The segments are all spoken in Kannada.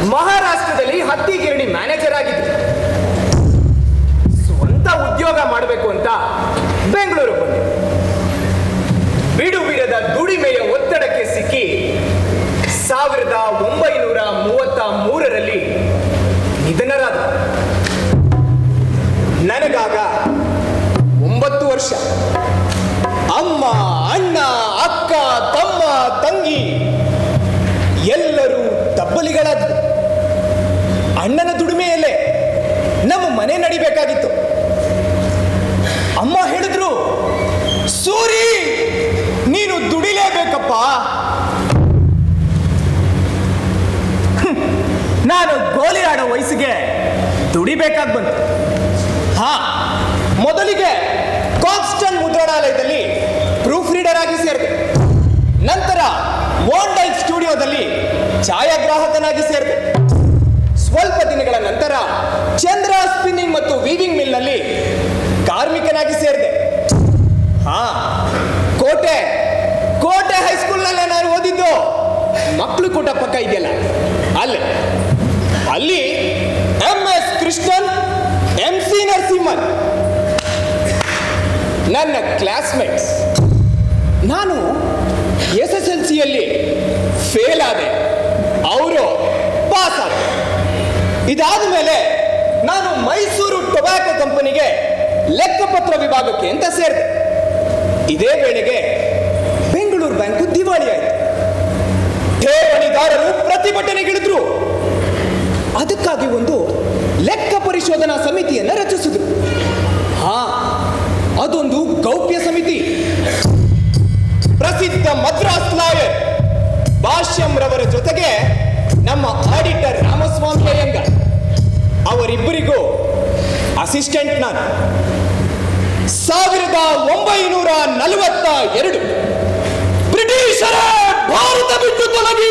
ಮಹಾರಾಷ್ಟ್ರದಲ್ಲಿ ಹತ್ತಿ ಗಿರಣಿ ಮ್ಯಾನೇಜರ್ ಆಗಿದ್ರು. ಸ್ವಂತ ಉದ್ಯೋಗ ಮಾಡಬೇಕು ಅಂತ ಬೆಂಗಳೂರು ಬಂದೆ. ಬಿಡು ಬಿಡದ ದುಡಿಮೆಯ ಒತ್ತಡಕ್ಕೆ ಸಿಕ್ಕಿ 1933ರಲ್ಲಿ ನಿಧನರಾದ. ನನಗಾಗ 9 ವರ್ಷ. ಅಮ್ಮ, ಅಣ್ಣ, ಅಕ್ಕ, ತಮ್ಮ, ತಂಗಿ ಎಲ್ಲರೂ ತಬ್ಬಲಿಗಳಾದ್ರು. ಅಣ್ಣನ ದುಡಿಮೆಯಲ್ಲೇ ನಮ್ಮ ಮನೆ ನಡಿಬೇಕಾಗಿತ್ತು. ಅಮ್ಮ ಹೇಳಿದ್ರು, ಸೂರಿ ನೀನು ದುಡಿಲೇಬೇಕಪ್ಪ. ನಾನು ಗೋಲಿ ಆಡೋ ವಯಸ್ಸಿಗೆ ದುಡಿಬೇಕಾಗಿ ಬಂತು. ಮೊದಲಿಗೆ ಕಾನ್ಸ್ಟನ್ ಮುದ್ರಣಾಲಯದಲ್ಲಿ ಪ್ರೂಫ್ ರೀಡರ್ ಆಗಿ ಸೇರಿದೆ. ನಂತರ ವಾಂಡೈಲ್ ಸ್ಟುಡಿಯೋದಲ್ಲಿ ಛಾಯಾಗ್ರಾಹಕನಾಗಿ ಸೇರಿದೆ. ಸ್ವಲ್ಪ ದಿನಗಳ ನಂತರ ಚಂದ್ರ ಸ್ಪಿನ್ನಿಂಗ್ ಮತ್ತು ವೀವಿಂಗ್ ಮಿಲ್ನಲ್ಲಿ ಕಾರ್ಮಿಕನಾಗಿ ಸೇರಿದೆ. ಕೋಟೆ ಹೈಸ್ಕೂಲ್ನಲ್ಲೇ ನಾನು ಓದಿದ್ದು. ಮಕ್ಕಳು ಕೂಟ ಪಕ್ಕ ಇದೆಯಲ್ಲ ಅಲ್ಲಿ MS ಕೃಷ್ಣನ್, MC ನರಸಿಂಹನ್ ನನ್ನ ಕ್ಲಾಸ್ಮೇಟ್ಸ್. ನಾನು SSLCಯಲ್ಲಿ ಫೇಲ್ ಆದೆ, ಅವರು ಪಾಸ್ ಆದ. ಇದಾದ ಮೇಲೆ ನಾನು ಮೈಸೂರು ಟೊಬ್ಯಾಕೋ ಕಂಪನಿಗೆ ಲೆಕ್ಕಪತ್ರ ವಿಭಾಗಕ್ಕೆ ಅಂತ ಸೇರಿದೆ. ಇದೇ ವೇಳೆಗೆ ಬೆಂಗಳೂರು ಬ್ಯಾಂಕು ದಿವಾಳಿ ಆಯಿತು. ಠೇವಣಿದಾರರು ಪ್ರತಿಭಟನೆಗಿಳಿದ್ರು. ಅದಕ್ಕಾಗಿ ಒಂದು ಲೆಕ್ಕ ಪರಿಶೋಧನಾ ಸಮಿತಿಯನ್ನು ರಚಿಸಿದ್ರು. ಅದೊಂದು ಗೌಪ್ಯ ಸಮಿತಿ. ಪ್ರಸಿದ್ಧ ಮದ್ರಾಸ್ ಲಾಯರ್ ಭಾಷ್ಯಂ ರವರ ಜೊತೆಗೆ ನಮ್ಮ ಆಡಿಟರ್ ರಾಮಸ್ವಾಮಿ ಅಯ್ಯಂಗಾರ್, ಅವರಿಬ್ಬರಿಗೂ ಅಸಿಸ್ಟೆಂಟ್ ನಾನು. 1942 ಬ್ರಿಟಿಷರ ಭಾರತ ಬಿಟ್ಟು ತೊಲಗಿ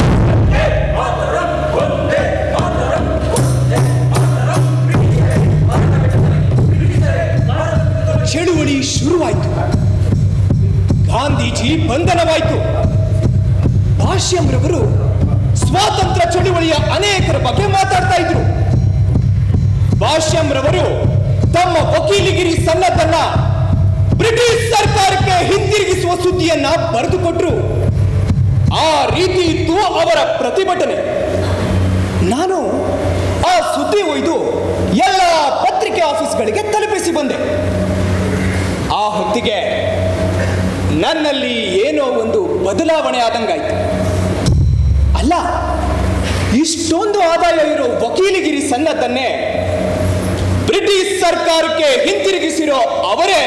ಚಳುವಳಿ ಶುರುವಾಯಿತು. ಗಾಂಧೀಜಿ ಬಂಧನವಾಯಿತು. ಭಾಷ್ಯಂ ರವರು ಸ್ವಾತಂತ್ರ್ಯ ಚಳುವಳಿಯ ಅನೇಕರ ಬಗ್ಗೆ ಮಾತಾಡ್ತಾ ಇದ್ರು. ಭಾಷ್ಯಂ ರವರು ತಮ್ಮ ವಕೀಲಿಗಿರಿ ಸನ್ನದ್ದನ್ನ ಬ್ರಿಟಿಷ್ ಸರ್ಕಾರಕ್ಕೆ ಹಿಂತಿರುಗಿಸುವ ಸುದ್ದಿಯನ್ನ ಬರೆದುಕೊಟ್ರು. ಆ ರೀತಿ ಇತ್ತು ಅವರ ಪ್ರತಿಭಟನೆ. ನಾನು ಆ ಸುದ್ದಿ ಒಯ್ದು ಎಲ್ಲ ಪತ್ರಿಕೆ ಆಫೀಸ್ಗಳಿಗೆ ತಲುಪಿಸಿ ಬಂದೆ. ಆ ಹೊತ್ತಿಗೆ ನನ್ನಲ್ಲಿ ಏನೋ ಒಂದು ಬದಲಾವಣೆ ಆದಂಗಾಯ್ತು. ಅಲ್ಲ, ಇಷ್ಟೊಂದು ಆದಾಯ ಇರೋ ವಕೀಲಿಗಿರಿ ಸನ್ನದ್ದನ್ನೇ ಬ್ರಿಟಿಷ್ ಸರ್ಕಾರಕ್ಕೆ ಹಿಂತಿರುಗಿಸಿರೋ ಅವರೇ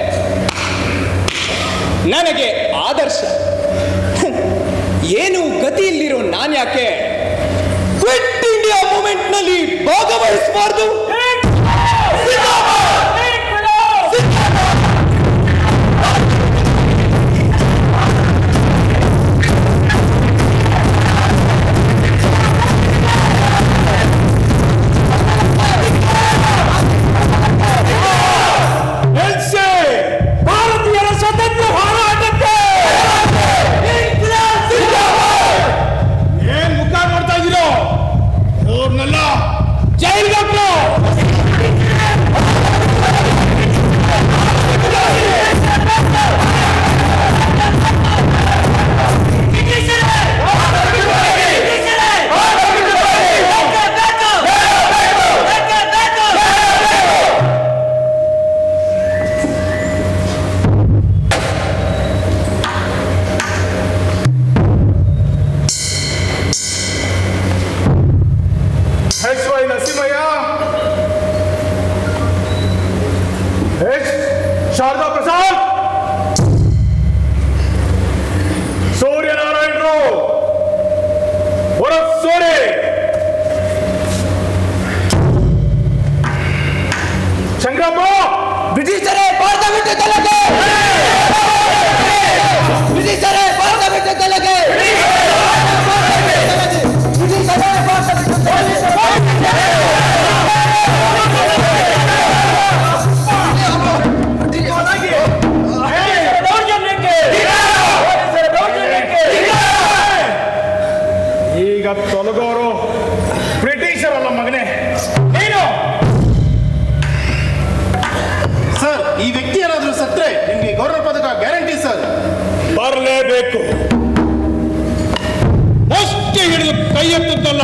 ನನಗೆ ಆದರ್ಶ. ಏನು ಗತಿಯಲ್ಲಿರೋ ನಾನ್ಯಾಕೆ ಕ್ವಿಟ್ ಇಂಡಿಯಾ ಮೂವ್ಮೆಂಟ್ ನಲ್ಲಿ ಭಾಗವಹಿಸಬಾರದು? ಭಾರತೀಯರ ಸ್ವತಂತ್ರ ಹೋರಾಟಕ್ಕೆ ಏನ್ ಮುಖ ನೋಡ್ತಾ ಇದ್ದೀರೋ? ಅವ್ರನ್ನೆಲ್ಲ ಜೈಲ್ಗೆ ಹಾಕು. ಬೇಕು. ಅಷ್ಟೇ ಹಿಡಿದು ಕೈ ಎತ್ತುತ್ತಲ್ಲ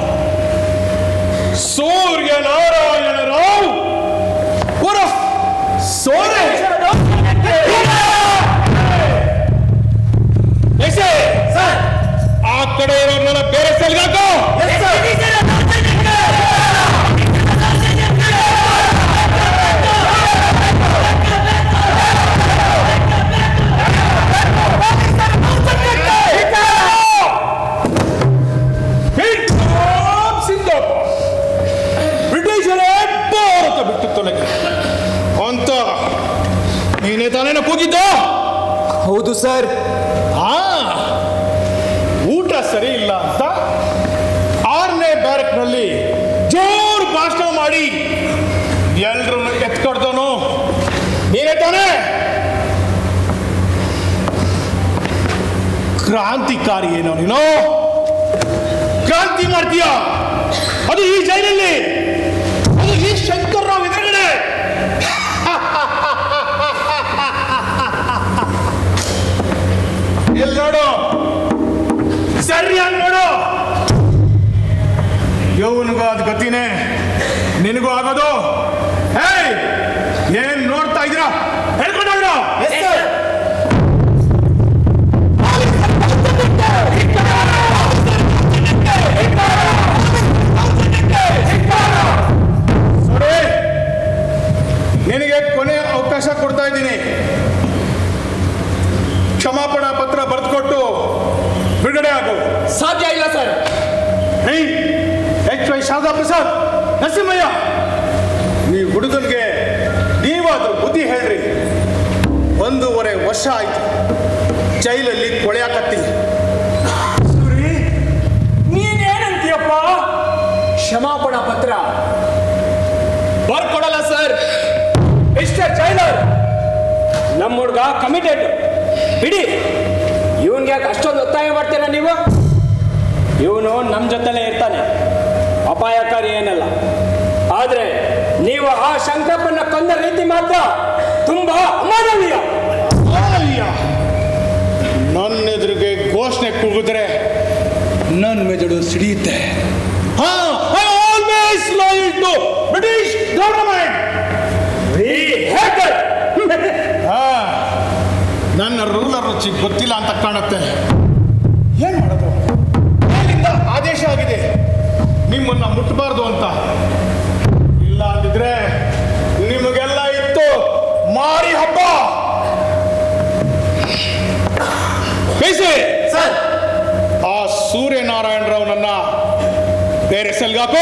ಸೂರ್ಯ ನಾರಾಯಣ ರಾವ್ ಉರಫ್ ಸೋರೆ. ಆ ಕಡೆ ಇರೋರ್ನೆಲ್ಲ ಬೇರೆ ಸೆಲ್ಗಾಕೋ. ಬ್ರಿಟಿಷರೇ ಭಾರತ ಬಿಟ್ಟು ತೊಲಗಿ ಅಂತ ನೀನೇ ತಾನೇನ ಕೂಗಿದ್ದ? ಹೌದು ಸರ್. ಊಟ ಸರಿ ಇಲ್ಲ ಅಂತ 6ನೇ ಬ್ಯಾರಕ್ನಲ್ಲಿ ಜೋರು ಭಾಷಣ ಮಾಡಿ ಎಲ್ರೂ ಎತ್ಕೊಡ್ತಾನು ನೀನೇ ತಾನೇ? ಕ್ರಾಂತಿಕಾರಿ ಏನೋ ನೀನು, ಕ್ರಾಂತಿ ಮಾಡ್ತೀಯ. ಅದು ಈ ಜೈಲಲ್ಲಿ, ಅದು ಈ ಶಂಕರ್ರಾವ್ ಎದುರುಗಡೆ. ಎಲ್ಲಿ ನೋಡು, ಸರಿಯಾಗಿ ನೋಡು. ಇವನಿಗೂ ಅದು ಗತಿನೇ, ನಿನಗೂ ಆಗೋದು. ಏನ್ ನೋಡ್ತಾ ಇದ್ದೀರಾ? ಹೇಳ್ಕೊಂಡೋಗ್ರ. ನಿನಗೆ ಕೊನೆ ಅವಕಾಶ ಕೊಡ್ತಾ ಇದ್ದೀನಿ. ಕ್ಷಮಾಪಣಾ ಪತ್ರ ಬರೆದುಕೊಟ್ಟು ಬಿಡುಗಡೆ ಆಗು. ಸಾಧ್ಯ ಇಲ್ಲ ಸರ್. HY ಶಾರದಾ ಪ್ರಸಾದ್, ನರಸಿಂಹಯ್ಯ, ಈ ಹುಡುಗನಿಗೆ ನೀವಾದ್ರೂ ಬುದ್ಧಿ ಹೇಳ್ರಿ. 1.5 ವರ್ಷ ಆಯ್ತು ಜೈಲಲ್ಲಿ ಕೊಳೆಯಾಕತ್ತಿ. ನೀನೇನಂತೀಯಪ್ಪ? ಕ್ಷಮಾಪಣಾ ಪತ್ರ ಬರ್ಕೊಡಲ್ಲ ಸರ್. ಮಿಸ್ಟರ್ ಜೈಲರ್, ನಮ್ಮ ಹುಡುಗ ಕಮಿಟೆಡ್, ಬಿಡಿ. ಇವನ್ಗೆ ಯಾಕೆ ಅಷ್ಟೊಂದು ಒತ್ತಾಯ ಮಾಡ್ತೀರಾ ನೀವು? ಇವನು ನಮ್ಮ ಜೊತೆಲೇ ಇರ್ತಾನೆ, ಅಪಾಯಕಾರಿ ಏನಲ್ಲ. ಆದ್ರೆ ನೀವು ಆ ಶಂಕರಪ್ಪನ ಕೊಂದ ರೀತಿ ಮಾತ್ರ ತುಂಬಾ ಅಮಾನವೀಯ. ನನ್ನ ಎದುರಿಗೆ ಘೋಷಣೆ ಕೂಗಿದ್ರೆ ನನ್ನ ಮೆದುಳು ಸಿಡಿಯುತ್ತೆ. ಬ್ರಿಟಿಷ್ ಗವರ್ನಮೆಂಟ್ ನನ್ನ ರೂಲರ್ ರುಚಿ ಗೊತ್ತಿಲ್ಲ ಅಂತ ಕಾಣುತ್ತೆ. ಏನ್ ಮಾಡೋದು? ಮೇಲಿಂದ ಆದೇಶ ಆಗಿದೆ ನಿಮ್ಮನ್ನ ಮುಟ್ಟಬಾರ್ದು ಅಂತ. ಇಲ್ಲ ಅಂದಿದ್ರೆ ನಿಮಗೆಲ್ಲ ಇತ್ತು ಮಾರಿ ಹಬ್ಬ. ಸರ್, ಆ ಸೂರ್ಯನಾರಾಯಣ ರಾವ್ ನನ್ನ ಬೇರೆ ಸೆಲ್ಗಾಕೋ.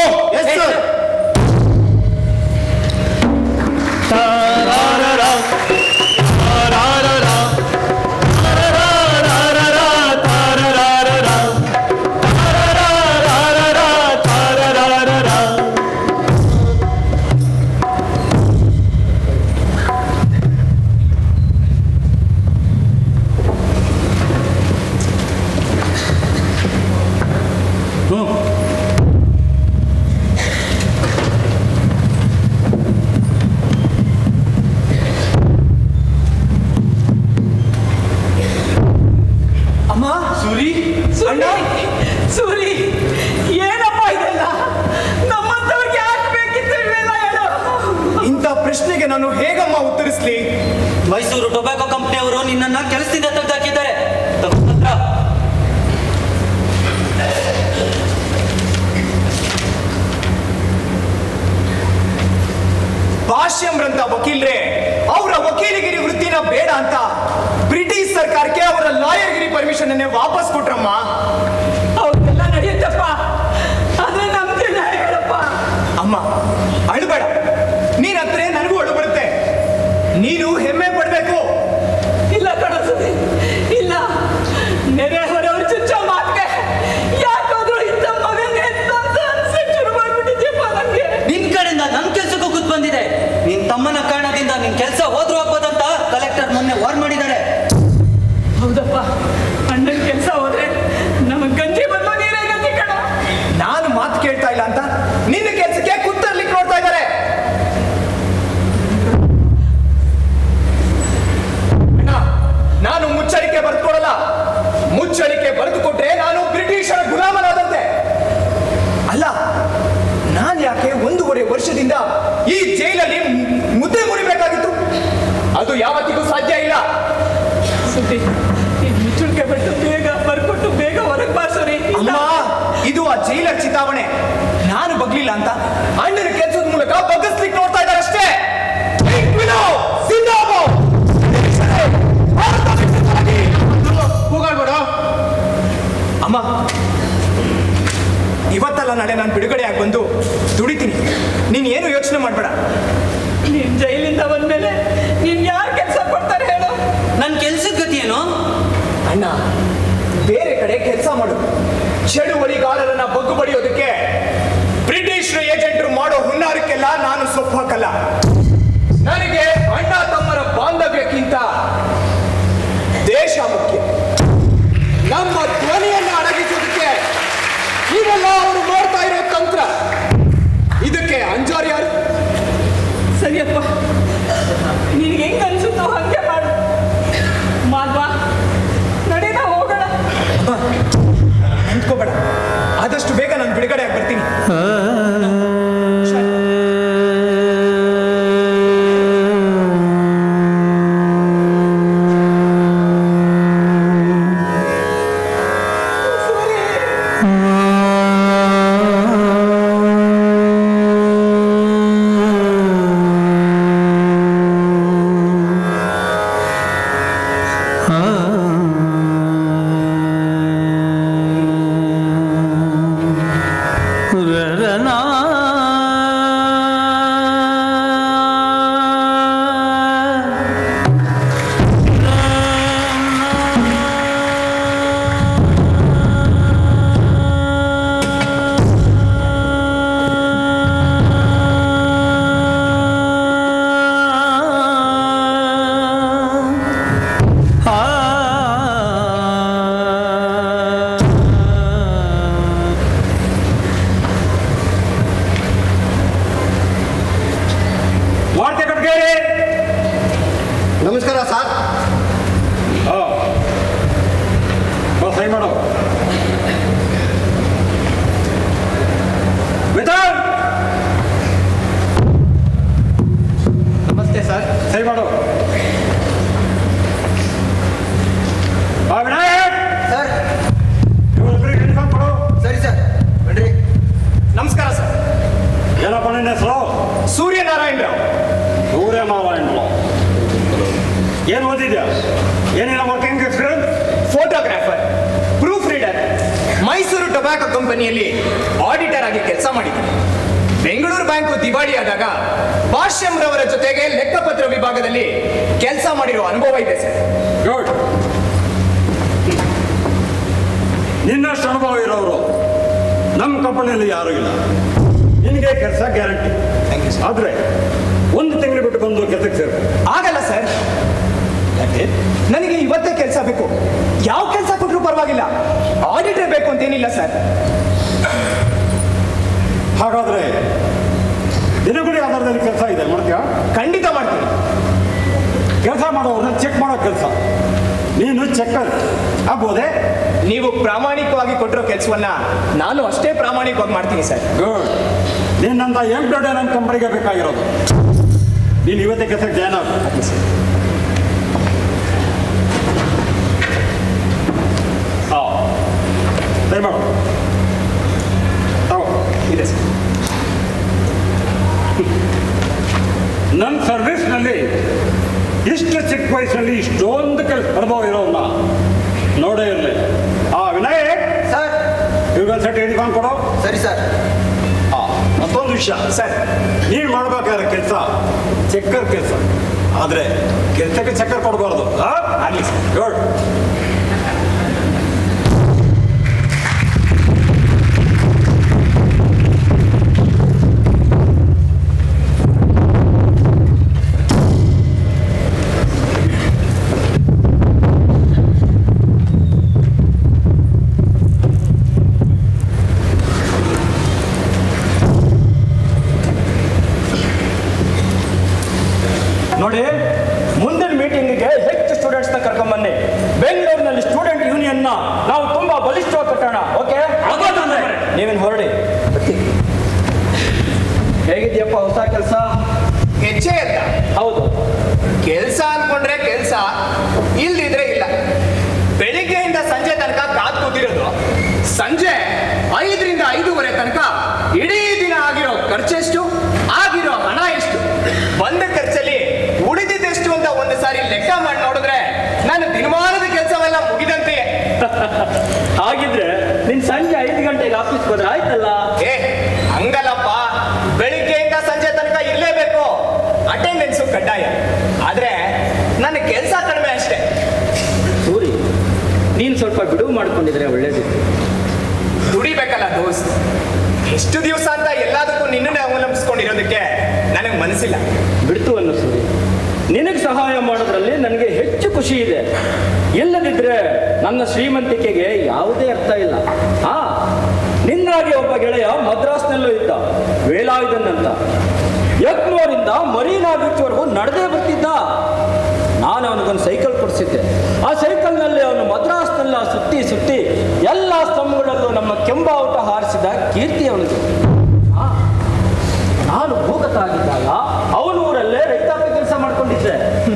ಸೂರಿ, ಏನಪ್ಪ ಇದೆಲ್ಲ? ನಮ್ಮಂತವ್ರಿಗೆ ಆಗ್ಬೇಕಿತ್ತು ಇವೆಲ್ಲ ಹೇಳು. ಇಂಥ ಪ್ರಶ್ನೆಗೆ ನಾನು ಹೇಗಮ್ಮ ಉತ್ತರಿಸ್ಲಿ? ಮೈಸೂರು ಟೊಬ್ಯಾಕೋ ಕಂಪನಿಯವರು ನಿನ್ನನ್ನ ಕೆಲಸದಿಂದ ತೆಗೆದಾಕಿದ್ದಾರೆ. ಭಾಷ್ಯಂರಂತ ವಕೀಲರೇ ಅವರ ವಕೀಲಗಿರಿ ವೃತ್ತಿನ ಬೇಡ ಅಂತ ಬ್ರಿಟಿಷ್ ಸರ್ಕಾರಕ್ಕೆ ಅವರ ಲಾಯರ್ಗಿರಿ ಪರ್ಮಿಷನ್ ಅನ್ನೇ ವಾಪಸ್ ಕೊಟ್ರಮ್ಮ. ಅವ್ರಿಗೆಲ್ಲ ನಡೆಯುತ್ತಪ್ಪ, ಆದ್ರೆ ನಮ್ದಿಲ್ಲ ಹೇಳಪ್ಪ. ಅಮ್ಮ ಅಳಬೇಡ, ನೀನ್ ಹತ್ರ ನನಗೂ ಅಳು ಬರುತ್ತೆ. ನೀನು ಹೆಮ್ಮೆ ಪಡ್ಬೇಕು. ಇಲ್ಲ ಕಳಿಸದೆ, ಇಲ್ಲ. ನೆರೆ ಹೊರವ್ರು ಚುಚ್ಚೋ ಮಾತ್ಗೆ ಯಾಕಾದ್ರೂ ಇಂಥ ಮಗನೇ ಅಂತ ಅನ್ಸಕ್ ಶುರು ಮಾಡ್ಬಿಟ್ಟಿದ್ಯಪ್ಪ ನನ್ಗೆ. ನಿನ್ ಕಡೆಯಿಂದ ನನ್ ಕೆಲ್ಸಕ್ಕೆ ಹೋಗುದ್ ಬಂದಿದೆ. ನಿನ್ ತಮ್ಮನ ಕಾರಣದಿಂದ ನಿನ್ ಕೆಲ್ಸ ಹೋದ್ರು ಆಗ್ಬೋದಂತ ಕಲೆಕ್ಟರ್ ಮೊನ್ನೆ ವಾರ್ ಮಾಡಿದ್ದಾರೆ. ಹೌದಪ್ಪ, ಅಣ್ಣನ ಕೆಲಸ ಹೋದ್ರೆ ನಮಗ್ ಗಂಜಿ ಫೈನಲ್ ಚಿತಾವಣೆ. ನಾನು ಬಗ್ಲಿಲ್ಲ ಅಂತ ಅಣ್ಣನ ಕೆಲಸದ ಮೂಲಕ ಬಗ್ಗಿಸ್ಲಿಕ್ಕೆ ನೋಡ್ತಾ ಇದ್ದಾರೆ ಅಷ್ಟೇ. ಕೂಗಾಡ್ಬೇಡ ಅಮ್ಮ, ಇವತ್ತಲ್ಲ ನಾಳೆ ನಾನು ಬಿಡುಗಡೆಯಾಗಿ ಬಂದು ದುಡಿತೀನಿ. ನೀನು ಏನು ಯೋಚನೆ ಮಾಡಬೇಡ. ನೀನ್ ಜೈಲಿಂದ ಬಂದ್ಮೇಲೆ ನೀನ್ ಯಾರು ಕೆಲಸ ಕೊಡ್ತಾರೆ ಹೇಳು? ನನ್ನ ಕೆಲ್ಸದ ಗತಿ ಏನು? ಅಣ್ಣ, ಬೇರೆ ಕಡೆ ಕೆಲಸ ಮಾಡು. ಚಳುವಳಿಗಾರರನ್ನ ಬಗ್ಗು ಬಡಿಯೋದಕ್ಕೆ ಬ್ರಿಟಿಷ್ ಏಜೆಂಟರು ಮಾಡೋ ಹುನ್ನಾರಕ್ಕೆಲ್ಲ ನಾನು ಸೊಪ್ಪು ಹಾಕಲ್ಲ. ನನಗೆ ಅಣ್ಣ ತಮ್ಮರ ಬಾಂಧವ್ಯಕ್ಕಿಂತ ದೇಶ ಮುಖ್ಯ. ನಮ್ಮ ಧ್ವನಿಯನ್ನು ಅಡಗಿಸೋದಕ್ಕೆ ಇವೆಲ್ಲ ಅವರು ಮಾಡ್ತಾ ಇರೋ ತಂತ್ರ. ಇದಕ್ಕೆ ಅಂಜಾರ್ ಯಾರು? ಸರಿಯಪ್ಪ, ನಿನ್ಗೆ ಹೆಂಗ್ ಅನ್ಸುತ್ತೋ ಹಂಗೆ ಮಾಡು. ಮಾಧ್ವ, ನಡೀತಾ ಹೋಗೋಣ. ನಿಂತ್ಕೋಬೇಡ, ಆದಷ್ಟು ಬೇಗ ನಾನು ಬಿಡುಗಡೆ ಆಗಿ ಬರ್ತೀನಿ. ನಮಸ್ಕಾರ ಸರ್. ಸಹಿ ಮಾಡು. ನಮಸ್ತೆ ಸರ್. ಸಹಿ ಮಾಡು. ವಿನಾಯಕ್ ಸರ್. ಇವರಿಬ್ಬರಿಗೆ ಯೂನಿಫಾರ್ಮ್ ಕೊಡು. ಸರಿ ಸರ್, ಬನ್ರಿ. ನಮಸ್ಕಾರ ಸರ್. ಏನಪ್ಪ ನಿನ್ನ ಹೆಸರು? ಸೂರ್ಯನಾರಾಯಣ ರಾವ್. ಸೂರ್ಯನಾರಾಯಣ ರಾವ್. ಏನು ಓದಿದ್ಯಾ? ಏನಿಲ್ಲ working experience? Photographer, proof reader, Mysore tobacco ಕಂಪನಿಯಲ್ಲಿ ಆಡಿಟರ್ ಆಗಿ ಕೆಲಸ ಮಾಡಿದ್ದೀನಿ. ಬೆಂಗಳೂರು ಬ್ಯಾಂಕು ದಿವಾಳಿ ಆದಾಗ ಭಾಷ್ಯಂರವರ ಜೊತೆಗೆ ಲೆಕ್ಕಪತ್ರ ವಿಭಾಗದಲ್ಲಿ ಕೆಲಸ ಮಾಡಿರೋ ಅನುಭವ ಇದೆ ಸರ್. ಗುಡ್. ನಿನ್ನಷ್ಟು ಅನುಭವ ಇರೋರು ನಮ್ಮ ಕಂಪನಿಯಲ್ಲಿ ಯಾರೂ ಇಲ್ಲ. ನಿನಗೆ ಕೆಲಸ ಗ್ಯಾರಂಟಿ. ಆದರೆ ಒಂದು ತಿಂಗಳು ಬಿಟ್ಟು ಬಂದು ಕೆಲಸಕ್ಕೆ ಸೇರು. ಆಗಲ್ಲ ಸರ್. ನನಗೆ ಇವತ್ತೇ ಕೆಲಸ ಬೇಕು. ಯಾವ ಕೆಲಸ ಕೊಟ್ಟರು ಪರವಾಗಿಲ್ಲ, ಆಡಿಟರ್ ಬೇಕು ಅಂತೇನಿಲ್ಲ ಸರ್. ಹಾಗಾದ್ರೆ ದಿನಗೂಲಿ ಆಧಾರದಲ್ಲಿ ಕೆಲಸ ಇದೆ, ಮಾಡ್ತೀಯಾ? ಖಂಡಿತ ಮಾಡ್ತೀನಿ. ಕೆಲಸ ಮಾಡೋರನ್ನ ಚೆಕ್ ಮಾಡೋ ಕೆಲಸ. ನೀನು ಚೆಕ್ಕರ್ ಆಗ್ಬೋದೇ? ನೀವು ಪ್ರಾಮಾಣಿಕವಾಗಿ ಕೊಟ್ಟಿರೋ ಕೆಲಸವನ್ನ ನಾನು ಅಷ್ಟೇ ಪ್ರಾಮಾಣಿಕವಾಗಿ ಮಾಡ್ತೀನಿ ಸರ್. ಗುಡ್. ನಿನ್ನಂತ ಎಂಪ್ಲಾಯ್ಡ್ ನಮ್ಮ ಕಂಪನಿಗೆ ಬೇಕಾಗಿರೋದು. ನೀನು ಇವತ್ತೇ ಕೆಲಸಕ್ಕೆ ಜಾಯ್ನ್ ಆಗು. ದಯಮಾಡು ಇದೆ ಸರ್. ನನ್ನ ಸರ್ವಿಸ್ನಲ್ಲಿ ಇಷ್ಟು ಚಿಕ್ಕ ವಯಸ್ಸಲ್ಲಿ ಇಷ್ಟೊಂದು ಕೆಲಸ ಅನುಭವ ಇರೋಲ್ಲ ನೋಡೇ ಇರಲಿ. ವಿನಾಯಕ್ ಸರ್. ಇವ್ರಿಗೊಂದು ಸೆಟ್ ಯೂನಿಫಾರ್ಮ್ ಕೊಡು. ಸರಿ ಸರ್. ಮತ್ತೊಂದು ವಿಷಯ ಸರ್, ನೀನು ಮಾಡ್ಬೇಕಾದ್ರೆ ಕೆಲಸ ಚೆಕ್ಕರ್ ಕೆಲಸ, ಆದರೆ ಕೆಲಸಕ್ಕೆ ಚೆಕ್ಕರ್ ಕೊಡಬಾರ್ದು. ಆಗಲಿ ಸರ್. ಗುಡ್. ನೋಡಿ, ಮುಂದಿನ ಮೀಟಿಂಗಿಗೆ ಹೆಚ್ಚು ಸ್ಟೂಡೆಂಟ್ಸ್ನ ಕರ್ಕೊಂಬನ್ನಿ. ಬೆಂಗಳೂರಿನಲ್ಲಿ ಸ್ಟೂಡೆಂಟ್ ಯೂನಿಯನ್ನ ನಾವು ತುಂಬಾ ಬಲಿಷ್ಠವಾಗಿ ಕಟ್ಟೋಣ. ಓಕೆ? ನೀವೇನು ಹೊರಡಿ. ಹೇಗಿದೆಯಪ್ಪ ಹೊಸ ಕೆಲಸ? ಹೆಚ್ಚೇ ಇಲ್ಲ. ಹೌದು, ಕೆಲಸ ಅನ್ಕೊಂಡ್ರೆ ಕೆಲಸ, ಇಲ್ದಿದ್ರೆ ಇಲ್ಲ. ಬೆಳಿಗ್ಗೆಯಿಂದ ಸಂಜೆ ತನಕ ಕಾದ್ ಕೂತಿರೋದು. ಸಂಜೆ 5 ರಿಂದ 5:30 ನೀನ್ ಸಂಜೆ 5 ಗಂಟೆಗೆ ಆಫೀಸ್ ಹೋದ್ರೆ ಆಯ್ತಲ್ಲ. ಹಂಗಲ್ಲಪ್ಪ, ಬೆಳಿಗ್ಗೆಯಿಂದ ಸಂಜೆ ತನಕ ಇರ್ಲೇಬೇಕು. ಅಟೆಂಡೆನ್ಸು ಕಡ್ಡಾಯ. ಆದ್ರೆ ನನ್ನ ಕೆಲಸ ಕಡಿಮೆ ಅಷ್ಟೇ. ಸೂರಿ, ನೀನ್ ಸ್ವಲ್ಪ ಬಿಡುವು ಮಾಡ್ಕೊಂಡಿದ್ರೆ ಒಳ್ಳೇದಿತ್ತು. ದುಡಿಬೇಕಲ್ಲ ದೋಸ್ತ್. ಎಷ್ಟು ದಿವಸ ಅಂತ ಎಲ್ಲದಕ್ಕೂ ನಿನ್ನನ್ನೇ ಅವಲಂಬಿಸ್ಕೊಂಡಿರೋದಕ್ಕೆ ನನಗೆ ಮನಸ್ಸಿಲ್ಲ. ಬಿಡ್ತು ಅನ್ನೋ ಸೂರಿ, ನಿನಗೆ ಸಹಾಯ ಮಾಡೋದ್ರಲ್ಲಿ ನನಗೆ ಹೆಚ್ಚು ಖುಷಿ ಇದೆ. ಇಲ್ಲದಿದ್ರೆ ನನ್ನ ಶ್ರೀಮಂತಿಕೆಗೆ ಯಾವುದೇ ಅರ್ಥ ಇಲ್ಲ. ನಿನ್ನಾಗೆ ಒಬ್ಬ ಗೆಳೆಯ ಮದ್ರಾಸ್ನಲ್ಲೂ ಇದ್ದ, ವೇಲಾಯುಧನ್ ಅಂತ. ಯಗ್ಮೋರಿಂದ ಮರೀನಾ ಬೀಚ್ವರೆಗೂ ನಡೆದೇ ಬರ್ತಿದ್ದ. ನಾನು ಅವನಿಗೊಂದು ಸೈಕಲ್ ಕೊಡಿಸಿದ್ದೆ. ಆ ಸೈಕಲ್ನಲ್ಲಿ ಅವನು ಮದ್ರಾಸ್ನೆಲ್ಲ ಸುತ್ತಿ ಸುತ್ತಿ ಎಲ್ಲ ಸ್ತಂಭಗಳಲ್ಲೂ ನಮ್ಮ ಕೆಂಬಾವುಟ ಹಾರಿಸಿದ ಕೀರ್ತಿ ಅವನಿಗೆ. ನಾನು ಭೂಗತಾಗಿದ್ದಾಗ ಅವನೂರಲ್ಲೇ ರೈತಾಪಿ ಕೆಲಸ ಮಾಡ್ಕೊಂಡಿದ್ದೆ.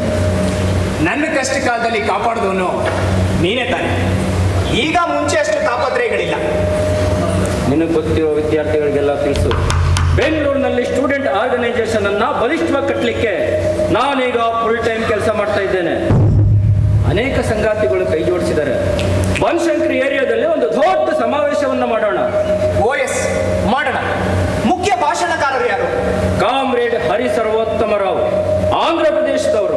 ನನ್ನ ಕಷ್ಟ ಕಾಲದಲ್ಲಿ ಕಾಪಾಡಿದವನು ನೀನೇ ತಾನೆ. ಈಗ ಮುಂಚೆ ಅಷ್ಟು ತಾಪತ್ರಯಗಳಿಲ್ಲ. ನಿನಗೆ ಗೊತ್ತಿರೋ ವಿದ್ಯಾರ್ಥಿಗಳಿಗೆಲ್ಲ ತಿಳಿಸು. ಬೆಂಗಳೂರಿನಲ್ಲಿ ಸ್ಟೂಡೆಂಟ್ ಆರ್ಗನೈಸೇಷನ್ ಅನ್ನ ಬಲಿಷ್ಠವಾಗಿ ಕಟ್ಟಲಿಕ್ಕೆ ನಾನೀಗ ಫುಲ್ ಟೈಮ್ ಕೆಲಸ ಮಾಡ್ತಾ ಇದ್ದೇನೆ. ಅನೇಕ ಸಂಗಾತಿಗಳು ಕೈ ಜೋಡಿಸಿದ್ದಾರೆ. ಬನಶಂಕರಿ ಏರಿಯಾದಲ್ಲಿ ಒಂದು ದೊಡ್ಡ ಸಮಾವೇಶವನ್ನ ಮಾಡೋಣ. OS ಮಾಡೋಣ. ಮುಖ್ಯ ಭಾಷಣಕಾರರು ಯಾರು? ಕಾಮ್ರೇಡ್ ಹರಿ ಸರ್ವೋತ್ತಮ ರಾವ್, ಆಂಧ್ರ ಪ್ರದೇಶದವರು.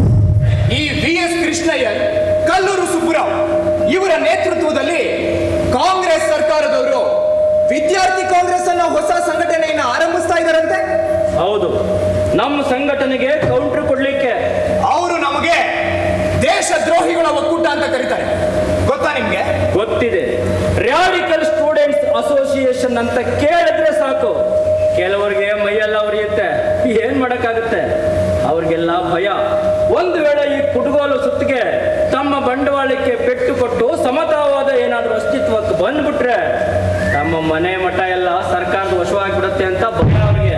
ಈ VS ಕೃಷ್ಣಯ್ಯರ್, ಕಲ್ಲೂರು ಸುಬ್ಬುರಾವ್ ಇವರ ನೇತೃತ್ವದಲ್ಲಿ ಕಾಂಗ್ರೆಸ್ ಸರ್ಕಾರದವರು ವಿದ್ಯಾರ್ಥಿ ಕಾಂಗ್ರೆಸ್ ಅನ್ನೋ ಹೊಸ ಸಂಘಟನೆಯನ್ನು ಆರಂಭಿಸ್ತಾ ಇದ್ದಾರಂತೆ. ಹೌದು, ನಮ್ಮ ಸಂಘಟನೆಗೆ ಕೌಂಟರ್ ಕೊಡ್ಲಿಕ್ಕೆ. ಅವರು ನಮಗೆ ದೇಶದ್ರೋಹಿಗಳ ಒಕ್ಕೂಟ ಅಂತ ಕರೀತಾರೆ. ಗೊತ್ತಾ ನಿಮ್ಗೆ? ಗೊತ್ತಿದೆ. ರಾಡಿಕಲ್ ಸ್ಟೂಡೆಂಟ್ಸ್ ಅಸೋಸಿಯೇಷನ್ ಅಂತ ಕೇಳಿದ್ರೆ ಸಾಕು, ಕೆಲವರಿಗೆ ಮೈಯೆಲ್ಲ ಉರಿಯುತ್ತೆ. ಏನ್ ಮಾಡಕ್ಕಾಗುತ್ತೆ? ಅವ್ರಿಗೆಲ್ಲ ಭಯ. ಒಂದು ವೇಳೆ ಈ ಕುಡುಗೋಲು ಸುತ್ತಿಗೆ ತಮ್ಮ ಬಂಡವಾಳಕ್ಕೆ ಪೆಟ್ಟು ಕೊಟ್ಟು ಸಮತಾವಾದ ಏನಾದ್ರೂ ಅಸ್ತಿತ್ವಕ್ಕೆ ಬಂದ್ಬಿಟ್ರೆ ತಮ್ಮ ಮನೆ ಮಠ ಎಲ್ಲ ಸರ್ಕಾರದ ವಶವಾಗಿಬಿಡುತ್ತೆ ಅಂತ ಭಯ ಅವರಿಗೆ.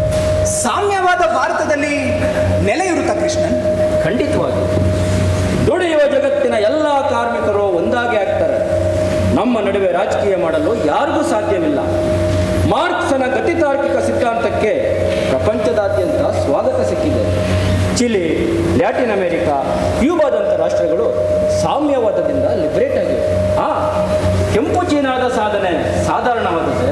ಸಾಮ್ಯವಾದ ಭಾರತದಲ್ಲಿ ನೆಲೆ ಇರುತ್ತಾ ಕೃಷ್ಣನ್? ಖಂಡಿತವಾಗಿ. ದುಡಿಯುವ ಜಗತ್ತಿನ ಎಲ್ಲ ಕಾರ್ಮಿಕರು ಒಂದಾಗಿ ಆಗ್ತಾರೆ. ನಮ್ಮ ನಡುವೆ ರಾಜಕೀಯ ಮಾಡಲು ಯಾರಿಗೂ ಸಾಧ್ಯವಿಲ್ಲ. ಮಾರ್ಕ್ಸನ ಗತಿತಾರ್ಕಿಕ ಸಿದ್ಧಾಂತಕ್ಕೆ ಪ್ರಪಂಚದಾದ್ಯಂತ ಸ್ವಾಗತ ಸಿಕ್ಕಿದೆ. ಚಿಲಿ, ಲ್ಯಾಟಿನ್ ಅಮೆರಿಕಾ, ಕ್ಯೂಬಾದಂಥ ರಾಷ್ಟ್ರಗಳು ಸಾಮ್ಯವಾದದಿಂದ ಲಿಬರೇಟ್ ಆಗಿವೆ. ಕೆಂಪು ಚೀನಾದ ಸಾಧನೆ ಸಾಧಾರಣವಾಗಿದೆ.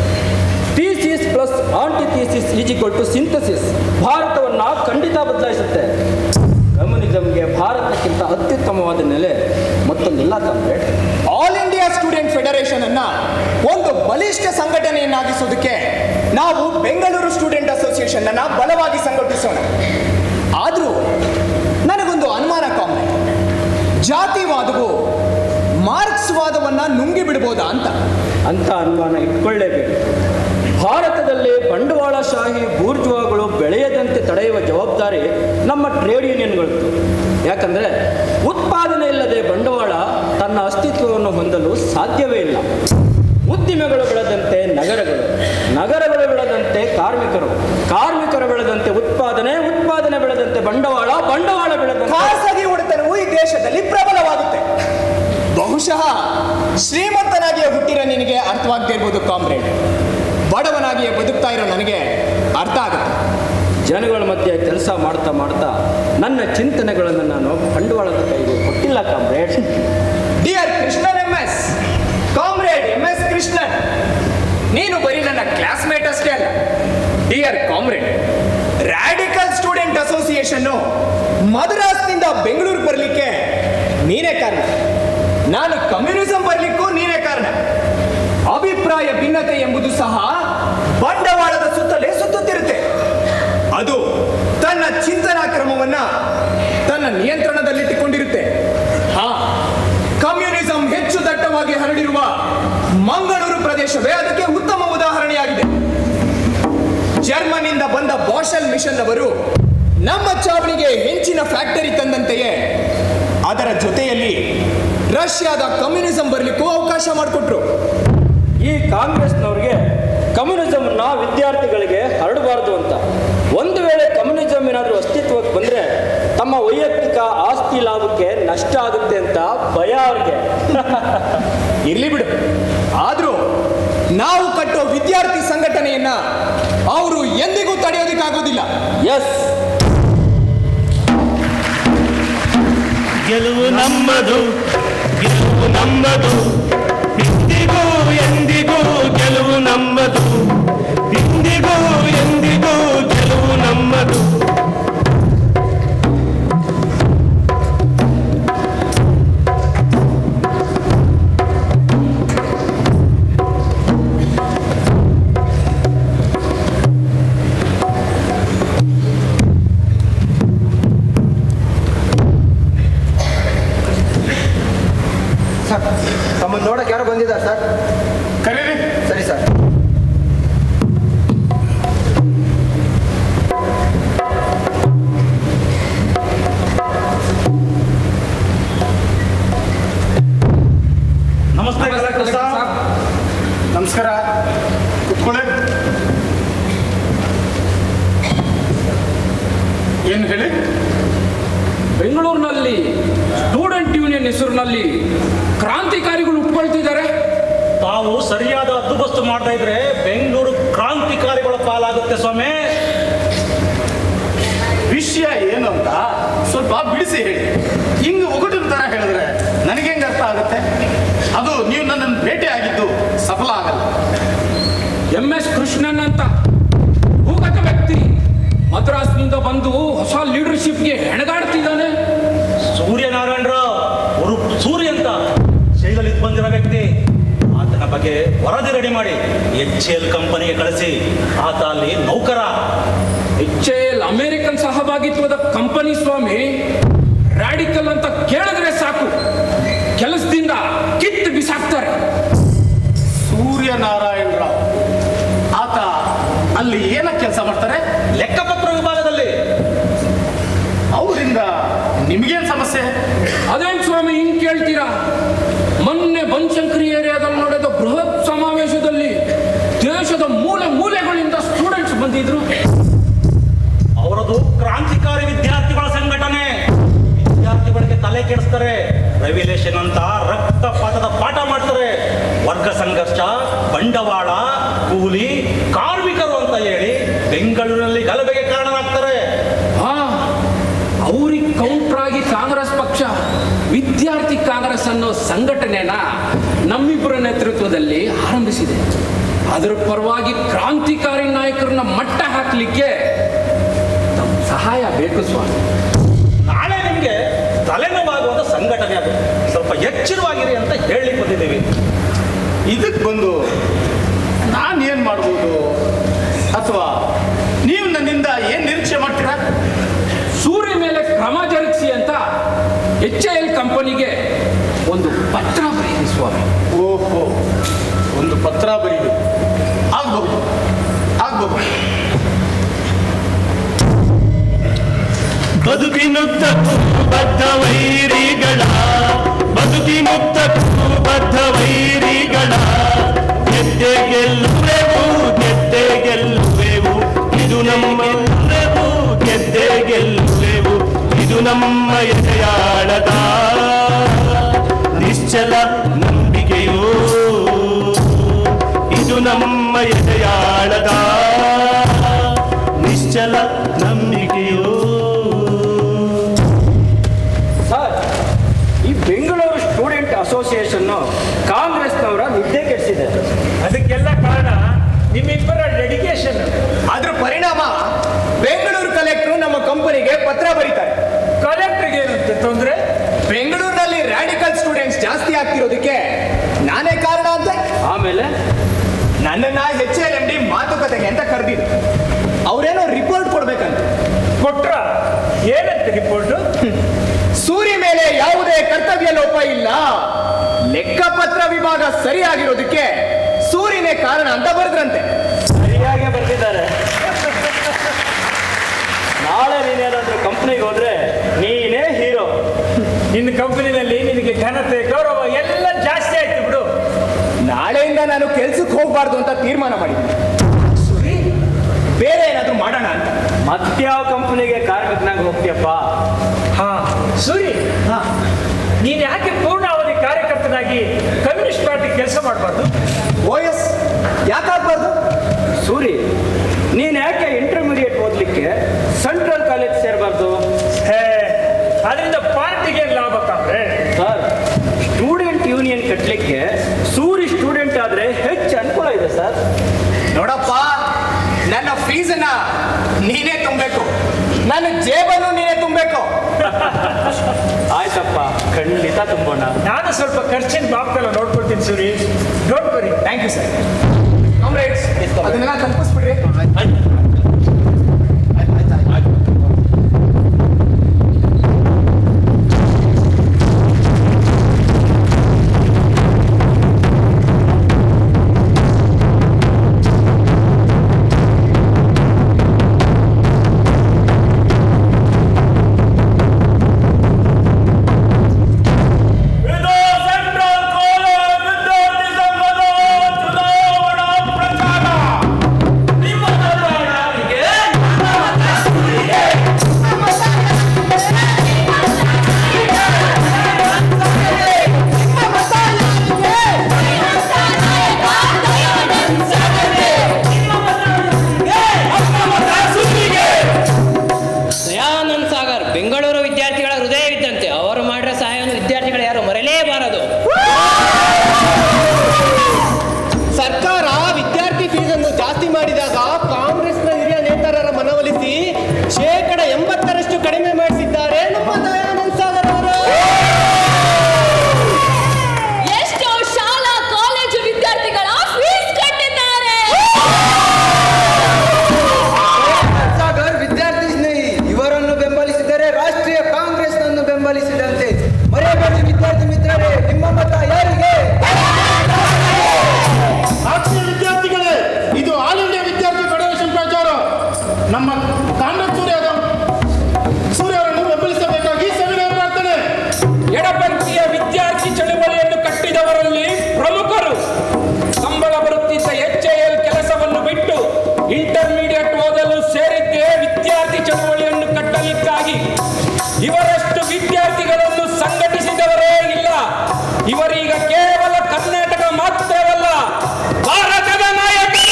Thesis plus antithesis is equal to synthesis ಭಾರತವನ್ನು ಖಂಡಿತ ಬದಲಾಯಿಸುತ್ತೆ. ಕಮ್ಯುನಿಸಂಗೆ ಭಾರತಕ್ಕಿಂತ ಅತ್ಯುತ್ತಮವಾದ ನೆಲೆ ಮತ್ತೊಂದಿಲ್ಲ comrade. All India Student Federation ಅನ್ನ ಒಂದು ಬಲಿಷ್ಠ ಸಂಘಟನೆಯನ್ನಾಗಿಸುವುದಕ್ಕೆ ನಾವು ಬೆಂಗಳೂರು ಸ್ಟೂಡೆಂಟ್ ಅಸೋಸಿಯೇಷನ್ ಅನ್ನ ಬಲವಾಗಿ ಸಂಘಟಿಸೋಣ. ಆದರೂ ನನಗೊಂದು ಅನುಮಾನ ಕಾಮ್ರೇಡ್. ಜಾತಿವಾದವು ಮಾರ್ಕ್ಸ್ವಾದವನ್ನ ನುಂಗಿ ಬಿಡ್ಬೋದಾ ಅಂತ ಅನುಮಾನ ಇಟ್ಕೊಳ್ಳೇಬೇಕು. ಭಾರತದಲ್ಲಿ ಬಂಡವಾಳಶಾಹಿ ಬೂರ್ಜುವಾಗಳು ಬೆಳೆಯದಂತೆ ತಡೆಯುವ ಜವಾಬ್ದಾರಿ ನಮ್ಮ ಟ್ರೇಡ್ ಯೂನಿಯನ್ಗಳದ್ದು. ಯಾಕಂದರೆ ಉತ್ಪಾದನೆ ಇಲ್ಲದೆ ಬಂಡವಾಳ ತನ್ನ ಅಸ್ತಿತ್ವವನ್ನು ಹೊಂದಲು ಸಾಧ್ಯವೇ ಇಲ್ಲ. ಉದ್ದಿಮೆಗಳು ಬೆಳೆದಂತೆ ನಗರಗಳು, ನಗರಗಳು ಬೆಳೆದಂತೆ ಕಾರ್ಮಿಕರು, ಕಾರ್ಮಿಕರು ಬೆಳೆದಂತೆ ಉತ್ಪಾದನೆ, ಉತ್ಪಾದನೆ ಬೆಳೆದಂತೆ ಬಂಡವಾಳ, ಬಂಡವಾಳ ಬೆಳೆದಂತೆ ಖಾಸಗಿ ಒಡೆತನವು ಈ ದೇಶದಲ್ಲಿ ಪ್ರಬಲವಾಗುತ್ತೆ. ಬಹುಶಃ ಶ್ರೀಮಂತನಾಗಿಯೇ ಹುಟ್ಟಿರೋ ನಿನಗೆ ಅರ್ಥವಾಗದೇ ಇರ್ಬೋದು ಕಾಮ್ರೇಡ್. ಬಡವನಾಗಿಯೇ ಬದುಕ್ತಾ ಇರೋ ನನಗೆ ಅರ್ಥ ಆಗುತ್ತೆ. ಜನಗಳ ಮಧ್ಯೆ ಕೆಲಸ ಮಾಡ್ತಾ ಮಾಡ್ತಾ ನನ್ನ ಚಿಂತನೆಗಳನ್ನು ನಾನು ಬಂಡವಾಳದ ಕೈಗೆ ಕೊಟ್ಟಿಲ್ಲ comrade. Dear Krishnan MS, comrade MS Krishnan, ನೀನು ಬರೀ ನನ್ನ ಕ್ಲಾಸ್ಮೇಟ್ ಅಷ್ಟೇ ಅಲ್ಲ. Dear comrade, radical student association ಮದ್ರಾಸ್ನಿಂದ ಬೆಂಗಳೂರು ಬರಲಿಕ್ಕೆ ನೀನೇ ಕಾರಣ. ನಾನು ಕಮ್ಯುನಿಸಂ ಬರಲಿಕ್ಕೂ ನೀನೇ ಕಾರಣ. ಅಭಿಪ್ರಾಯ ಭಿನ್ನತೆ ಎಂಬುದು ಸಹ ಬಂಡವಾಳದ ಸುತ್ತಲೇ ಸುತ್ತುತ್ತಿರುತ್ತೆ. ಅದು ತನ್ನ ಚಿಂತನಾ ಕ್ರಮವನ್ನ ತನ್ನ ನಿಯಂತ್ರಣದಲ್ಲಿಟ್ಟುಕೊಂಡಿರುತ್ತೆ. ಕಮ್ಯುನಿಸಂ ಹೆಚ್ಚು ದಟ್ಟವಾಗಿ ಹರಡಿರುವ ಮಂಗಳೂರು ಪ್ರದೇಶವೇ ಅದಕ್ಕೆ ಉತ್ತಮ ಉದಾಹರಣೆಯಾಗಿದೆ. ಜರ್ಮನಿಯಿಂದ ಬಂದ ಬಾಷೆಲ್ ಮಿಷನ್ ಅವರು ನಮ್ಮ ಚಾವಣಿಗೆ ಹೆಂಚಿನ ಫ್ಯಾಕ್ಟರಿ ತಂದಂತೆಯೇ ಅದರ ಜೊತೆಯಲ್ಲಿ ರಷ್ಯಾದ ಕಮ್ಯುನಿಸಂ ಬರಲಿಕ್ಕೂ ಅವಕಾಶ ಮಾಡಿಕೊಟ್ರು. ಈ ಕಾಂಗ್ರೆಸ್ನವ್ರಿಗೆ ಕಮ್ಯುನಿಸಂನ ವಿದ್ಯಾರ್ಥಿಗಳಿಗೆ ಹರಡಬಾರದು ಅಂತ. ಒಂದು ವೇಳೆ ಕಮ್ಯುನಿಸಂ ಏನಾದರೂ ಅಸ್ತಿತ್ವಕ್ಕೆ ಬಂದರೆ ತಮ್ಮ ವೈಯಕ್ತಿಕ ಆಸ್ತಿ ಲಾಭಕ್ಕೆ ನಷ್ಟ ಆಗುತ್ತೆ ಅಂತ ಭಯ ಅವ್ರಿಗೆ. ಇರ್ಲಿ ಬಿಡು. ಆದರೂ ನಾವು ಕಟ್ಟೋ ವಿದ್ಯಾರ್ಥಿ ಸಂಘಟನೆಯನ್ನ ಅವರು ಎಂದಿಗೂ ತಡೆಯೋದಕ್ಕಾಗೋದಿಲ್ಲ. ಎಸ್, ಗೆಲುವು ನಮ್ಮದು, ಗೆಲುವು ನಮ್ಮದು. ಇಂದಿಗೂ ಎಂದಿಗೂ ಗೆಲುವು ನಮ್ಮದು, ಇಂದಿಗೂ ಎಂದಿಗೂ ಗೆಲುವು ನಮ್ಮದು. ಸರ್, ತಮ್ಮನ್ನು ನೋಡಕ್ಕೆ ಯಾರೋ ಬಂದಿದ್ದಾರೆ ಸರ್. ಕರೀರಿ. ಸರಿ ಸರ್. ನಮಸ್ತೆ ಕಲೆಕ್ಟರ್ ಸಾಬ್. ನಮಸ್ಕಾರ, ಕುತ್ಕೊಳ್ಳಿ. ಏನು ಹೇಳಿ? ಬೆಂಗಳೂರಿನಲ್ಲಿ ಸ್ಟೂಡೆಂಟ್ ಯೂನಿಯನ್ ಹೆಸರಿನಲ್ಲಿ ಕ್ರಾಂತಿಕಾರಿಗಳು ಉಟ್ಕೊಳ್ತಿದ್ದಾರೆ. ತಾವು ಸರಿಯಾದ ಹದ್ದುಬಸ್ತು ಮಾಡ್ತಾ ಇದ್ರೆ ಬೆಂಗಳೂರು ಕ್ರಾಂತಿಕಾರಿಗಳ ಪಾಲಾಗುತ್ತೆ ಸ್ವಾಮಿ. ವಿಷಯ ಏನು ಅಂತ ಸ್ವಲ್ಪ ಬಿಡಿಸಿ ಹೇಳಿ. ಹಿಂಗೆ ಒಗಟಿನ ಥರ ಹೇಳಿದ್ರೆ ನನಗೆ ಹೆಂಗೆ ಅರ್ಥ ಆಗುತ್ತೆ? ಅದು ನೀವು ನನ್ನನ್ನು ಭೇಟಿ ಆಗಿದ್ದು ಸಫಲ ಆಗಲ್ಲ. MS ಕೃಷ್ಣನ್ ಅಂತ ಭೂಗತ ವ್ಯಕ್ತಿ ಮದ್ರಾಸ್ನಿಂದ ಬಂದು ಹೊಸ ಲೀಡರ್ಶಿಪ್ಗೆ ಹೆಣಗಾಡ್ತಿದ್ದಾನೆ. ಸೂರ್ಯನಾರಾಯಣರಾವ್ ಅವರು ಸೂರ್ಯ ಅಂತ ಶೈಲಲ್ಲಿ ಬಂದಿರೋ ವ್ಯಕ್ತಿ. ಆತನ ಬಗ್ಗೆ ವರದಿ ರೆಡಿ ಮಾಡಿ HAL ಕಂಪನಿಗೆ ಕಳಿಸಿ. ಆತ ಅಲ್ಲಿ ನೌಕರ. HAL ಅಮೆರಿಕನ್ ಸಹಭಾಗಿತ್ವದ ಕಂಪನಿ ಸ್ವಾಮಿ. ರಾಡಿಕಲ್ ಅಂತ ಕೇಳಿದ್ರೆ ಸಾಕು, ಕೆಲಸದಿಂದ ಕಿತ್ತು ಬಿಸಾಕ್ತಾರೆ. ಸೂರ್ಯನಾರಾಯಣರಾವ್ ಆತ ಅಲ್ಲಿ ಏನಕ್ಕೆ ಕೆಲಸ ಮಾಡ್ತಾರೆ? ಲೆಕ್ಕಪತ್ರ ವಿಭಾಗದಲ್ಲಿ. ಅವರಿಂದ ನಿಮಗೇನು ಸಮಸ್ಯೆ? ಅದೇನ್ ಸ್ವಾಮಿ ಹಿಂಗ್ ಕೇಳ್ತೀರಾ? ಮೊನ್ನೆ ಬನಶಂಕರಿ ಏರಿಯಾದಲ್ಲಿ ನಡೆದ ಬೃಹತ್ ಸಮಾವೇಶದಲ್ಲಿ ದೇಶದ ಮೂಲೆ ಮೂಲೆಗಳಿಂದ ಸ್ಟೂಡೆಂಟ್ಸ್ ಬಂದಿದ್ರು. ಅವರದು ಕ್ರಾಂತಿಕಾರಿ ವಿದ್ಯಾರ್ಥಿಗಳ ಸಂಘಟನೆ. ವಿದ್ಯಾರ್ಥಿಗಳಿಗೆ ತಲೆ ಕೆಡಿಸ್ತಾರೆ. ರೆವಿಲೇಷನ್ ಅಂತ ರಕ್ತಪಾತದ ಪಾಠ ಮಾಡ್ತಾರೆ. ವರ್ಗ ಸಂಘರ್ಷ, ಬಂಡವಾಳ, ಕೂಲಿ, ಕಾರ್ಮಿಕರು ಅಂತ ಹೇಳಿ ಬೆಂಗಳೂರಿನಲ್ಲಿ ಗಲಭೆಗೆ ಕಾರಣರಾಗ್ತಾರೆ. ಅವ್ರಿಗೆ ಕೌಂಟರ್ ಆಗಿ ಕಾಂಗ್ರೆಸ್ ಪಕ್ಷ ವಿದ್ಯಾರ್ಥಿ ಕಾಂಗ್ರೆಸ್ ಅನ್ನೋ ಸಂಘಟನೆನ ನಮ್ಮಿಬ್ಬರ ನೇತೃತ್ವದಲ್ಲಿ ಆರಂಭಿಸಿದೆ. ಅದರ ಪರವಾಗಿ ಕ್ರಾಂತಿಕಾರಿ ನಾಯಕರನ್ನ ಮಟ್ಟ ಹಾಕಲಿಕ್ಕೆ ತಮ್ಮ ಸಹಾಯ ಬೇಕು ಸ್ವಾಮಿ. ನಾಳೆ ನಿಮಗೆ ತಲೆನೋವಾಗುವಂತ ಸಂಘಟನೆ ಅದು. ಸ್ವಲ್ಪ ಎಚ್ಚರವಾಗಿರಿ ಅಂತ ಹೇಳಲಿಕ್ಕೆ ಬಂದಿದ್ದೀವಿ. ಇದಕ್ಕೆ ಬಂದು ನಾನು ಏನು ಮಾಡ್ಬೋದು? ಅಥವಾ ನೀವು ನನ್ನಿಂದ ಏನು ನಿರೀಕ್ಷೆ ಮಾಡ್ತೀರಾ? ಸೂರ್ಯ ಮೇಲೆ ಕ್ರಮ ಜರುಗಿಸಿ ಅಂತ HAL ಕಂಪನಿಗೆ ಒಂದು ಪತ್ರ ಬರೀರಿ ಸ್ವಾಮಿ. ಓಹೋ, ಒಂದು ಪತ್ರ ಬರೀಬೇಕು. ಆಗ್ಬಹುದು ಆಗ್ಬಹುದು. ಬದುಕಿನುದ್ದಕ್ಕೂ ಬದ್ಧ ವೈರಿಗಳ, ಬದುಕಿನುದ್ದಕ್ಕೂ ಬದ್ಧ ವೈರಿಗಳ, ಗೆದ್ದೆ ಗೆಲ್ಲುವೆವು, ಗೆದ್ದೆ ಗೆಲ್ಲುವೆವು, ಇದು ನಮ್ಮೆಲ್ಲವೂ, ಗೆದ್ದೆ ಗೆಲ್ಲುವೆವು, ಇದು ನಮ್ಮ ಎದೆಯಾಳದ ನಿಶ್ಚಲ ನಂಬಿಕೆಯೋ, ಇದು ನಮ್ಮ ಎದೆಯಾಳದ ನಿಶ್ಚಲ ನಂಬಿಕೆಯೋ. ಸರ್, ಈ ಬೆಂಗಳೂರು ಸ್ಟೂಡೆಂಟ್ ಅಸೋಸಿಯೇಷನ್ ಕಾಂಗ್ರೆಸ್ನವರ ನಿದ್ದೆ ಕೆಡಿಸಿದೆ. ಅದಕ್ಕೆಲ್ಲ ಕಾರಣ ನಿಮ್ಮಿಬ್ಬರ ಡೆಡಿಕೇಶನ್. ಅದ್ರ ಪರಿಣಾಮ ಬೆಂಗಳೂರು ಕಲೆಕ್ಟರ್ ನಮ್ಮ ಕಂಪನಿಗೆ ಪತ್ರ ಬರೀತಾರೆ. ಕಲೆಕ್ಟರ್ಗೆ ಏನಂತೆ ತೊಂದರೆ? ಬೆಂಗಳೂರಿನಲ್ಲಿ ರಾಡಿಕಲ್ ಸ್ಟೂಡೆಂಟ್ಸ್ ಜಾಸ್ತಿ ಆಗ್ತಿರೋದಕ್ಕೆ ನಾನೇ ಕಾರಣ ಅಂತ. ಆಮೇಲೆ ನನ್ನನ್ನ HAL MD ಮಾತುಕತೆಗೆ ಅಂತ ಕರೆದಿದ್ರು. ಅವರೇನೋ ರಿಪೋರ್ಟ್ ಕೊಡ್ಬೇಕಂತ. ಕೊಟ್ರ? ಏನಂತೆ ರಿಪೋರ್ಟ್? ಸೂರ್ಯ ಮೇಲೆ ಯಾವುದೇ ಕರ್ತವ್ಯ ಲೋಪ ಇಲ್ಲ, ಲೆಕ್ಕಪತ್ರ ವಿಭಾಗ ಸರಿಯಾಗಿರೋದಕ್ಕೆ ಸೂರ್ಯನೇ ಕಾರಣ ಅಂತ ಬರೆದ್ರಂತೆ. ಸರಿಯಾಗಿ ಬರ್ತಿದ್ದಾರೆ. ನಾಳೆ ನೀನೇನಾದ್ರೂ ಕಂಪ್ನಿಗೆ ಹೋದ್ರೆ ನೀನೇ ಹೀರೋ. ನಿನ್ನ ಕಂಪನಿನಲ್ಲಿ ನಿನಗೆ ಘನತೆ, ಗೌರವ ಎಲ್ಲ ಜಾಸ್ತಿ ಆಯ್ತು ಬಿಡು. ನಾಳೆಯಿಂದ ನಾನು ಕೆಲ್ಸಕ್ಕೆ ಹೋಗ್ಬಾರ್ದು ಅಂತ ತೀರ್ಮಾನ ಮಾಡಿದ್ದೀನಿ. ಬೇರೆ ಏನಾದ್ರೂ ಮಾಡೋಣ ಅಂತ. ಮತ್ಯಾವ ಕಂಪನಿಗೆ ಕಾರ್ಮಿಕನಾಗ ಹೋಗ್ತೀಯಪ್ಪ? ಹಾ ಸೂರಿ, ನೀನ್ ಯಾಕೆ ಪೂರ್ಣಾವಧಿ ಕಾರ್ಯಕರ್ತನಾಗಿ ಕಮ್ಯುನಿಸ್ಟ್ ಪಾರ್ಟಿ ಕೆಲಸ ಮಾಡಬಾರ್ದು? OS ಯಾಕಾಗಬಾರ್ದು? ಸೂರಿ, ನೀನ್ ಯಾಕೆ ಇಂಟರ್ಮೀಡಿಯೇಟ್ ಓದ್ಲಿಕ್ಕೆ ಸೆಂಟ್ರಲ್ ಕಾಲೇಜ್ ಸೇರಬಾರ್ದು? ಅದರಿಂದ ಪಾರ್ಟಿಗೆ ಲಾಭ ಕಾಮ್ರೆ. ಸರ್, ಸ್ಟೂಡೆಂಟ್ ಯೂನಿಯನ್ ಕಟ್ಟಲಿಕ್ಕೆ ಸೂರಿ ಸ್ಟೂಡೆಂಟ್ ನೀನೇ ತುಂಬಬೇಕು, ನಾನು ಜೇಬನ್ನು ನೀನೇ ತುಂಬಬೇಕು. ಆಯ್ತಪ್ಪ, ಖಂಡಿತ ತುಂಬೋಣ. ನಾನು ಸ್ವಲ್ಪ ಖರ್ಚಿನ ಬಾಪ್ತೆಲ್ಲ ನೋಡ್ಕೊಳ್ತೀನಿ Suresh. Don't worry. Thank you sir. Comrades, ಅದನ್ನೆಲ್ಲ ತಲುಪಿಸ್ಬಿಡ್ರಿ. ಇವರಷ್ಟು ವಿದ್ಯಾರ್ಥಿಗಳನ್ನು ಸಂಘಟಿಸಿದವರೇ ಇಲ್ಲ. ಇವರೀಗ ಕೇವಲ ಕರ್ನಾಟಕ ಮಾತ್ರವಲ್ಲ, ಭಾರತದ ನಾಯಕರು.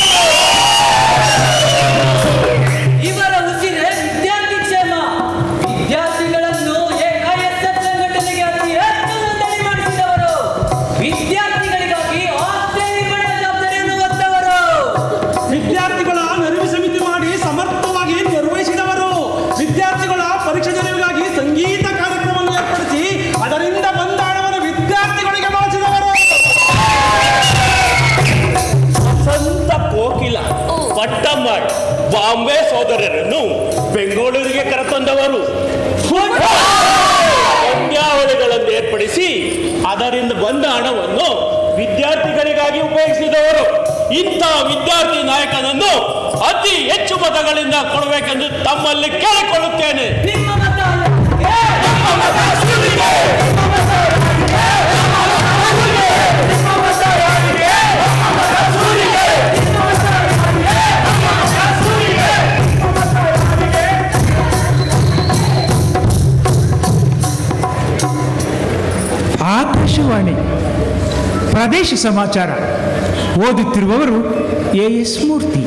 ಇವರ ಉಸಿರೇ ವಿದ್ಯಾರ್ಥಿ ಕ್ಷೇಮ. ವಿದ್ಯಾರ್ಥಿಗಳನ್ನು ಎಐಎಸ್ಎಫ್ ಸಂಘಟನೆಗೆ ಅತಿ ಹೆಚ್ಚು ನೋಂದಣಿ ಮಾಡಿಸಿದವರು, ವಿದ್ಯಾರ್ಥಿಗಳಿಗಾಗಿ ಹಾಸ್ಟೆಲ್ ನಿರ್ಮಾಣ ಜವಾಬ್ದಾರಿಯನ್ನು ಹೊತ್ತವರು, ವಿದ್ಯಾರ್ಥಿಗಳ ನೆರವು ಸಮಿತಿ ಮಾಡಿ ಸಮರ್ಥವಾಗಿ ನಿರ್ವಹಿಸಿದವರು, ವಿದ್ಯಾರ್ಥಿಗಳ ಪರೀಕ್ಷೆ ನೆರವಿಗಾಗಿ ಸಂಗೀತ ಕಾರ್ಯಕ್ರಮವನ್ನು ಏರ್ಪಡಿಸಿ ಅದರಿಂದ ಬಂದ ಹಣವನ್ನು ವಿದ್ಯಾರ್ಥಿಗಳಿಗೆ ಬಳಸಿದವರು. ಸಂತ ಕೋಕಿಲ ಪಟ್ಟಮ್ಮಾಳ್ ಬಾಂಬೆ ಸೋದರರನ್ನು ಬೆಂಗಳೂರಿಗೆ ಕರೆತಂದವರು, ಪಂದ್ಯಾವಳಿಗಳನ್ನು ಏರ್ಪಡಿಸಿ ಅದರಿಂದ ಬಂದ ಹಣವನ್ನು ವಿದ್ಯಾರ್ಥಿಗಳಿಗಾಗಿ ಉಪಯೋಗಿಸಿದವರು. ಇಂಥ ವಿದ್ಯಾರ್ಥಿ ನಾಯಕನನ್ನು ಅತಿ ಹೆಚ್ಚು ಮತಗಳಿಂದ ಕೊಡಬೇಕೆಂದು ತಮ್ಮಲ್ಲಿ ಕೇಳಿಕೊಳ್ಳುತ್ತೇನೆ. ನಿಮ್ಮ ಮತ ಆಕಾಶವಾಣಿ ಪ್ರದೇಶ ಸಮಾಚಾರ ಓದುತ್ತಿರುವವರು ಎಎಸ್ ಮೂರ್ತಿ.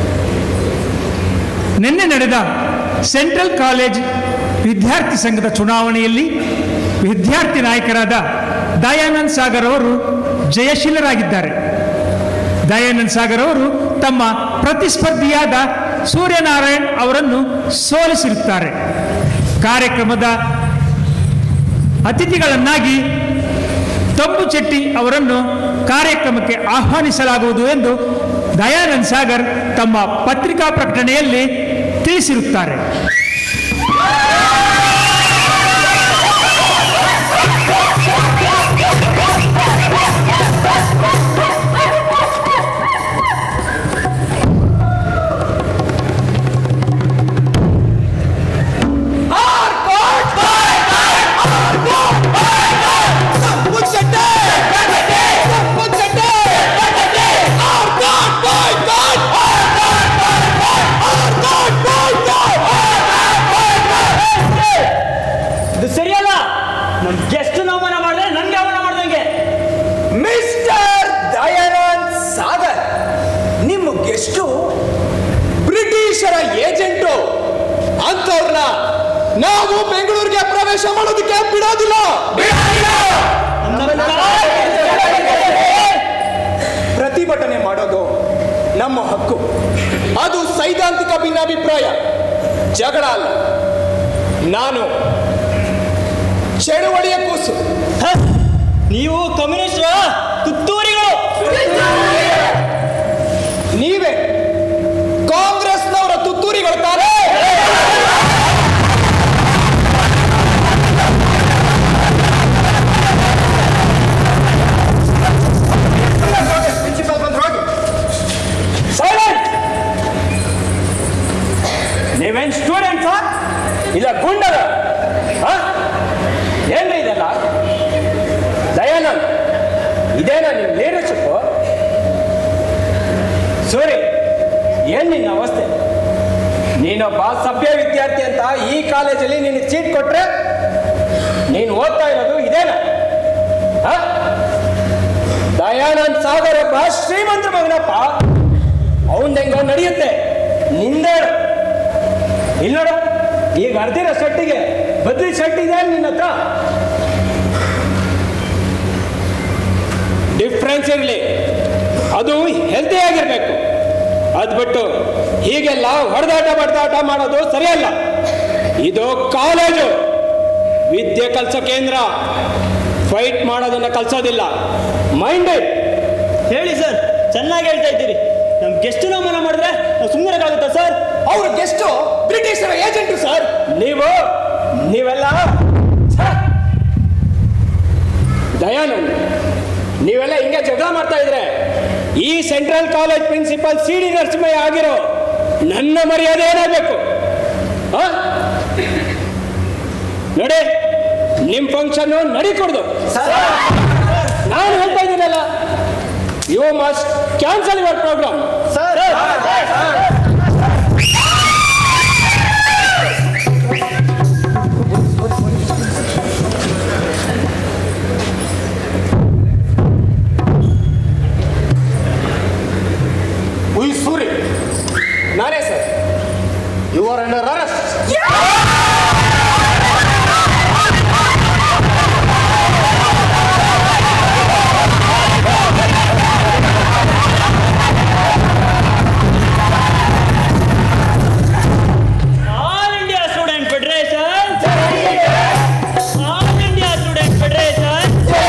ನಿನ್ನೆ ನಡೆದ ಸೆಂಟ್ರಲ್ ಕಾಲೇಜ್ ವಿದ್ಯಾರ್ಥಿ ಸಂಘದ ಚುನಾವಣೆಯಲ್ಲಿ ವಿದ್ಯಾರ್ಥಿ ನಾಯಕರಾದ ದಯಾನಂದ್ ಸಾಗರ್ ಅವರು ಜಯಶೀಲರಾಗಿದ್ದಾರೆ. ದಯಾನಂದ್ ಸಾಗರ್ ಅವರು ತಮ್ಮ ಪ್ರತಿಸ್ಪರ್ಧಿಯಾದ ಸೂರ್ಯನಾರಾಯಣ್ ಅವರನ್ನು ಸೋಲಿಸಿರುತ್ತಾರೆ. ಕಾರ್ಯಕ್ರಮದ ಅತಿಥಿಗಳನ್ನಾಗಿ ತಂಬು ಚೆಟ್ಟಿ ಅವರನ್ನು ಕಾರ್ಯಕ್ರಮಕ್ಕೆ ಆಹ್ವಾನಿಸಲಾಗುವುದು ಎಂದು ದಯಾನಂದ್ ಸಾಗರ್ ತಮ್ಮ ಪತ್ರಿಕಾ ಪ್ರಕಟಣೆಯಲ್ಲಿ ತಿಳಿಸಿರುತ್ತಾರೆ. ಏಜೆಂಟು ಅಂತವ್ರನ್ನ ನಾವು ಬೆಂಗಳೂರಿಗೆ ಪ್ರವೇಶ ಮಾಡೋದಕ್ಕೆ ಬಿಡೋದಿಲ್ಲ. ಪ್ರತಿಭಟನೆ ಮಾಡೋದು ನಮ್ಮ ಹಕ್ಕು. ಅದು ಸೈದ್ಧಾಂತಿಕ ಭಿನ್ನಾಭಿಪ್ರಾಯ, ಜಗಳ ಅಲ್ಲ. ನಾನು ಚಳುವಳಿಯ ಕೂಸು. ನೀವು ಕಮ್ಯುನಿಸ್ಟ್ ತುತ್ತೂರಿಗಳು. ನೀವೇ ಕಾಂಗ್ರೆಸ್ನವರ ತುತ್ತೂರಿಗಳು ತಾನೇ? ನೀವೇನ್ ಸ್ಟೂಡೆಂಟ್ಸಾ ಇಲ್ಲ ಗುಂಡದ? ಏನ್ರಿ ಇದೆಲ್ಲ? ದಯಾನಂದ್, ಇದೇನಾ ನಿಮ್ ಲೀಡರ್ಶಿಪ್? ಸೂರಿ, ಏನ್ ನಿನ್ನ ಅವಸ್ಥೆ? ನೀನೊಬ್ಬ ಸಭ್ಯ ವಿದ್ಯಾರ್ಥಿ ಅಂತ ಈ ಕಾಲೇಜಲ್ಲಿ ನಿನಗೆ ಸೀಟ್ ಕೊಟ್ರೆ ನೀನು ಓದ್ತಾ ಇರೋದು ಇದೇನಾ? ದಯಾನಂದ್ ಸಾಗರ್ ಒಬ್ಬ ಶ್ರೀಮಂತ ಮಗನಪ್ಪ. ಅವನ್ ಹೆಂಗ ನಡೆಯುತ್ತೆ, ನಿಂದೇಳು. ಇಲ್ಲ ನೋಡು, ಈಗ ಅರ್ದಿರೋ ಶರ್ಟಿಗೆ ಬದ್ಲಿ ಶರ್ಟ್ ಇದೆ ನಿನ್ನ ಹತ್ರ. ಡಿಫ್ರೆನ್ಸ್ ಇರಲಿ, ಅದು ಹೆಲ್ತಿ ಆಗಿರ್ಬೇಕು. ಅದ್ ಬಿಟ್ಟು ಹೀಗೆಲ್ಲ ಹೊಡೆದಾಟ ಬಡ್ದಾಟ ಮಾಡೋದು ಸರಿಯಲ್ಲ. ಇದು ಕಾಲೇಜು, ವಿದ್ಯೆ ಕಲಿಸೋ ಕೇಂದ್ರ. ಫೈಟ್ ಮಾಡೋದನ್ನ ಕಲ್ಸೋದಿಲ್ಲ. ಮೈಂಡೆಡ್. ಹೇಳಿ ಸರ್, ಚೆನ್ನಾಗಿ ಹೇಳ್ತಾ ಇದ್ದೀರಿ. ನಮ್ ಗೆಸ್ಟ್ ಮನ ಮಾಡಿದ್ರೆ ನಾವು ಸುಮ್ಮನೆಗಾಗುತ್ತಾ ಸರ್? ಅವ್ರ ಗೆಸ್ಟು ಬ್ರಿಟಿಷರ ಏಜೆಂಟು ಸರ್. ನೀವೆಲ್ಲ ದಯಾನಂದ್, ನೀವೆಲ್ಲ ಹಿಂಗೆ ಜಗಳ ಮಾಡ್ತಾ ಇದ್ರೆ ಈ central college principal CD Narasimhaiah ಆಗಿರೋ ನನ್ನ ಮರ್ಯಾದೆ ಏನಾಗಬೇಕು? ನೋಡಿ, ನಿಮ್ ಫಂಕ್ಷನ್ ನಡೀಕೊಡ್ದು. ನಾನು ಹೇಳ್ತಾ ಇದ್ದೀನಲ್ಲ, you must cancel your programme. Suri, ನಾನೇ sir. You are under arrest. All India Student Federation, All India Student Federation.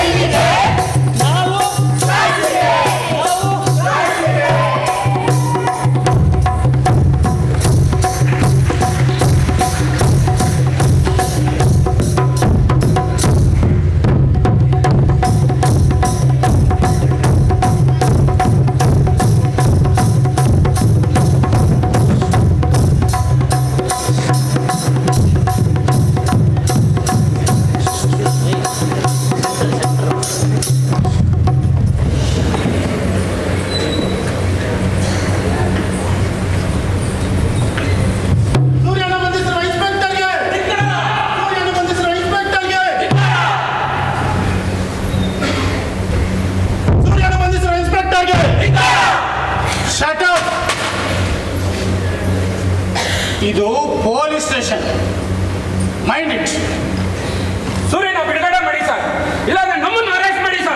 ಇದು ಪೊಲೀಸ್ ಸ್ಟೇಷನ್. Mind it. ಸೂರ್ಯನ ಬಿಡುಗಡೆ ಮಾಡಿ ಸರ್, ಇಲ್ಲಾಂದ್ರೆ ನಮ್ಮನ್ನು ಅರೆಸ್ಟ್ ಮಾಡಿ ಸರ್.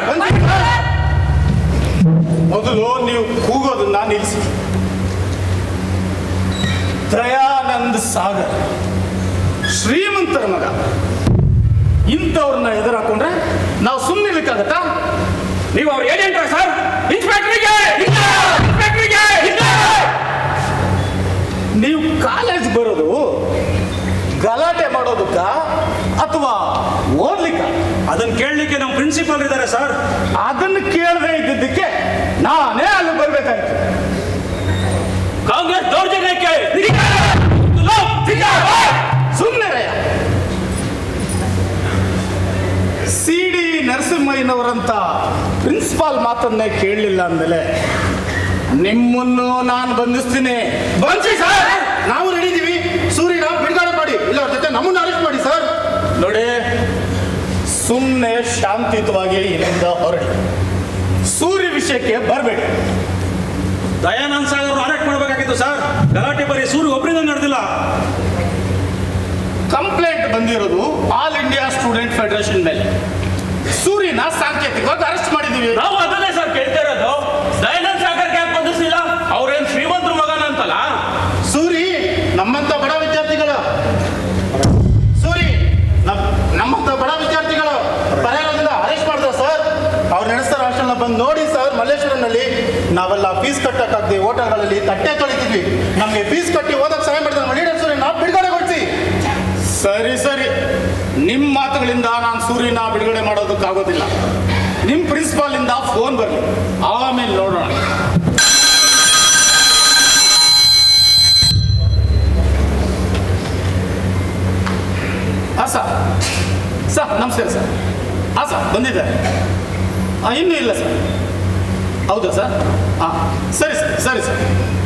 ಮೊದಲು ನೀವು ಕೂಗೋದನ್ನ ನಿಲ್ಲಿಸಿ. ದಯಾನಂದ್ ಸಾಗರ್ ಶ್ರೀಮಂತರ ಮಗ. ಇಂಥವ್ರನ್ನ ಎದುರಾಕೊಂಡ್ರೆ ನಾವು ಸುಮ್ಮನೆ ಇರ್ಲಿಕ್ಕಾಗತ್ತಾ? ನೀವು ಅವ್ರ ಏಜೆಂಟ್ರ ಸರ್? ಇನ್ಸ್ಪೆಕ್ಟರ್ಗೆ ನೀವು ಕಾಲೇಜ್ ಬರೋದು ಗಲಾಟೆ ಮಾಡೋದಕ್ಕ ಅಥವಾ ಓದ್ಲಿಕ್ಕ? ಅದನ್ನ ಕೇಳಲಿಕ್ಕೆ ನಮ್ಮ ಪ್ರಿನ್ಸಿಪಾಲ್ ಇದ್ದಾರೆ ಸರ್. ಅದನ್ನು ಕೇಳದೆ ಇದ್ದಿದ್ದಕ್ಕೆ ನಾನೇ ಅಲ್ಲಿ ಬರ್ಬೇಕಾಯ್ತು. ಕಾಂಗ್ರೆಸ್ ದೌರ್ಜನ್ಯಕ್ಕೆ ಸುಮ್ಮನೆ CD ನರಸಿಂಹಯ್ಯನವರಂತ ಪ್ರಿನ್ಸಿಪಾಲ್ ಮಾತನ್ನೇ ಕೇಳಲಿಲ್ಲ ಅಂದಮೇಲೆ ನಿಮ್ಮನ್ನು ನಾನು ಬಂಧಿಸ್ತೀನಿ. ಬಂಧಿಸಿ ಸರ್. ನಾವು ರೆಡಿದೀವಿ. ಸೂರ್ಯನ ಬಿಡುಗಡೆ ಮಾಡಿ, ಇಲ್ಲ ಅವ್ರ ಜೊತೆ ನಮ್ಮನ್ನು ಅರೆಸ್ಟ್ ಮಾಡಿ ಸರ್. ನೋಡಿ, ಸುಮ್ಮನೆ ಶಾಂತಿಯುತವಾಗಿ ಇಲ್ಲಿಂದ ಹೊರಡಿ. ಸೂರ್ಯ ವಿಷಯಕ್ಕೆ ಬರಬೇಡಿ. ದಯಾನಂದ್ ಸಾಗರ್ ಅರೆಸ್ಟ್ ಮಾಡಬೇಕಾಗಿತ್ತು ಸರ್. ಗಲಾಟೆ ಬರೀ ಸೂರ್ಯ ಒಬ್ಬರಿಂದ ನಡೆದಿಲ್ಲ. ಕಂಪ್ಲೇಂಟ್ ಬಂದಿರೋದು ಆಲ್ ಇಂಡಿಯಾ ಸ್ಟೂಡೆಂಟ್ ಫೆಡರೇಷನ್ ಮೇಲೆ. ಸೂರ್ಯನ ಸಾಂಕೇತಿಕವಾಗಿ ಅರೆಸ್ಟ್ ಮಾಡಿದೀವಿ. ನಾವು ಅದನ್ನೇ ಸರ್ ಕೇಳ್ತಾ ಇರೋದು. ದಯಾನಂದ್ ಸಾಗರ್ ಯಾಕೆ ಬಂಧಿಸಿಲ್ಲ? ಅವ್ರ ನಮ್ಮನ್ನು ನೋಡಿ ಸರ್ ಮಲ್ಲೇಶ್ವರಂನಲ್ಲಿ ನಾವೆಲ್ಲ ಫೀಸ್ ಕಟ್ಟಕ್ಕಾಗದೆ ಹೋಟೆಲ್ಗಳಲ್ಲಿ ತಟ್ಟೆ ತೊಳಿತಿದ್ವಿ. ನಮಗೆ ಫೀಸ್ ಕಟ್ಟಿ ಓದಕ್ಕೆ ಸಹಾಯ ಮಾಡಿದ್ರೆ ನಮ್ಮ ಲೀಡರ್ ಸೂರ್ಯ ನಾವು ಬಿಡುಗಡೆಗೊಳಿಸಿ. ಸರಿ ಸರಿ, ನಿಮ್ಮ ಮಾತುಗಳಿಂದ ನಾನು ಸೂರ್ಯನ ಬಿಡುಗಡೆ ಮಾಡೋದಕ್ಕಾಗೋದಿಲ್ಲ. ನಿಮ್ಮ ಪ್ರಿನ್ಸಿಪಾಲಿಂದ ಫೋನ್ ಬರಲಿ, ಆಮೇಲೆ ನೋಡೋಣ. ಹಾಂ ಸರ್, ಸರ್ ನಮಸ್ಕಾರ ಸರ್. ಹಾಂ ಸರ್ ಬಂದಿದ್ದಾರೆ. ಇನ್ನೂ ಇಲ್ಲ ಸರ್. ಹೌದಾ ಸರ್? ಹಾಂ ಸರಿ ಸರ್, ಸರಿ ಸರ್.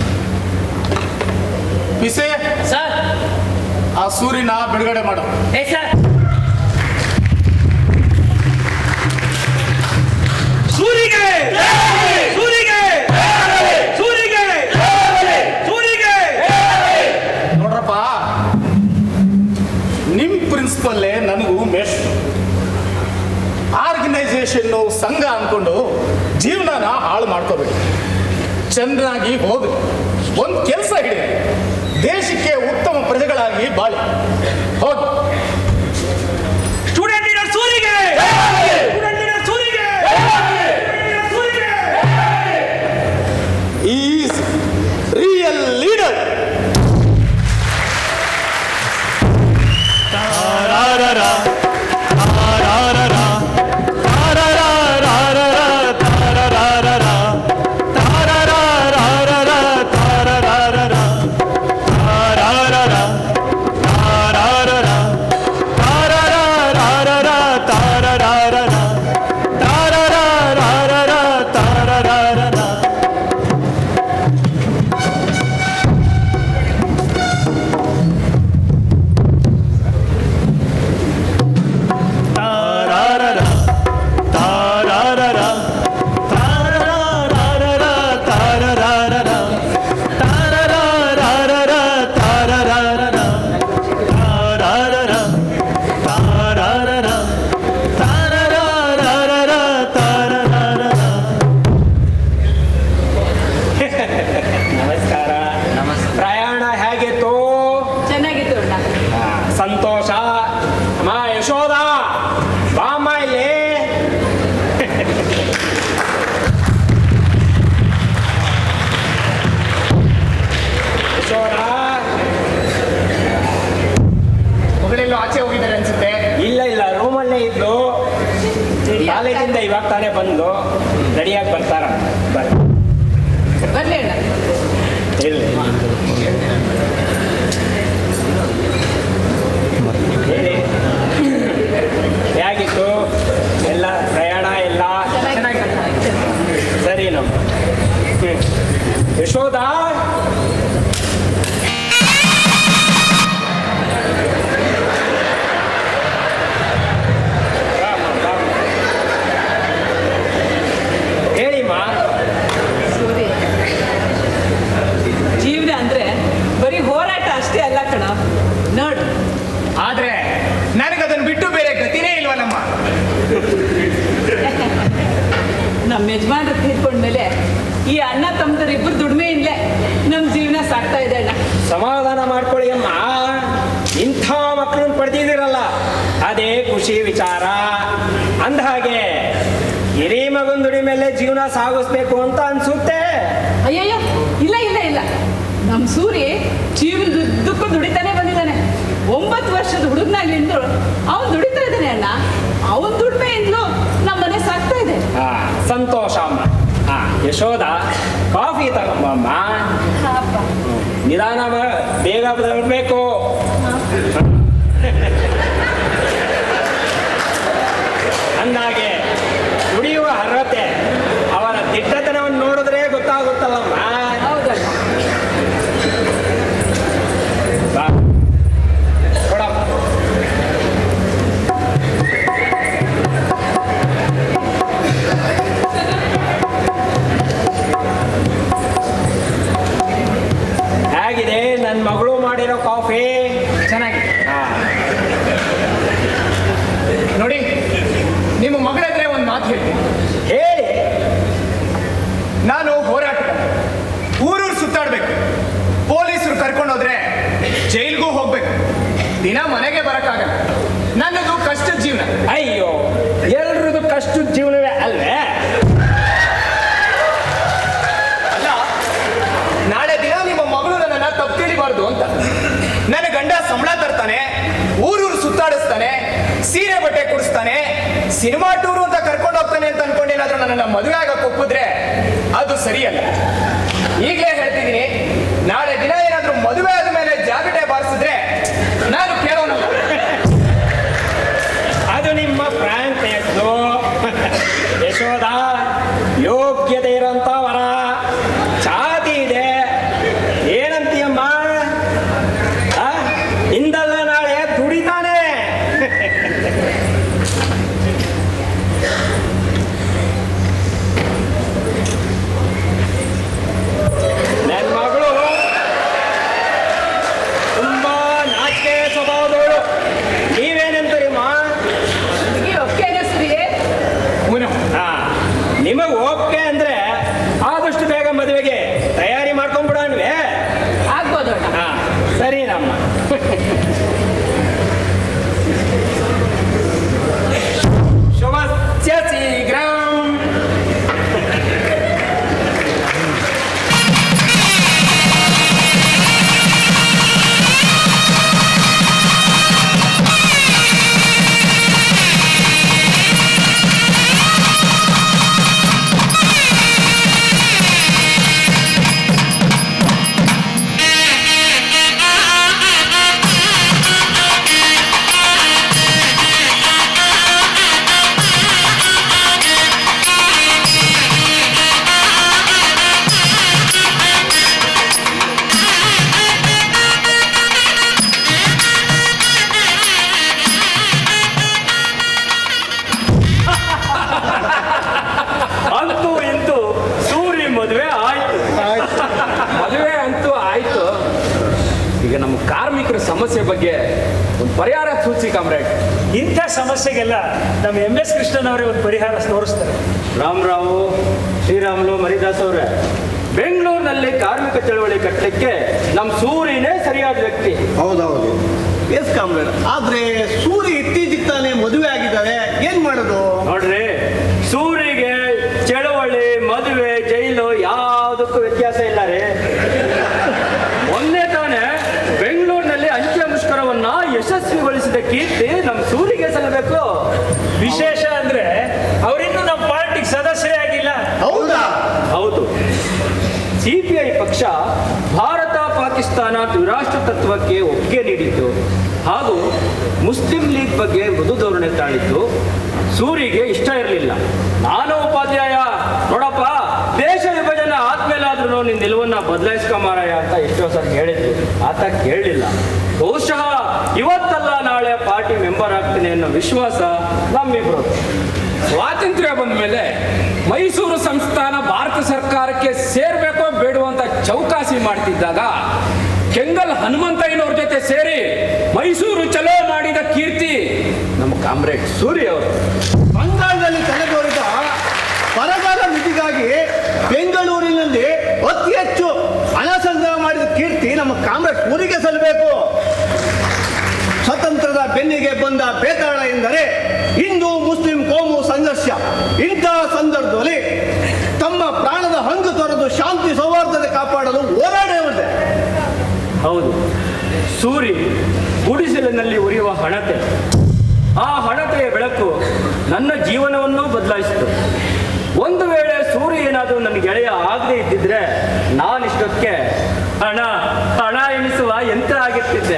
ಪಿಸೆ ಸರ್, ಆ ಸೂರ್ಯನ ಬಿಡುಗಡೆ ಮಾಡು. ಸರ್ ಸೂರಿಗೆ ಸೂರಿಗೆ ಸೂರಿಗೆ ಸೂರಿಗೆ. ನೋಡ್ರಪ್ಪ, ನಿಮ್ಮ ಪ್ರಿನ್ಸಿಪಲ್ಲೇ ನನಗೂ ಮೇಷ್ಟ್ರು. ಆರ್ಗನೈಸೇಷನ್ನು ಸಂಘ ಅಂದ್ಕೊಂಡು ಜೀವನನ ಹಾಳು ಮಾಡ್ಕೋಬೇಡಿ. ಚೆನ್ನಾಗಿ ಹೋಗಿ ಒಂದು ಕೆಲಸ ಹಿಡಿ, ದೇಶಕ್ಕೆ ಉತ್ತಮ ಪ್ರಜೆಗಳಾಗಿ ಬಾಳಿ ಹೋಗಿ. ಸ್ಟೂಡೆಂಟ್ ಲೀಡರ್ ಸೂರಿಗೆ, ಸ್ಟೂಡೆಂಟ್ ಲೀಡರ್ ಸೂರಿಗೆ, ಸೂರಿಗೆ. Is real leader. ಕಾಲೇಜಿಂದ ಇವಾಗ ತಾನೇ ಬಂದು ರೆಡಿಯಾಗಿ ಬರ್ತಾರ. ಬರ್ಲಿ ಅಣ್ಣ. ಹೇಳಿ ಹೇಗಿತ್ತು ಎಲ್ಲ ಪ್ರಯಾಣ? ಎಲ್ಲ ಸರಿ ನಮ್ಮ ಯಶೋಧ ಜೀವನ ಅಂದ್ರೆ ಬರೀ ಹೋರಾಟ ಅಷ್ಟೇ ಅಲ್ಲ ಕಣ ನೋಡು. ಆದ್ರೆ ನನಗದನ್ನು ಬಿಟ್ಟು ಬೇರೆ ಗತಿನೇ ಇಲ್ವಲ್ಲಮ್ಮ. ನಮ್ಮ ಯಜಮಾನ್ರು ತೀರ್ಕೊಂಡ್ಮೇಲೆ ಈ ಅಣ್ಣ ತಮ್ಮದರ ಇಬ್ಬರು ದುಡಿಮೆಯಿಂದಲೇ ನಮ್ಮ ಜೀವನ ಸಾಕ್ತಾ ಇದೆ ಅಣ್ಣ. ಸಮಾಧಾನ ಮಾಡ್ಕೊಳ್ಳಿ ಅಮ್ಮ, ಇಂಥ ಮಕ್ಕಳನ್ನ ಪಡೆದಿದ್ದೀರಲ್ಲ ಅದೇ ಖುಷಿ ವಿಚಾರ. ಅಂದಹಾಗೆ ಹಿರಿ ಮಗನ ದುಡಿ ಮೇಲೆ ಜೀವನ ಸಾಗಿಸ್ಬೇಕು ಅಂತ ಅನ್ಸುತ್ತೆ. ಅಯ್ಯಯ್ಯ, ಇಲ್ಲ ಇಲ್ಲ ಇಲ್ಲ, ನಮ್ಮ ಸೂರಿ ಜೀವನದುದ್ದಕ್ಕೂ ದುಡಿತಾನೆ ಬಂದಿದ್ದಾನೆ. 9 ವರ್ಷದ ಹುಡುಗನಾಗ್ಲಿಂದ್ರು ಅವನು ದುಡಿತಾ ಇದ್ದಾನೆ ಅಣ್ಣ. ಅವನ ದುಡಿಮೆಯಿಂದಲೂ ನಮ್ಮ ಮನೆ ಸಾಕ್ತಾ ಇದೆ. ಸಂತೋಷ ಅಮ್ಮ. ಯಶೋಧ, ಕಾಫಿ ತಗೊಂಬಮ್ಮ. ನಿಧಾನ ಬೇಗ ಬರಬೇಕು. ಅಂದಾಗೆ ದುಡಿಯುವ ಅರ್ಹತೆ ಅವರ ದಿಟ್ಟತನವನ್ನು ನೋಡಿದ್ರೆ ಗೊತ್ತಾಗುತ್ತಲ್ಲಮ್ಮ. ಹೌದಣ್ಣ. ಹೇಗಿದೆ ನನ್ನ ಮಗಳು ಮಾಡಿರೋ ಕಾಫಿ? ಚೆನ್ನಾಗಿದೆ ನೋಡಿ. ನಿಮ್ಮ ಮಗಳಿದ್ರೆ ಒಂದು ಮಾತು ಹೇಳ್ತೀನಿ. ಹೇಳಿ. ನಾನು ಹೋರಾಟಗಾರ, ಊರೂರು ಸುತ್ತಾಡ್ಬೇಕು, ಪೊಲೀಸರು ಕರ್ಕೊಂಡೋದ್ರೆ ಜೈಲ್ಗೂ ಹೋಗ್ಬೇಕು, ದಿನ ಮನೆಗೆ ಬರಕ್ಕಾಗಲ್ಲ. ನನ್ನದು ಕಷ್ಟದ ಜೀವನ. ಅಯ್ಯೋ, ಎಲ್ರದ್ದು ಕಷ್ಟದ ಜೀವನವೇ ಅಲ್ವೇ? ಅಂತ. ನನ್ನ ಗಂಡ ಸಂಬಳ ತರ್ತಾನೆ, ಊರೂರು ಸುತ್ತಾಡಿಸ್ತಾನೆ, ಸೀರೆ ಬಟ್ಟೆ ಕೊಡಿಸ್ತಾನೆ, ಸಿನಿಮಾ ಟೂರು ಅಂತ ಕರ್ಕೊಂಡು ಹೋಗ್ತಾನೆ ಅಂತ ಅನ್ಕೊಂಡು ಏನಾದ್ರೂ ನನ್ನನ್ನು ಮದುವೆ ಆಗಕ್ಕೆ ಒಪ್ಪಿದ್ರೆ ಅದು ಸರಿಯಲ್ಲ. ಈಗಲೇ ಹೇಳ್ತಿದ್ದೀನಿ, ನಾಳೆ ದಿನ ಏನಾದ್ರೂ ಮದುವೆ ಆದ ಮೇಲೆ ಜಾಗಟೆ ಬಾರಿಸಿದ್ರೆ ನಾನು ಕೇಳೋನಲ್ಲ. ಅದು ನಿಮ್ಮ ಪ್ರಾಂತ್ಯದ್ದು ಯಶೋಧ. ಯೋಗ್ಯತೆ ಇರೋಂಥ ವರ, ಛಾತಿ ಇದೆ, ಏನಂತೀಯಮ್ಮ? ಇಂದಲ್ಲ ನಾಳೆ ದುಡಿತಾನೆ. ನನ್ನ ಮಗಳು ತುಂಬಾ ನಾಚಿಕೆ ಸ್ವಭಾವದವಳು. ನೀವೇನಂತೀರಮ್ಮ? ಒಪ್ಪಿಗೆನಾ ಸೂರಿ? ನಿಮಗೆ ಓಕೆ ಅಂದ್ರೆ ಆದಷ್ಟು ಬೇಗ ಮದುವೆಗೆ ತಯಾರಿ ಮಾಡ್ಕೊಂಡ್ಬಿಡೋಣ್ವೇ? ಆಗ್ಬೋದು. ಸರಿನಮ್ಮ. ಶುಭಸ್ಯ ಶೀಘ್ರಂ. ಅಂತೂ ಇಂತೂ ಸೂರಿ ಮದುವೆ ಆಯ್ತು. ಮದುವೆ ಅಂತೂ ಆಯ್ತು. ಈಗ ನಮ್ಮ ಕಾರ್ಮಿಕರ ಸಮಸ್ಯೆ ಬಗ್ಗೆ ಒಂದು ಪರಿಹಾರ ಸೂಚಿ ಕಾಮ್ರೇಡ್. ಇಂಥ ಸಮಸ್ಯೆಗೆಲ್ಲ ನಮ್ಮ MS ಕೃಷ್ಣನವರೇ ಒಂದು ಪರಿಹಾರ ತೋರಿಸ್ತಾರೆ. ರಾಮರಾವು, ಶ್ರೀರಾಮುಲು, ಮರಿದಾಸ್ ಅವರೇ, ಬೆಂಗಳೂರಿನಲ್ಲಿ ಕಾರ್ಮಿಕ ಚಳವಳಿ ಕಟ್ಟಲಿಕ್ಕೆ ನಮ್ಮ ಸೂರಿನೇ ಸರಿಯಾದ ವ್ಯಕ್ತಿ. ಹೌದೌದು, ಎಸ್ ಕಾಮ್ರೇಡ್. ಆದ್ರೆ ಸೂರಿ ಇತ್ತೀಚಿಗೆ ತಾನೇ ಮದುವೆ ಆಗಿದ್ದಾರೆ, ಏನ್ ಮಾಡೋದು? ನೋಡ್ರಿ, ಸೂರಿಗೆ ಚಳವಳಿ, ಮದುವೆ, ಜೈಲು ಯಾವುದಕ್ಕೂ ವ್ಯತ್ಯಾಸ ಇಲ್ಲ ರೀ. ಒಂದೇ ತಾನೇ ಬೆಂಗಳೂರಿನಲ್ಲಿ ಅಂಚೆ ಮುಷ್ಕರವನ್ನ ಯಶಸ್ವಿಗೊಳಿಸಿದ ಕೀರ್ತಿ ನಮ್ಮ ಸೂರಿಗೆ ಸಲ್ಲಬೇಕು. ವಿಶೇಷ ಅಂದ್ರೆ ಅವರಿನ್ನೂ ನಮ್ಮ ಪಾರ್ಟಿಗೆ ಸದಸ್ಯರೇ ಆಗಿಲ್ಲ. ಹೌದಾ? ಹೌದು. CPI ಪಕ್ಷ ಭಾರತ ಪಾಕಿಸ್ತಾನ ದ್ವಿರಾಷ್ಟ್ರ ತತ್ವಕ್ಕೆ ಒಪ್ಪಿಗೆ ನೀಡಿತ್ತು ಹಾಗೂ ಮುಸ್ಲಿಂ ಲೀಗ್ ಬಗ್ಗೆ ಮೃದು ಧೋರಣೆ ತಾಳಿತ್ತು. ಸೂರಿಗೆ ಇಷ್ಟ ಇರಲಿಲ್ಲ. ನಾನು ಉಪಾಧ್ಯಾಯ, ನೋಡಪ್ಪ, ದೇಶ ವಿಭಜನೆ ಆದ್ಮೇಲಾದ್ರೂ ನಿನ್ನ ನಿಲುವನ್ನ ಬದಲಾಯಿಸ್ಕೊಂಬಾರಯ್ಯ ಅಂತ ಎಷ್ಟೋ ಸರಿ ಹೇಳಿದ್ರು. ಆತ ಕೇಳಲಿಲ್ಲ. ಬಹುಶಃ ಇವತ್ತಲ್ಲ ನಾಳೆ ಪಾರ್ಟಿ ಮೆಂಬರ್ ಆಗ್ತೀನಿ ಅನ್ನೋ ವಿಶ್ವಾಸ ನಮ್ಮಿಬ್ರು. ಸ್ವಾತಂತ್ರ್ಯ ಬಂದ ಮೇಲೆ ಮೈಸೂರು ಸಂಸ್ಥಾನ ಭಾರತ ಸರ್ಕಾರಕ್ಕೆ ಸೇರ್ಬೇಕೋ ಬೇಡವೋ ಅಂತ ಚೌಕಾಸಿ ಮಾಡ್ತಿದ್ದಾಗ ಕೆಂಗಲ್ ಹನುಮಂತಯ್ಯನವ್ರ ಜೊತೆ ಸೇರಿ ಮೈಸೂರು ಚಲೋ ಮಾಡಿದ ಕೀರ್ತಿ ನಮ್ಮ ಕಾಮ್ರೇಡ್ ಸೂರಿ ಅವರು. ಬಂಗಾಳದಲ್ಲಿ ತಲೆದೋರಿದ ಬರಗಾಲ ನಿಧಿಗಾಗಿ ಬೆಂಗಳೂರಿನಲ್ಲಿ ಅತಿ ಹೆಚ್ಚು ಹಣ ಸಂಗ್ರಹ ಮಾಡಿದ ಕೀರ್ತಿ ನಮ್ಮ ಕಾಮ್ರೇಡ್ ಸೂರಿಗೆ ಸಲ್ಲಬೇಕು. ಸ್ವತಂತ್ರದ ಬೆನ್ನಿಗೆ ಬಂದ ಬೇತಾಳ ಎಂದರೆ ಹಿಂದೂ ಮುಸ್ಲಿಂ ಕೋಮು ಸಂಘರ್ಷ. ಇಂತಹ ಸಂದರ್ಭದಲ್ಲಿ ತಮ್ಮ ಪ್ರಾಣದ ಹಂಗು ತೊರೆದು ಶಾಂತಿ ಸೌಹಾರ್ದತೆ ಕಾಪಾಡಲು ಹೋರಾಡುವಂತೆ. ಹೌದು, ಸೂರಿ ಗುಡಿಸಲಿನಲ್ಲಿ ಉರಿಯುವ ಹಣತೆ. ಆ ಹಣತೆಯ ಬೆಳಕು ನನ್ನ ಜೀವನವನ್ನೂ ಬದಲಾಯಿಸಿತು. ಒಂದು ವೇಳೆ ಸೂರಿ ಏನಾದರೂ ನನ್ನ ಗೆಳೆಯ ಆಗದೆ ಇದ್ದಿದ್ರೆ ನಾನಿಷ್ಟಕ್ಕೆ ಹಣ ಹಣ ಎಣಿಸುವ ಯಂತ್ರ ಆಗಿರ್ತಿದ್ದೆ.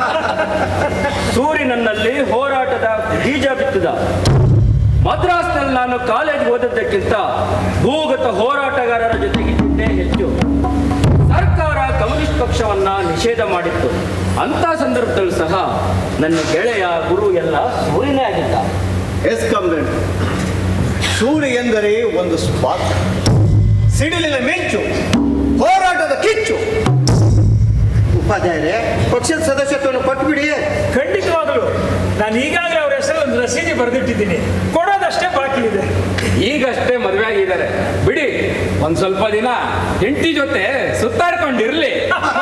ಸೂರಿ ನನ್ನಲ್ಲಿ ಹೋರಾಟದ ಬೀಜ ಬಿತ್ತಿದ. ಮದ್ರಾಸ್ನಲ್ಲಿ ನಾನು ಕಾಲೇಜ್ಗೆ ಓದದ್ದಕ್ಕಿಂತ ಭೂಗತ ಹೋರಾಟಗಾರರ ಜೊತೆಗಿದ್ದೇ ಹೆಚ್ಚು. ಸರ್ಕಾರ ಕಮ್ಯುನಿಸ್ಟ್ ಪಕ್ಷವನ್ನ ನಿಷೇಧ ಮಾಡಿತ್ತು. ಅಂತ ಸಂದರ್ಭದಲ್ಲೂ ಸಹ ನನ್ನ ಗೆಳೆಯ ಗುರು ಎಲ್ಲ ಸೂರಿನೇ ಆಗಿದ್ದ. ಎಸ್ ಕಾಮ್ರೇಡ್, ಸೂರಿ ಎಂದರೆ ಒಂದು ಸ್ಪಾರ್ಕ್, ಸಿಡಿಲಿನ ಮಿಂಚು, ಹೋರಾಟದ ಕಿಚ್ಚು. ಉಪಾಧ್ಯಾಯರೇ, ಪಕ್ಷದ ಸದಸ್ಯತ್ವವನ್ನು ಕೊಟ್ಬಿಡಿ. ಖಂಡಿತವಾಗಲು ನಾನು ಈಗಾಗಲೇ ಅವರ ಹೆಸರು ಒಂದು ರಸೀದಿ ಬರೆದಿಟ್ಟಿದ್ದೀನಿ, ಕೊಡೋದಷ್ಟೇ ಬಾಕಿ ಇದೆ. ಈಗಷ್ಟೇ ಮದುವೆ ಆಗಿದ್ದಾರೆ ಬಿಡಿ, ಒಂದ್ ಸ್ವಲ್ಪ ದಿನ ಹೆಂಡತಿ ಜೊತೆ ಸುತ್ತಾಡ್ಕೊಂಡಿರ್ಲಿ.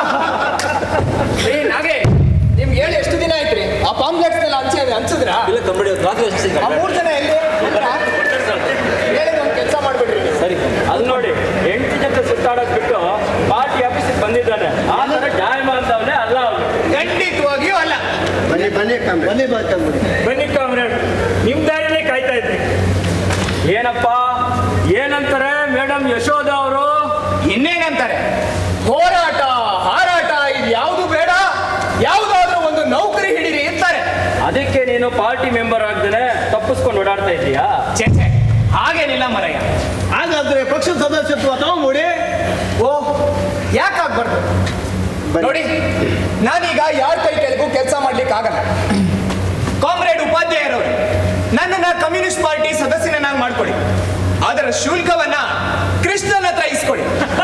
ಹಾಗೆ ನಿಮ್ಗೆ ಹೇಳಿ ಎಷ್ಟು ದಿನ ಆಯ್ತ್ರಿ? ಆ ಪಾಂಪ್ಲೆಟ್ಸ್ ಎಲ್ಲ ಹಂಚಿದ್ರಾ? ಇಲ್ಲ ಕಂಬಡಿ, ಆ 3 ಜನ ಎಲ್ಲಿ ಹೇಳಿ ಒಂದು ಕೆಲಸ ಮಾಡ್ಬಿಡ್ರಿ. ಸರಿ, ಅದು ನೋಡಿ, ಹೆಂಡತಿ ಜೊತೆ ಸುತ್ತಾಡೋದ್ ಬಿಟ್ಟು ಪಾರ್ಟಿ ಆಫೀಸಿಗೆ ಬಂದಿದ್ದಾನೆ. ಆ ತರ ಜಾಯಮ ಅಂತವನೇ ಬನ್ನಿ ಕಾಮ್ರೇಡ್, ನಿಮ್ಮ ದಾರಿನೇ ಕಾಯ್ತಾ ಇದ್ರಿ. ಏನಪ್ಪ ಏನಂತಾರೆ ಮೇಡಮ್ ಯಶೋಧ ಅವರು? ಇನ್ನೇನಂತಾರೆ, ಹೋರಾಟ ಹಾರಾಟ ಇದು ಯಾವುದು ಬೇಡ, ಯಾವುದಾದ್ರೂ ಒಂದು ನೌಕರಿ ಹಿಡೀರಿ ಇರ್ತಾರೆ. ಅದಕ್ಕೆ ನೀನು ಪಾರ್ಟಿ ಮೆಂಬರ್ ಆಗದೇನೆ ತಪ್ಪಿಸ್ಕೊಂಡು ಓಡಾಡ್ತಾ ಇದೀಯಾ? ಚೇಚೆ, ಹಾಗೇನಿಲ್ಲ ಮರಯ್ಯ. ಹಾಗಾದ್ರೆ ಪಕ್ಷದ ಸದಸ್ಯತ್ವ ತಗೊಂಡ್ಬಿಡಿ. ಓ, ಯಾಕಾಗ್ಬಾರ್ದು? ನೋಡಿ, ನಾನೀಗ ಯಾರ ಕೈ ಕೆಳಗೂ ಕೆಲಸ ಮಾಡ್ಲಿಕ್ಕೆ ಆಗಲ್ಲ. ಕಾಮ್ರೇಡ್ ಉಪಾಧ್ಯಾಯರವರು ನನ್ನನ್ನ ಕಮ್ಯುನಿಸ್ಟ್ ಪಾರ್ಟಿ ಸದಸ್ಯನನ್ನಾಗಿ ಮಾಡ್ಕೊಡಿ. ಅದರ ಶುಲ್ಕವನ್ನ ಕೃಷ್ಣನ ಹತ್ರ ಇಸ್ಕೊಡಿ.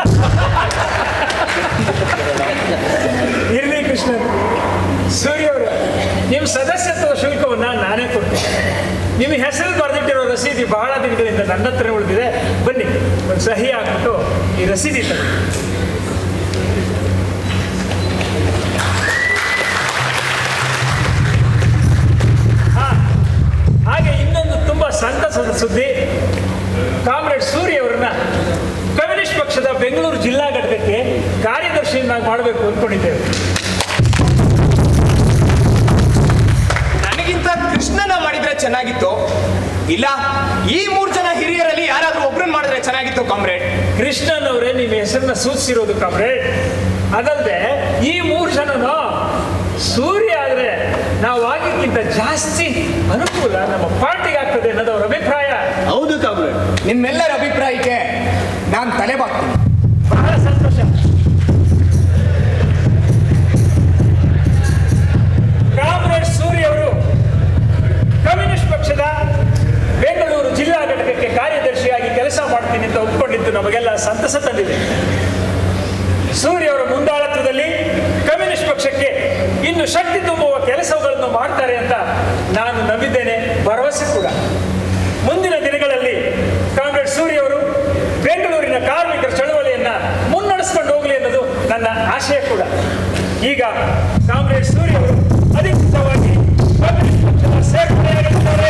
ಇರ್ಲಿ ಕೃಷ್ಣನ್. ಸೂರ್ಯ ಅವರು, ನಿಮ್ಮ ಸದಸ್ಯತ್ವ ಶುಲ್ಕವನ್ನ ನಾನೇ ಕೊಡ್ತೀನಿ. ನಿಮ್ಮ ಹೆಸರು ಬರೆದಿಟ್ಟಿರೋ ರಸೀದಿ ಬಹಳ ದಿನಗಳಿಂದ ನನ್ನ ಹತ್ರ ಉಳಿದಿದೆ. ಬನ್ನಿ, ಒಂದು ಸಹಿ ಹಾಕ್ಬಿಟ್ಟು ಈ ರಸೀದಿ ತಗೊಳ್ಳಿ. ಹಾಗೆ ಇನ್ನೊಂದು ತುಂಬಾ ಸಂತಸದ ಸುದ್ದಿ, ಕಾಮ್ರೇಡ್ ಸೂರ್ಯ ಅವರನ್ನ ಕಮ್ಯುನಿಸ್ಟ್ ಪಕ್ಷದ ಬೆಂಗಳೂರು ಜಿಲ್ಲಾ ಘಟಕಕ್ಕೆ ಕಾರ್ಯದರ್ಶಿಯನ್ನಾಗಿ ಮಾಡಬೇಕು ಅಂದ್ಕೊಂಡಿದ್ದೇವೆ. ನನಗಿಂತ ಕೃಷ್ಣನ ಮಾಡಿದ್ರೆ ಚೆನ್ನಾಗಿತ್ತು, ಇಲ್ಲ ಈ 3 ಜನ ಹಿರಿಯರಲ್ಲಿ ಯಾರಾದ್ರೂ ಒಬ್ರನ್ನ ಮಾಡಿದ್ರೆ ಚೆನ್ನಾಗಿತ್ತು ಕಾಮ್ರೇಡ್. ಕೃಷ್ಣನ್ ಅವರೇ ನಿಮ್ಮ ಹೆಸರನ್ನ ಸೂಚಿಸಿರೋದು ಕಾಮ್ರೇಡ್. ಅದಲ್ಲದೆ ಈ 3 ಜನನು ಸೂರ್ಯ ಆದ್ರೆ ನಾವು ಆಗಿಕ್ಕಿಂತ ಜಾಸ್ತಿ ಅನುಕೂಲ ನಮ್ಮ ಪಾರ್ಟಿಗೆ ಆಗ್ತದೆ ಅನ್ನೋದು ಅವರ ಅಭಿಪ್ರಾಯ. ಹೌದು ಕಾಮ್ರೇಡ್, ನಿಮ್ಮೆಲ್ಲರ ಅಭಿಪ್ರಾಯಕ್ಕೆ ನಾನು ತಲೆ ಬಾಗ್ತೀನಿ. ಬಹಳ ಸಂತೋಷ. ಕಾಮ್ರೇಡ್ ಸೂರ್ಯ ಅವರು ಕಮ್ಯುನಿಸ್ಟ್ ಪಕ್ಷದ ಬೆಂಗಳೂರು ಜಿಲ್ಲಾ ಘಟಕಕ್ಕೆ ಕಾರ್ಯದರ್ಶಿಯಾಗಿ ಕೆಲಸ ಮಾಡ್ತೀನಿ ಅಂತ ಒಪ್ಪಿಕೊಂಡಿದ್ದು ನಮಗೆಲ್ಲ ಸಂತಸ ತಂದಿದೆ. ಸೂರ್ಯ ಅವರ ಮುಂದಾಳತ್ವದಲ್ಲಿ ಕಮ್ಯುನಿಸ್ಟ್ ಪಕ್ಷಕ್ಕೆ ಇನ್ನು ಶಕ್ತಿ ತುಂಬುವ ಕೆಲಸಗಳನ್ನು ಮಾಡ್ತಾರೆ ಅಂತ ನಾನು ನಂಬಿದ್ದೇನೆ, ಭರವಸೆ ಕೂಡ. ಮುಂದಿನ ದಿನಗಳಲ್ಲಿ ಕಾಮ್ರೇಡ್ ಸೂರ್ಯ ಅವರು ಬೆಂಗಳೂರಿನ ಕಾರ್ಮಿಕರ ಚಳವಳಿಯನ್ನ ಮುನ್ನಡೆಸ್ಕೊಂಡು ಹೋಗಲಿ ಅನ್ನೋದು ನನ್ನ ಆಶಯ ಕೂಡ. ಈಗ ಕಾಮ್ರೇಡ್ ಸೂರ್ಯ ಅವರು ಅಧಿಕೃತವಾಗಿ ಕಮ್ಯುನಿಸ್ಟ್ ಪಕ್ಷದ ಸೇರ್ಪಡೆಯಾಗಿದ್ದಾರೆ.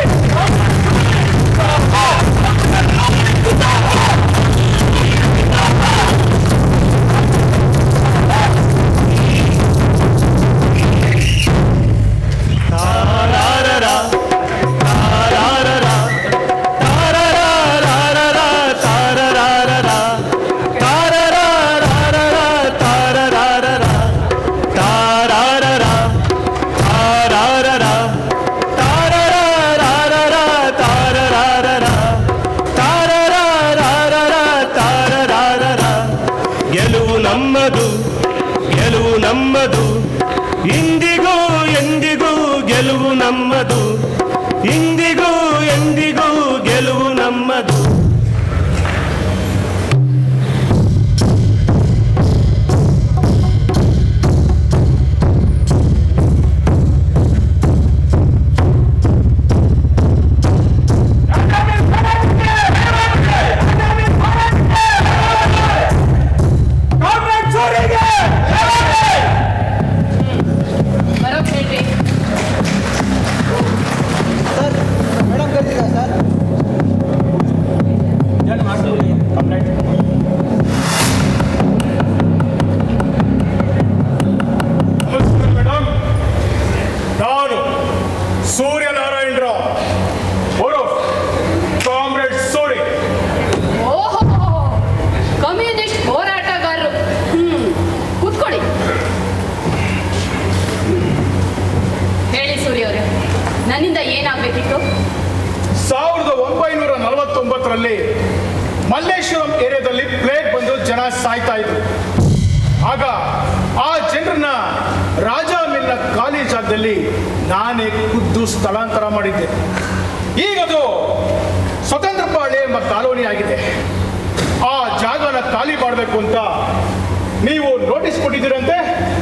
ನಮ್ಮದು, ಇಂದಿಗೂ ಎಂದಿಗೂ ಗೆಲುವು ನಮ್ಮದು, ಇಂದಿಗೂ ಎಂದಿಗೂ ಗೆಲುವು ನಮ್ಮದು. ನನ್ನಿಂದ ಏನಾಗಬೇಕಿತ್ತು? 1949ರಲ್ಲಿ ಮಲ್ಲೇಶ್ವರಂ ಏರಿಯಾದಲ್ಲಿ ಪ್ಲೇಗ್ ಬಂದು ಜನ ಸಾಯ್ತಾ ಇದ್ರು. ಆಗ ಆ ಜನರನ್ನ ರಾಜಾ ಮಿಲ್ನ ಖಾಲಿ ಜಾಗದಲ್ಲಿ ನಾನೇ ಖುದ್ದು ಸ್ಥಳಾಂತರ ಮಾಡಿದ್ದೆ. ಈಗದು ಸ್ವತಂತ್ರ ಪಾಳ್ಯ ಎಂಬ ಕಾಲೋನಿ ಆಗಿದೆ. ಆ ಜಾಗನ ಖಾಲಿ ಮಾಡಬೇಕು ಅಂತ ನೀವು ನೋಟಿಸ್ ಕೊಟ್ಟಿದ್ದೀರಂತೆ.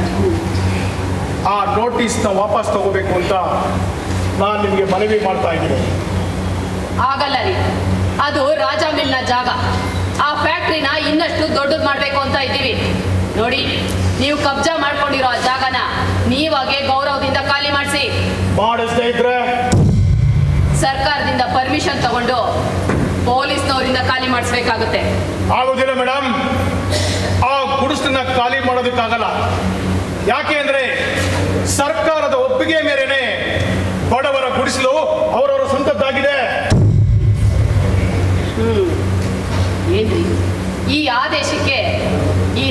ಆ ನೋಟಿಸ್ನ ವಾಪಸ್ ತಗೋಬೇಕು ಅಂತ ನಾನು ನಿಮಗೆ ಮನವಿ ಮಾಡ್ತಾ ಇದ್ದೀನಿ. ಆಗಲ್ಲ ರೀ, ಅದು ರಾಜಾ ಮಿಲ್ನ ಜಾಗ. ಆ ಫ್ಯಾಕ್ಟ್ರಿನ ಇನ್ನಷ್ಟು ದೊಡ್ಡದು ಮಾಡಬೇಕು ಅಂತ ಇದ್ದೀವಿ. ನೋಡಿ, ನೀವು ಕಬ್ಜಾ ಮಾಡ್ಕೊಂಡಿರೋ ಆ ಜಾಗನ ನೀವಾಗೆ ಗೌರವದಿಂದ ಖಾಲಿ ಮಾಡಿಸಿ. ಮಾಡಿಸ್ದೇ ಇದ್ರೆ ಸರ್ಕಾರದಿಂದ ಪರ್ಮಿಷನ್ ತಗೊಂಡು ಪೊಲೀಸ್ನವರಿಂದ ಖಾಲಿ ಮಾಡಿಸ್ಬೇಕಾಗುತ್ತೆ. ಆಗೋದಿಲ್ಲ ಮೇಡಮ್, ಆ ಗುಡಿಸನ್ನ ಖಾಲಿ ಮಾಡೋದಕ್ಕಾಗಲ್ಲ. ಯಾಕೆ ಅಂದ್ರೆ ಸರ್ಕಾರದ ಒಪ್ಪಿಗೆ ಮೇರೆನೆ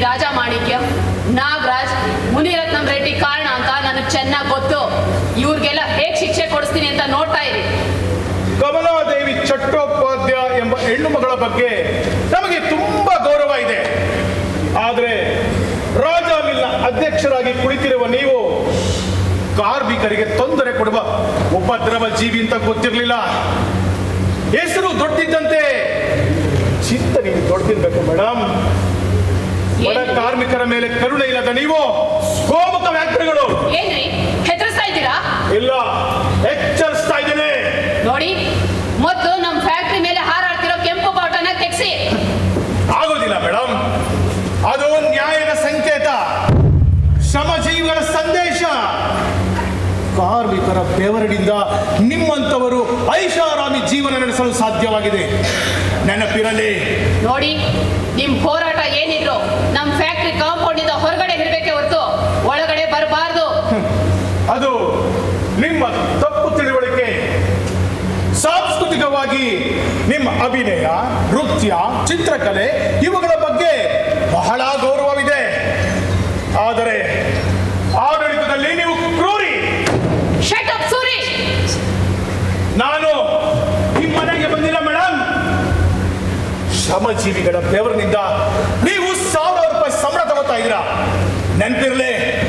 ರಾಜ ಮಾಣಿಕ್ಯ, ನಾಗರಾಜ್, ಮುನಿರತ್ನಂ ರೆಡ್ಡಿ ಕಾರಣ ಅಂತ ನನಗೆ ಚೆನ್ನಾಗಿ ಗೊತ್ತು. ಇವ್ರಿಗೆಲ್ಲ ಹೇಗೆ ಶಿಕ್ಷೆ ಕೊಡಿಸ್ತೀನಿ ಅಂತ ನೋಡ್ತಾ ಇರಿ. ಕಮಲಾದೇವಿ ಚಟ್ಟೋಪಾಧ್ಯಾಯ ಎಂಬ ಹೆಣ್ಣು ಮಗಳ ಬಗ್ಗೆ ನಮಗೆ ತುಂಬಾ ಗೌರವ ಇದೆ. ಆದರೆ ರಾಜ ಮಿಲ್ನ ಅಧ್ಯಕ್ಷರಾಗಿ ಕುಳಿತಿರುವ ನೀವು ಕಾರ್ಮಿಕರಿಗೆ ತೊಂದರೆ ಕೊಡುವ ಉಪದ್ರವ ಜೀವಿ ಅಂತ ಗೊತ್ತಿರಲಿಲ್ಲ. ಹೆಸರು ದೊಡ್ಡಿದ್ದಂತೆ ಚಿಂತನೆ ದೊಡ್ಡಿರ್ಬೇಕು ಮೇಡಮ್. ಬಡ ಕಾರ್ಮಿಕರ ಮೇಲೆ ಕರುಣೆ ಇಲ್ಲದ ನೀವು ಗೋಮುಖ ವ್ಯಾಖ್ಯೆಗಳು. ಏನ್ರಿ ಹೆದರಿಸ್ತಾ ಇದ್ದೀರಾ? ಇಲ್ಲ, ಎಚ್ಚರಿಸ್ತಾ ಇದ್ದೇನೆ. ನೋಡಿ, ಮೊದಲು ನಮ್ಮ ಫ್ಯಾಕ್ಟ್ರಿ ಮೇಲೆ ಹಾರಾಡ್ತಿರೋ ಕೆಂಪು ಬಾಟನ ತೆಗೆಸಿ. ಆಗೋದಿಲ್ಲ ಮೇಡಮ್, ಅದು ನ್ಯಾಯದ ಸಂಕೇತ, ಶ್ರಮಜೀವಿಗಳ ಸಂದೇಶ. ಕಾರ್ಮಿಕರ ಬೆವರಿನಿಂದ ನಿಮ್ಮಂತವರು ಐಷಾರಾಮಿ ಜೀವನ ನಡೆಸಲು ಸಾಧ್ಯವಾಗಿದೆ. ನೆನಪಿರಲಿ. ನೋಡಿ, ನಿಮ್ ಹೋರಾಟ ಏನಿದ್ರು ನಮ್ಮ ಫ್ಯಾಕ್ಟ್ರಿ ಕಾಂಪೌಂಡ್ ಇಂದ ಹೊರಗಡೆ ಇರಬೇಕೆ ಹೊರತು ಒಳಗಡೆ ಬರಬಾರ್ದು. ಅದು ನಿಮ್ಮ ತಪ್ಪು ತಿಳುವಳಿಕೆ. ಸಾಂಸ್ಕೃತಿಕವಾಗಿ ನಿಮ್ಮ ಅಭಿನಯ, ನೃತ್ಯ, ಚಿತ್ರಕಲೆ ಇವುಗಳ ಬಗ್ಗೆ ಬಹಳ ಗೌರವವಿದೆ. ಆದರೆ ಆಡಳಿತದಲ್ಲಿ ನೀವು ಕ್ರೂರಿ. Shut up Suri. ನಾನು ನಿಮ್ಮ ಮನೆಗೆ ಬಂದಿಲ್ಲ ಮೇಡಮ್. ಶ್ರಮಜೀವಿಗಳ ಬೆವರಿನಿಂದ ನೀವು 1000 ರೂಪಾಯಿ ಸಂಬಳ ತಗೋತಾ ಇದ್ದೀರಾ, ನೆನಪಿರಲಿ.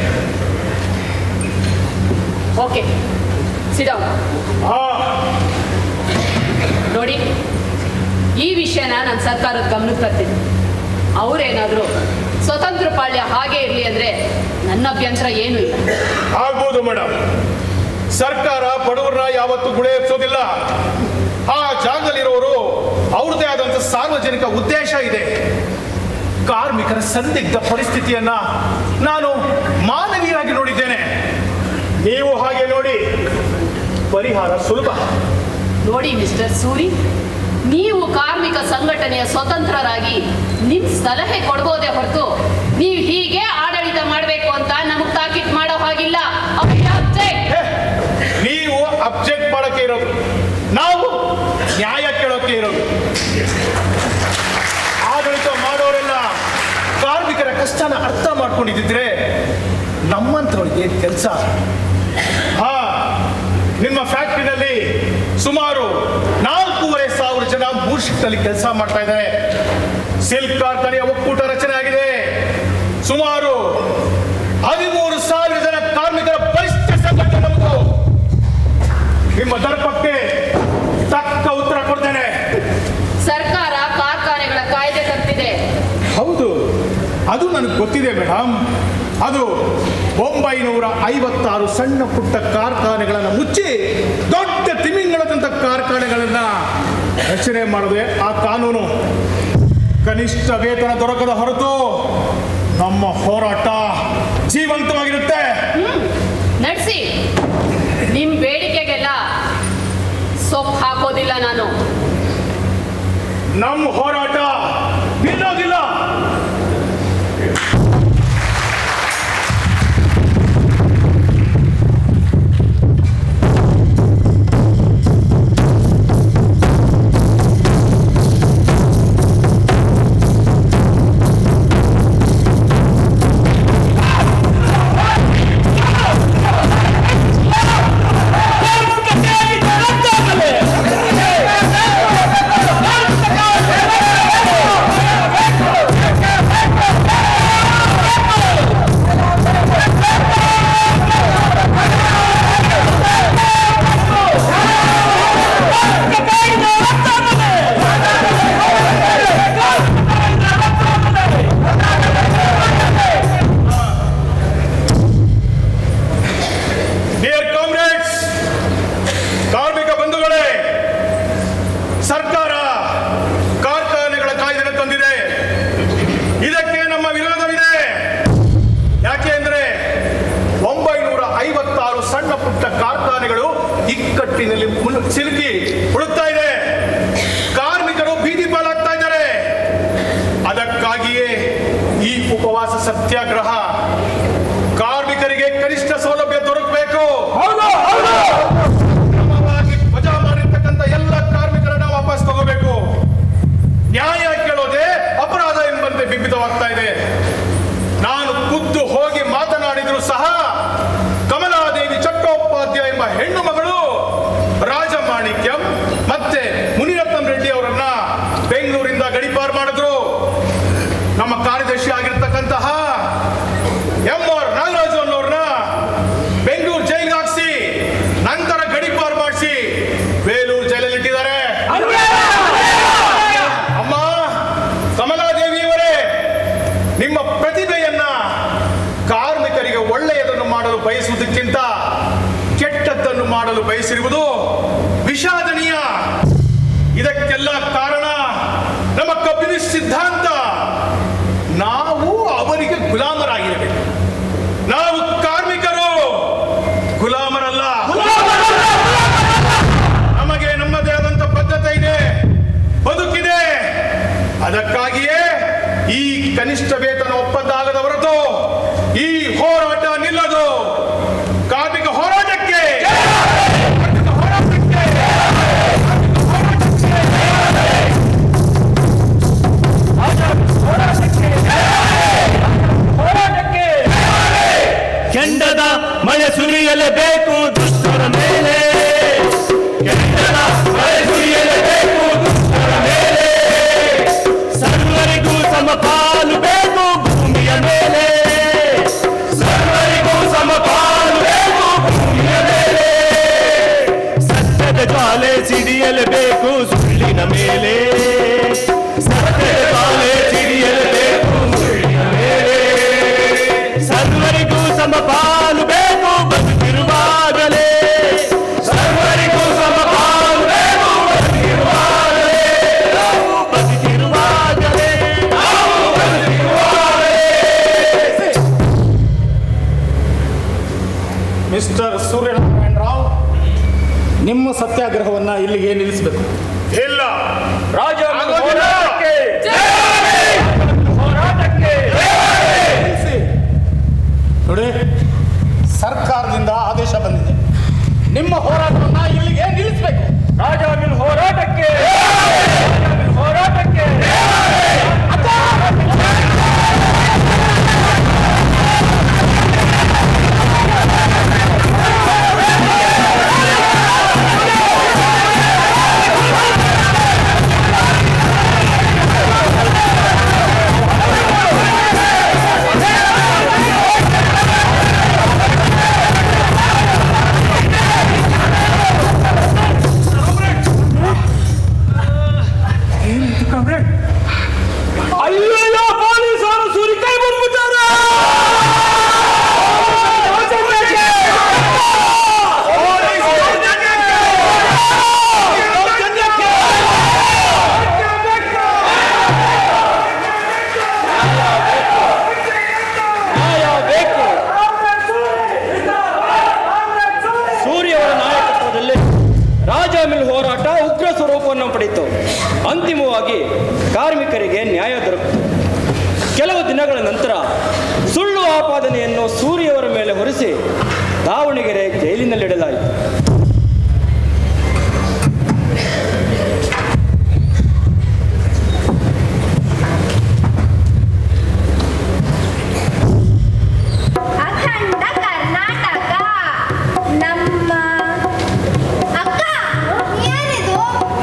Okay, sit down. ನೋಡಿ, ಈ ವಿಷಯನ ನಾನು ಸರ್ಕಾರದ ಗಮನಕ್ಕೆ ತರ್ತೀನಿ. ಅವರೇನಾದರೂ ಸ್ವತಂತ್ರ ಪಾಳ್ಯ ಹಾಗೆ ಇರಲಿ ಅಂದ್ರೆ ನನ್ನ ಅಭ್ಯಂತರ ಏನೂ ಇಲ್ಲ. ಆಗ್ಬೋದು ಮೇಡಮ್. ಸರ್ಕಾರ ಬಡವರನ್ನ ಯಾವತ್ತೂ ಗುಳೆ ಎಬ್ಸೋದಿಲ್ಲ. ಆ ಜಾಗದಲ್ಲಿರೋರು ಅವ್ರದ್ದೇ ಆದಂತ ಸಾರ್ವಜನಿಕ ಉದ್ದೇಶ ಇದೆ. ಕಾರ್ಮಿಕರ ಸಂದಿಗ್ಧ ಪರಿಸ್ಥಿತಿಯನ್ನ ನಾನು ಮಾನವೀಯವಾಗಿ ನೋಡಿದ್ದೇನೆ. ನೀವು ಹಾಗೆ ನೋಡಿ, ಪರಿಹಾರ ಸುಲಭ. ನೋಡಿ ಮಿಸ್ಟರ್ ಸೂರಿ, ನೀವು ಕಾರ್ಮಿಕ ಸಂಘಟನೆಯ ಸ್ವತಂತ್ರರಾಗಿ ನಿಮ್ ಸಲಹೆ ಕೊಡ್ಬೋದೇ ಹೊರತು ನೀವು ಹೀಗೆ ಆಡಳಿತ ಮಾಡಬೇಕು ಅಂತ ನಮಗ್ ತಾಕೀತ್ ಮಾಡೋ ಹಾಗಿಲ್ಲ. ನೀವು ಅಬ್ಜೆಕ್ಟ್ ಮಾಡಕ್ಕೆ ಇರೋದು, ನಾವು ನ್ಯಾಯ ಕೇಳೋಕೆ ಇರೋದು. ಆಡಳಿತ ಮಾಡೋರೆಲ್ಲ ಕಾರ್ಮಿಕರ ಕಷ್ಟನ ಅರ್ಥ ಮಾಡ್ಕೊಂಡಿದ್ದಿದ್ರೆ ನಮ್ಮಂತವ್ರಿಗೆ ಕೆಲಸ. ನಿಮ್ಮ ಫ್ಯಾಕ್ಟ್ರಿನಲ್ಲಿ ಸುಮಾರು 4,500 ಜನ 3 ಶಿಫ್ಟಲ್ಲಿ ಕೆಲಸ ಮಾಡ್ತಾ ಇದ್ದಾರೆ. ಸಿಲ್ಕ್ ಕಾರ್ಖಾನೆಯ ಒಕ್ಕೂಟ ರಚನೆ ಆಗಿದೆ. ಸುಮಾರು 13,000 ಜನ ಕಾರ್ಮಿಕರ ಪರಿಸ್ಥಿತಿ ಸಂಘಟನೆ ನಮ್ಮದು. ನಿಮ್ಮ ದರ್ಪಕ್ಕೆ ತಕ್ಕ ಉತ್ತರ ಕೊಡ್ತೇನೆ. ಸರ್ಕಾರ ಕಾರ್ಖಾನೆಗಳ ಕಾಯ್ದೆ ತರ್ತಿದೆ. ಹೌದು, ಅದು ನನಗೆ ಗೊತ್ತಿದೆ ಮೇಡಮ್. ಅದು 956 ಸಣ್ಣ ಪುಟ್ಟ ಕಾರ್ಖಾನೆಗಳನ್ನು ಮುಚ್ಚಿ ದೊಡ್ಡ ತಿಮಿಂಗಳದಂತ ಕಾರ್ಖಾನೆಗಳನ್ನ ರಚನೆ ಮಾಡದೆ ಆ ಕಾನೂನು. ಕನಿಷ್ಠ ವೇತನ ದೊರಕದ ಹೊರತು ನಮ್ಮ ಹೋರಾಟ ಜೀವಂತವಾಗಿರುತ್ತೆ. ನಡೆಸಿ. ನಿಮ್ ಬೇಡಿಕೆಗೆಲ್ಲ ಸೊಪ್ಪು ಹಾಕೋದಿಲ್ಲ ನಾನು. ನಮ್ಮ ಹೋರಾಟ ನಿಲ್ಲೋದಿಲ್ಲ. ಬಯಸುವುದಕ್ಕಿಂತ ಕೆಟ್ಟದ್ದನ್ನು ಮಾಡಲು ಬಯಸಿರುವುದು ವಿಷಾದನೀಯ. ಇದಕ್ಕೆಲ್ಲ ಕಾರಣ ನಮ್ಮ ಕಮ್ಯುನಿಸ್ಟ್ ಸಿದ್ಧಾಂತ. ನಾವು ಅವರಿಗೆ ಗುಲಾಮರಾಗಿರಬೇಕು. ನಾವು ಕಾರ್ಮಿಕರು, ಗುಲಾಮರಲ್ಲ. ನಮಗೆ ನಮ್ಮದೇ ಆದಂತ ಬದ್ಧತೆ ಇದೆ, ಬದುಕಿದೆ. ಅದಕ್ಕಾಗಿಯೇ ಈ ಕನಿಷ್ಠ ವೇತನ ಒಪ್ಪಂದ ಆಗದ ಹೊರತು ಈ ಹೋರಾಟ ನಿಲ್ಲದು. ಕಾರ್ಮಿಕ ಹೋರಾಟಕ್ಕೆ ಕೆಂಡದ ಮಳೆ ಸುರಿಯಲೇಬೇಕು ದುಷ್ಟರ ಮೇಲೆ, ಕೆಂಡದ ಮಳೆ ಸುರಿಯಲೇಬೇಕು ದುಷ್ಟರ ಮೇಲೆ. ಸರ್ವರಿಗೂ ಸಮಪಾಲು ಬೇಕು ಭೂಮಿಯ ಮೇಲೆ, ಸರ್ವರಿಗೂ ಸಮಪಾಲು ಬೇಕು ಭೂಮಿಯ ಮೇಲೆ. ಸತ್ಯದ ಜ್ವಾಲೆ ಸಿಡಿಯಲೇಬೇಕು ಸುಳ್ಳಿನ ಮೇಲೆ, ಸತ್ಯದ ಜ್ವಾಲೆ ಸಿಡಿಯಲೇಬೇಕು ಸುಳ್ಳಿನ ಮೇಲೆ. ಸರ್ವರಿಗೂ ಸಮಪಾಲು ಬೇಕು ಬದುಕಿರುವಾಗಲೇ, ಸರ್ವರಿಗೂ ಸಮಪಾಲು ಬೇಕು ಬದುಕಿರುವಾಗಲೇ, ನಾವು ಬದುಕಿರುವಾಗಲೇ, ನಾವು ಬದುಕಿರುವಾಗಲೇ. ಮಿಸ್ಟರ್ ಸೂರ್ಯನಾರಾಯಣ ರಾವ್, ನಿಮ್ಮ ಸತ್ಯಾಗ್ರಹವನ್ನ ಇಲ್ಲಿಗೆ ನಿಲ್ಲಿಸಬೇಕು. ಇಲ್ಲ, ರಾಜ ನೋಡಿ, ಸರ್ಕಾರದಿಂದ ಆದೇಶ ಬಂದಿದೆ. ನಿಮ್ಮ ಹೋರಾಟವನ್ನ ಇಲ್ಲಿಗೆ ನಿಲ್ಲಿಸಬೇಕು. ರಾಜಾಮಿಲ್ ಹೋರಾಟಕ್ಕೆ, ಹೋರಾಟಕ್ಕೆ. ಅಯ್ಯೋ ಪೊಲೀಸರು ಸುರಿ ಕೈ ಬಂದ್ಬಿಟ್ಟಾರ. ಸೂರ್ಯವರ ನಾಯಕತ್ವದಲ್ಲಿ ರಾಜಾಮಿಲ್ ಹೋರಾಟ ಉಗ್ರ ಸ್ವರೂಪವನ್ನು ಪಡೆಯಿತು. ಅಂತಿಮವಾಗಿ ಕಾರ್ಮಿಕರಿಗೆ ನ್ಯಾಯ ದೊರಕಿತು. ಕೆಲವು ದಿನಗಳ ನಂತರ ಸುಳ್ಳು ಆಪಾದನೆಯನ್ನು ಸೂರ್ಯವರ ಮೇಲೆ ಹೊರಿಸಿ ದಾವಣಗೆರೆ ಜೈಲಿನಲ್ಲಿಡಲಾಯಿತು. ಅಖಂಡ ಕರ್ನಾಟಕ ನಮ್ಮ ಅಕ್ಕ ಏನಿದು?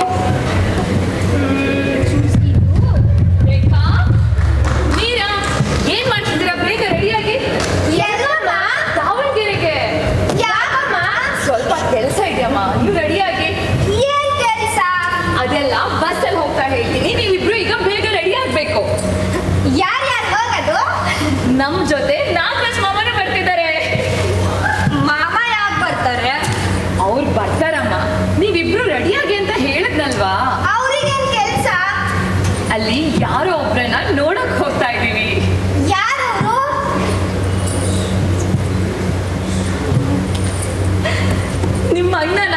ರೇಖಾ, ಮೀರಾ, ಏನ್ ಮಾಡ್ತಿದ್ದೀರಾ? ಬೇಗ ರೆಡಿಯಾಗಿ. ಎಲ್ಲಮ್ಮ? ದಾವಣಗೆರೆಗೆ. ಯಾಕಮ್ಮ? ಸ್ವಲ್ಪ ಕೆಲಸ ಇದೆಯಮ್ಮ, ನೀವು ರೆಡಿಯಾಗಿ. ಏನ್ ಕೆಲಸ? ಅದೆಲ್ಲ ಬಸ್ಸಲ್ಲಿ ಹೋಗ್ತಾ ಹೇಳ್ತೀನಿ, ನೀವಿಬ್ರು ಈಗ ಬೇಗ ರೆಡಿ ಆಗ್ಬೇಕು. ಯಾರ್ಯಾರು ಹೋಗೋದು? ನಮ್ ಜೊತೆ ನಾಗರಾಜ್ ಮಾಮನೇ ಬರ್ತಿದ್ದಾರೆ. ಮಾಮ ಯಾಕೆ ಬರ್ತಾರೆ? ಅವ್ರು ಬರ್ತಾರಮ್ಮ, ನೀವಿಬ್ರು ರೆಡಿಯಾಗಿ ಅಂತ ಹೇಳಿದ್ನಲ್ವಾ. ಅವ್ರಿಗೇನ್ ಕೆಲಸ? ಅಲ್ಲಿ ಯಾರೋ ಒಬ್ರನ್ನ ನೋಡಕ್ ಹೋಗ್ತಾ ಇದೀವಿ. ಯಾರವರು? ನಿಮ್ಮ ಅಣ್ಣನ.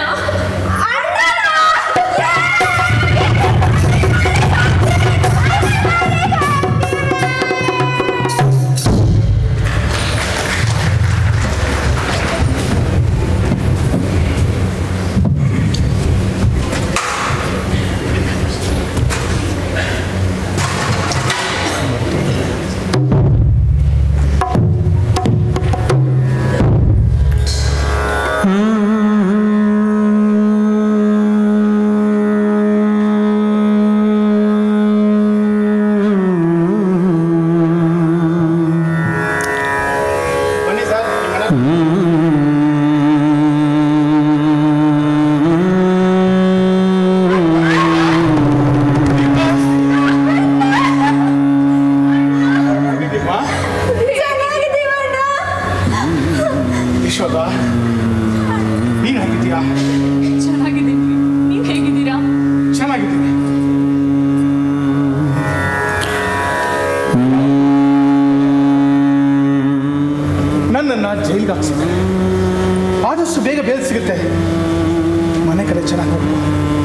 ಯಶೋದ, ನೀನ್ ಹೇಗಿದ್ದೀಯಾ? ಚೆನ್ನಾಗಿದ್ದೀನಿ. ನೀವ್ ಹೇಗಿದ್ದೀರಾ? ಚೆನ್ನಾಗಿದ್ದೀನಿ. ನನ್ನನ್ನ ಜೈಲಿಗೆ ಹಾಕ್ಸಿದೆ. ಆದಷ್ಟು ಬೇಗ ಬೇಲ್ ಸಿಗುತ್ತೆ. ಮನೆ ಕಡೆ ಚೆನ್ನಾಗಿ ಹೋಗ್ಬೋದು.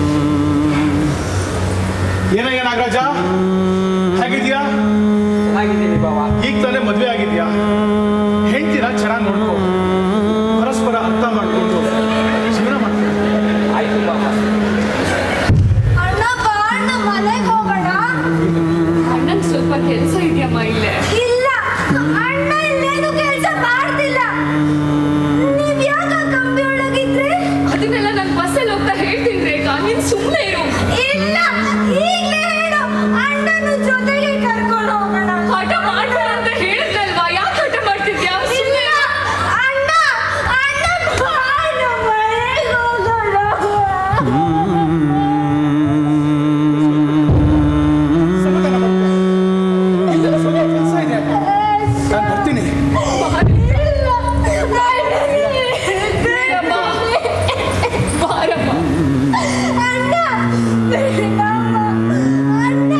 ಏನಯ್ಯ ನಾಗರಾಜ, ಹೇಗಿದ್ಯಾ? ಚೆನ್ನಾಗಿದ್ದೀನಿ ಬಾಬಾ. ಈಗ ತಾನೇ ಮದುವೆ ಆಗಿದ್ಯಾ? ಹೆಂಡ್ತಿನ ಚೆನ್ನಾಗಿ ನೋಡ್ಕೋ, ಪರಸ್ಪರ ಅರ್ಥ ಮಾಡ್ಕೊಂಡು ಜೀವನ ಮಾಡ್ತೀವಿ. ಆಯ್ತು ಬಾಬಾ. ಅಣ್ಣ ಬಾ ಅಣ್ಣ, ಮನೆಗೆ ಹೋಗೋಣ. ಅಣ್ಣನ್ ಸ್ವಲ್ಪ ಕೆಲಸ ಇದೆಯಮ್ಮ ಇಲ್ಲೇ. ಇಲ್ಲ, ಅಣ್ಣ ಇಲ್ಲೇನು ಕೆಲಸ ಮಾಡ್ತಿಲ್ಲ. ನೀವ್ ಯಾಕ ಕಂಬಿ ಒಳಗಿದ್ರಿ? ಅದನ್ನೆಲ್ಲ ನಾನು ಬಸ್ಸಲ್ಲಿ ಹೋಗ್ತಾ ಹೇಳ್ತೀನಿ ರೇಖಾ, ನೀನ್ ಸುಮ್ಮನೆ ಇರು. ಇಲ್ಲ, ಈಗ್ಲೇ ಹೇಳು. ಅಣ್ಣನ ಜೊತೆಗೆ ಕರ್ಕೊಂಡು ಹೋಗೋಣ. ಹಠ ಮಾಡ್ಬೇಡ ಅಂತ ಹೇಳಿದ್ನಲ್ವಾ, ಯಾಕೆ ಹಠ ಮಾಡ್ತಿದ್ಯಾ? ಇಲ್ಲ, ಅಣ್ಣ ಅಣ್ಣ ಬಾ ಅಣ್ಣ, ಮನೆಗೆ ಹೋಗೋಣ. ಇಲ್ಲ, ಸ್ವಲ್ಪ ಕೆಲಸ ಇದೆ, ನಾನು ಬರ್ತೀನಿ. ಬಾರಮ್ಮ. ಅಣ್ಣ ಬೇಡಮ್ಮ, ಅಣ್ಣ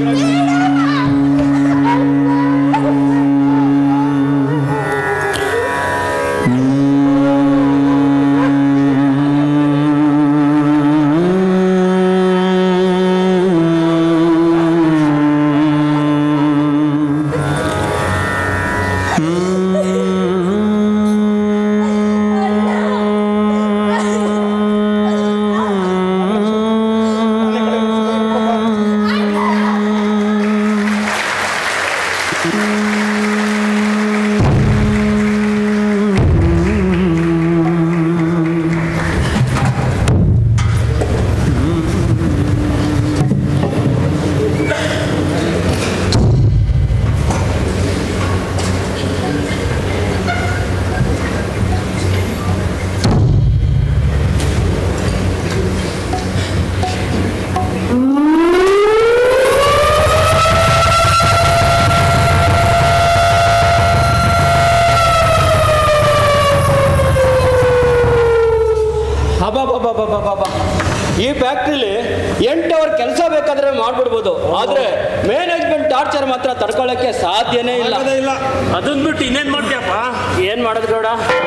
ಈ ಫ್ಯಾಕ್ಟ್ರಿಲಿ 8 ಅವರ್ ಕೆಲಸ ಬೇಕಾದ್ರೆ ಮಾಡ್ಬಿಡ್ಬೋದು, ಆದ್ರೆ ಮ್ಯಾನೇಜ್ಮೆಂಟ್ ಟಾರ್ಚರ್ ಮಾತ್ರ ತಡ್ಕೊಳ್ಳೋಕೆ ಸಾಧ್ಯನೇ ಇಲ್ಲ. ಅದನ್ನ ಬಿಟ್ಟು ಇನ್ನೇನ್ ಮಾಡ್ತೀಯಪ್ಪ? ಏನ್ ಮಾಡೋದು ಗೌಡ?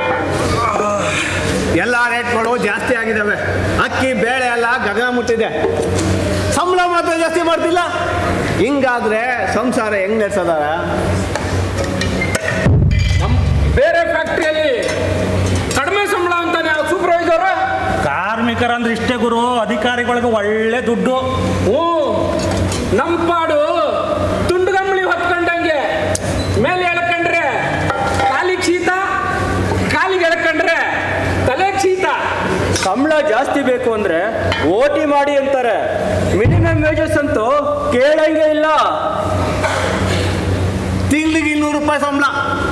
ಎಲ್ಲ ರೇಟ್ಗಳು ಜಾಸ್ತಿ ಆಗಿದ್ದಾವೆ. ಅಕ್ಕಿ ಬೇಳೆ ಎಲ್ಲ ಗಗನ ಮುಟ್ಟಿದೆ. ಸಂಬಳ ಮಾತ್ರ ಜಾಸ್ತಿ ಮಾಡ್ತಿಲ್ಲ. ಹಿಂಗಾದ್ರೆ ಸಂಸಾರ ಹೆಂಗ್ ನಡೆಸದಾರ? ಬೇರೆ ಫ್ಯಾಕ್ಟ್ರಿಯಲ್ಲಿ ಕಡಿಮೆ ಸಂಬಳ ಅಂತಾನೆ ಸೂಪರ್ವೈಸರ್. ಕಾರ್ಮಿಕರಂದ್ರೆ ಇಷ್ಟೇ ಗುರು, ಅಧಿಕಾರಿಗಳಿಗೆ ಒಳ್ಳೆ ದುಡ್ಡು. ನಮ್ಮ ಪಾಡು ತುಂಡುಗಂಬಳಿ ಹೊತ್ಕೊಂಡಂಗೆ, ಮೇಲೆ ಎಳ್ಕೊಂಡ್ರೆ ಕಾಲಿಗೆ ಶೀತ, ಕಾಲಿಗೆ ಎಳ್ಕೊಂಡ್ರೆ ತಲೆಗೆ ಶೀತ. ಸಂಬಳ ಜಾಸ್ತಿ ಬೇಕು ಅಂದ್ರೆ ಓಟಿ ಮಾಡಿ ಅಂತಾರೆ. ಮಿನಿಮಮ್ ವೇಜಸ್ ಅಂತೂ ಕೇಳಂಗೆ ಇಲ್ಲ. ತಿಂಗಳಿಗೆ 200 ರೂಪಾಯಿ ಸಂಬಳ.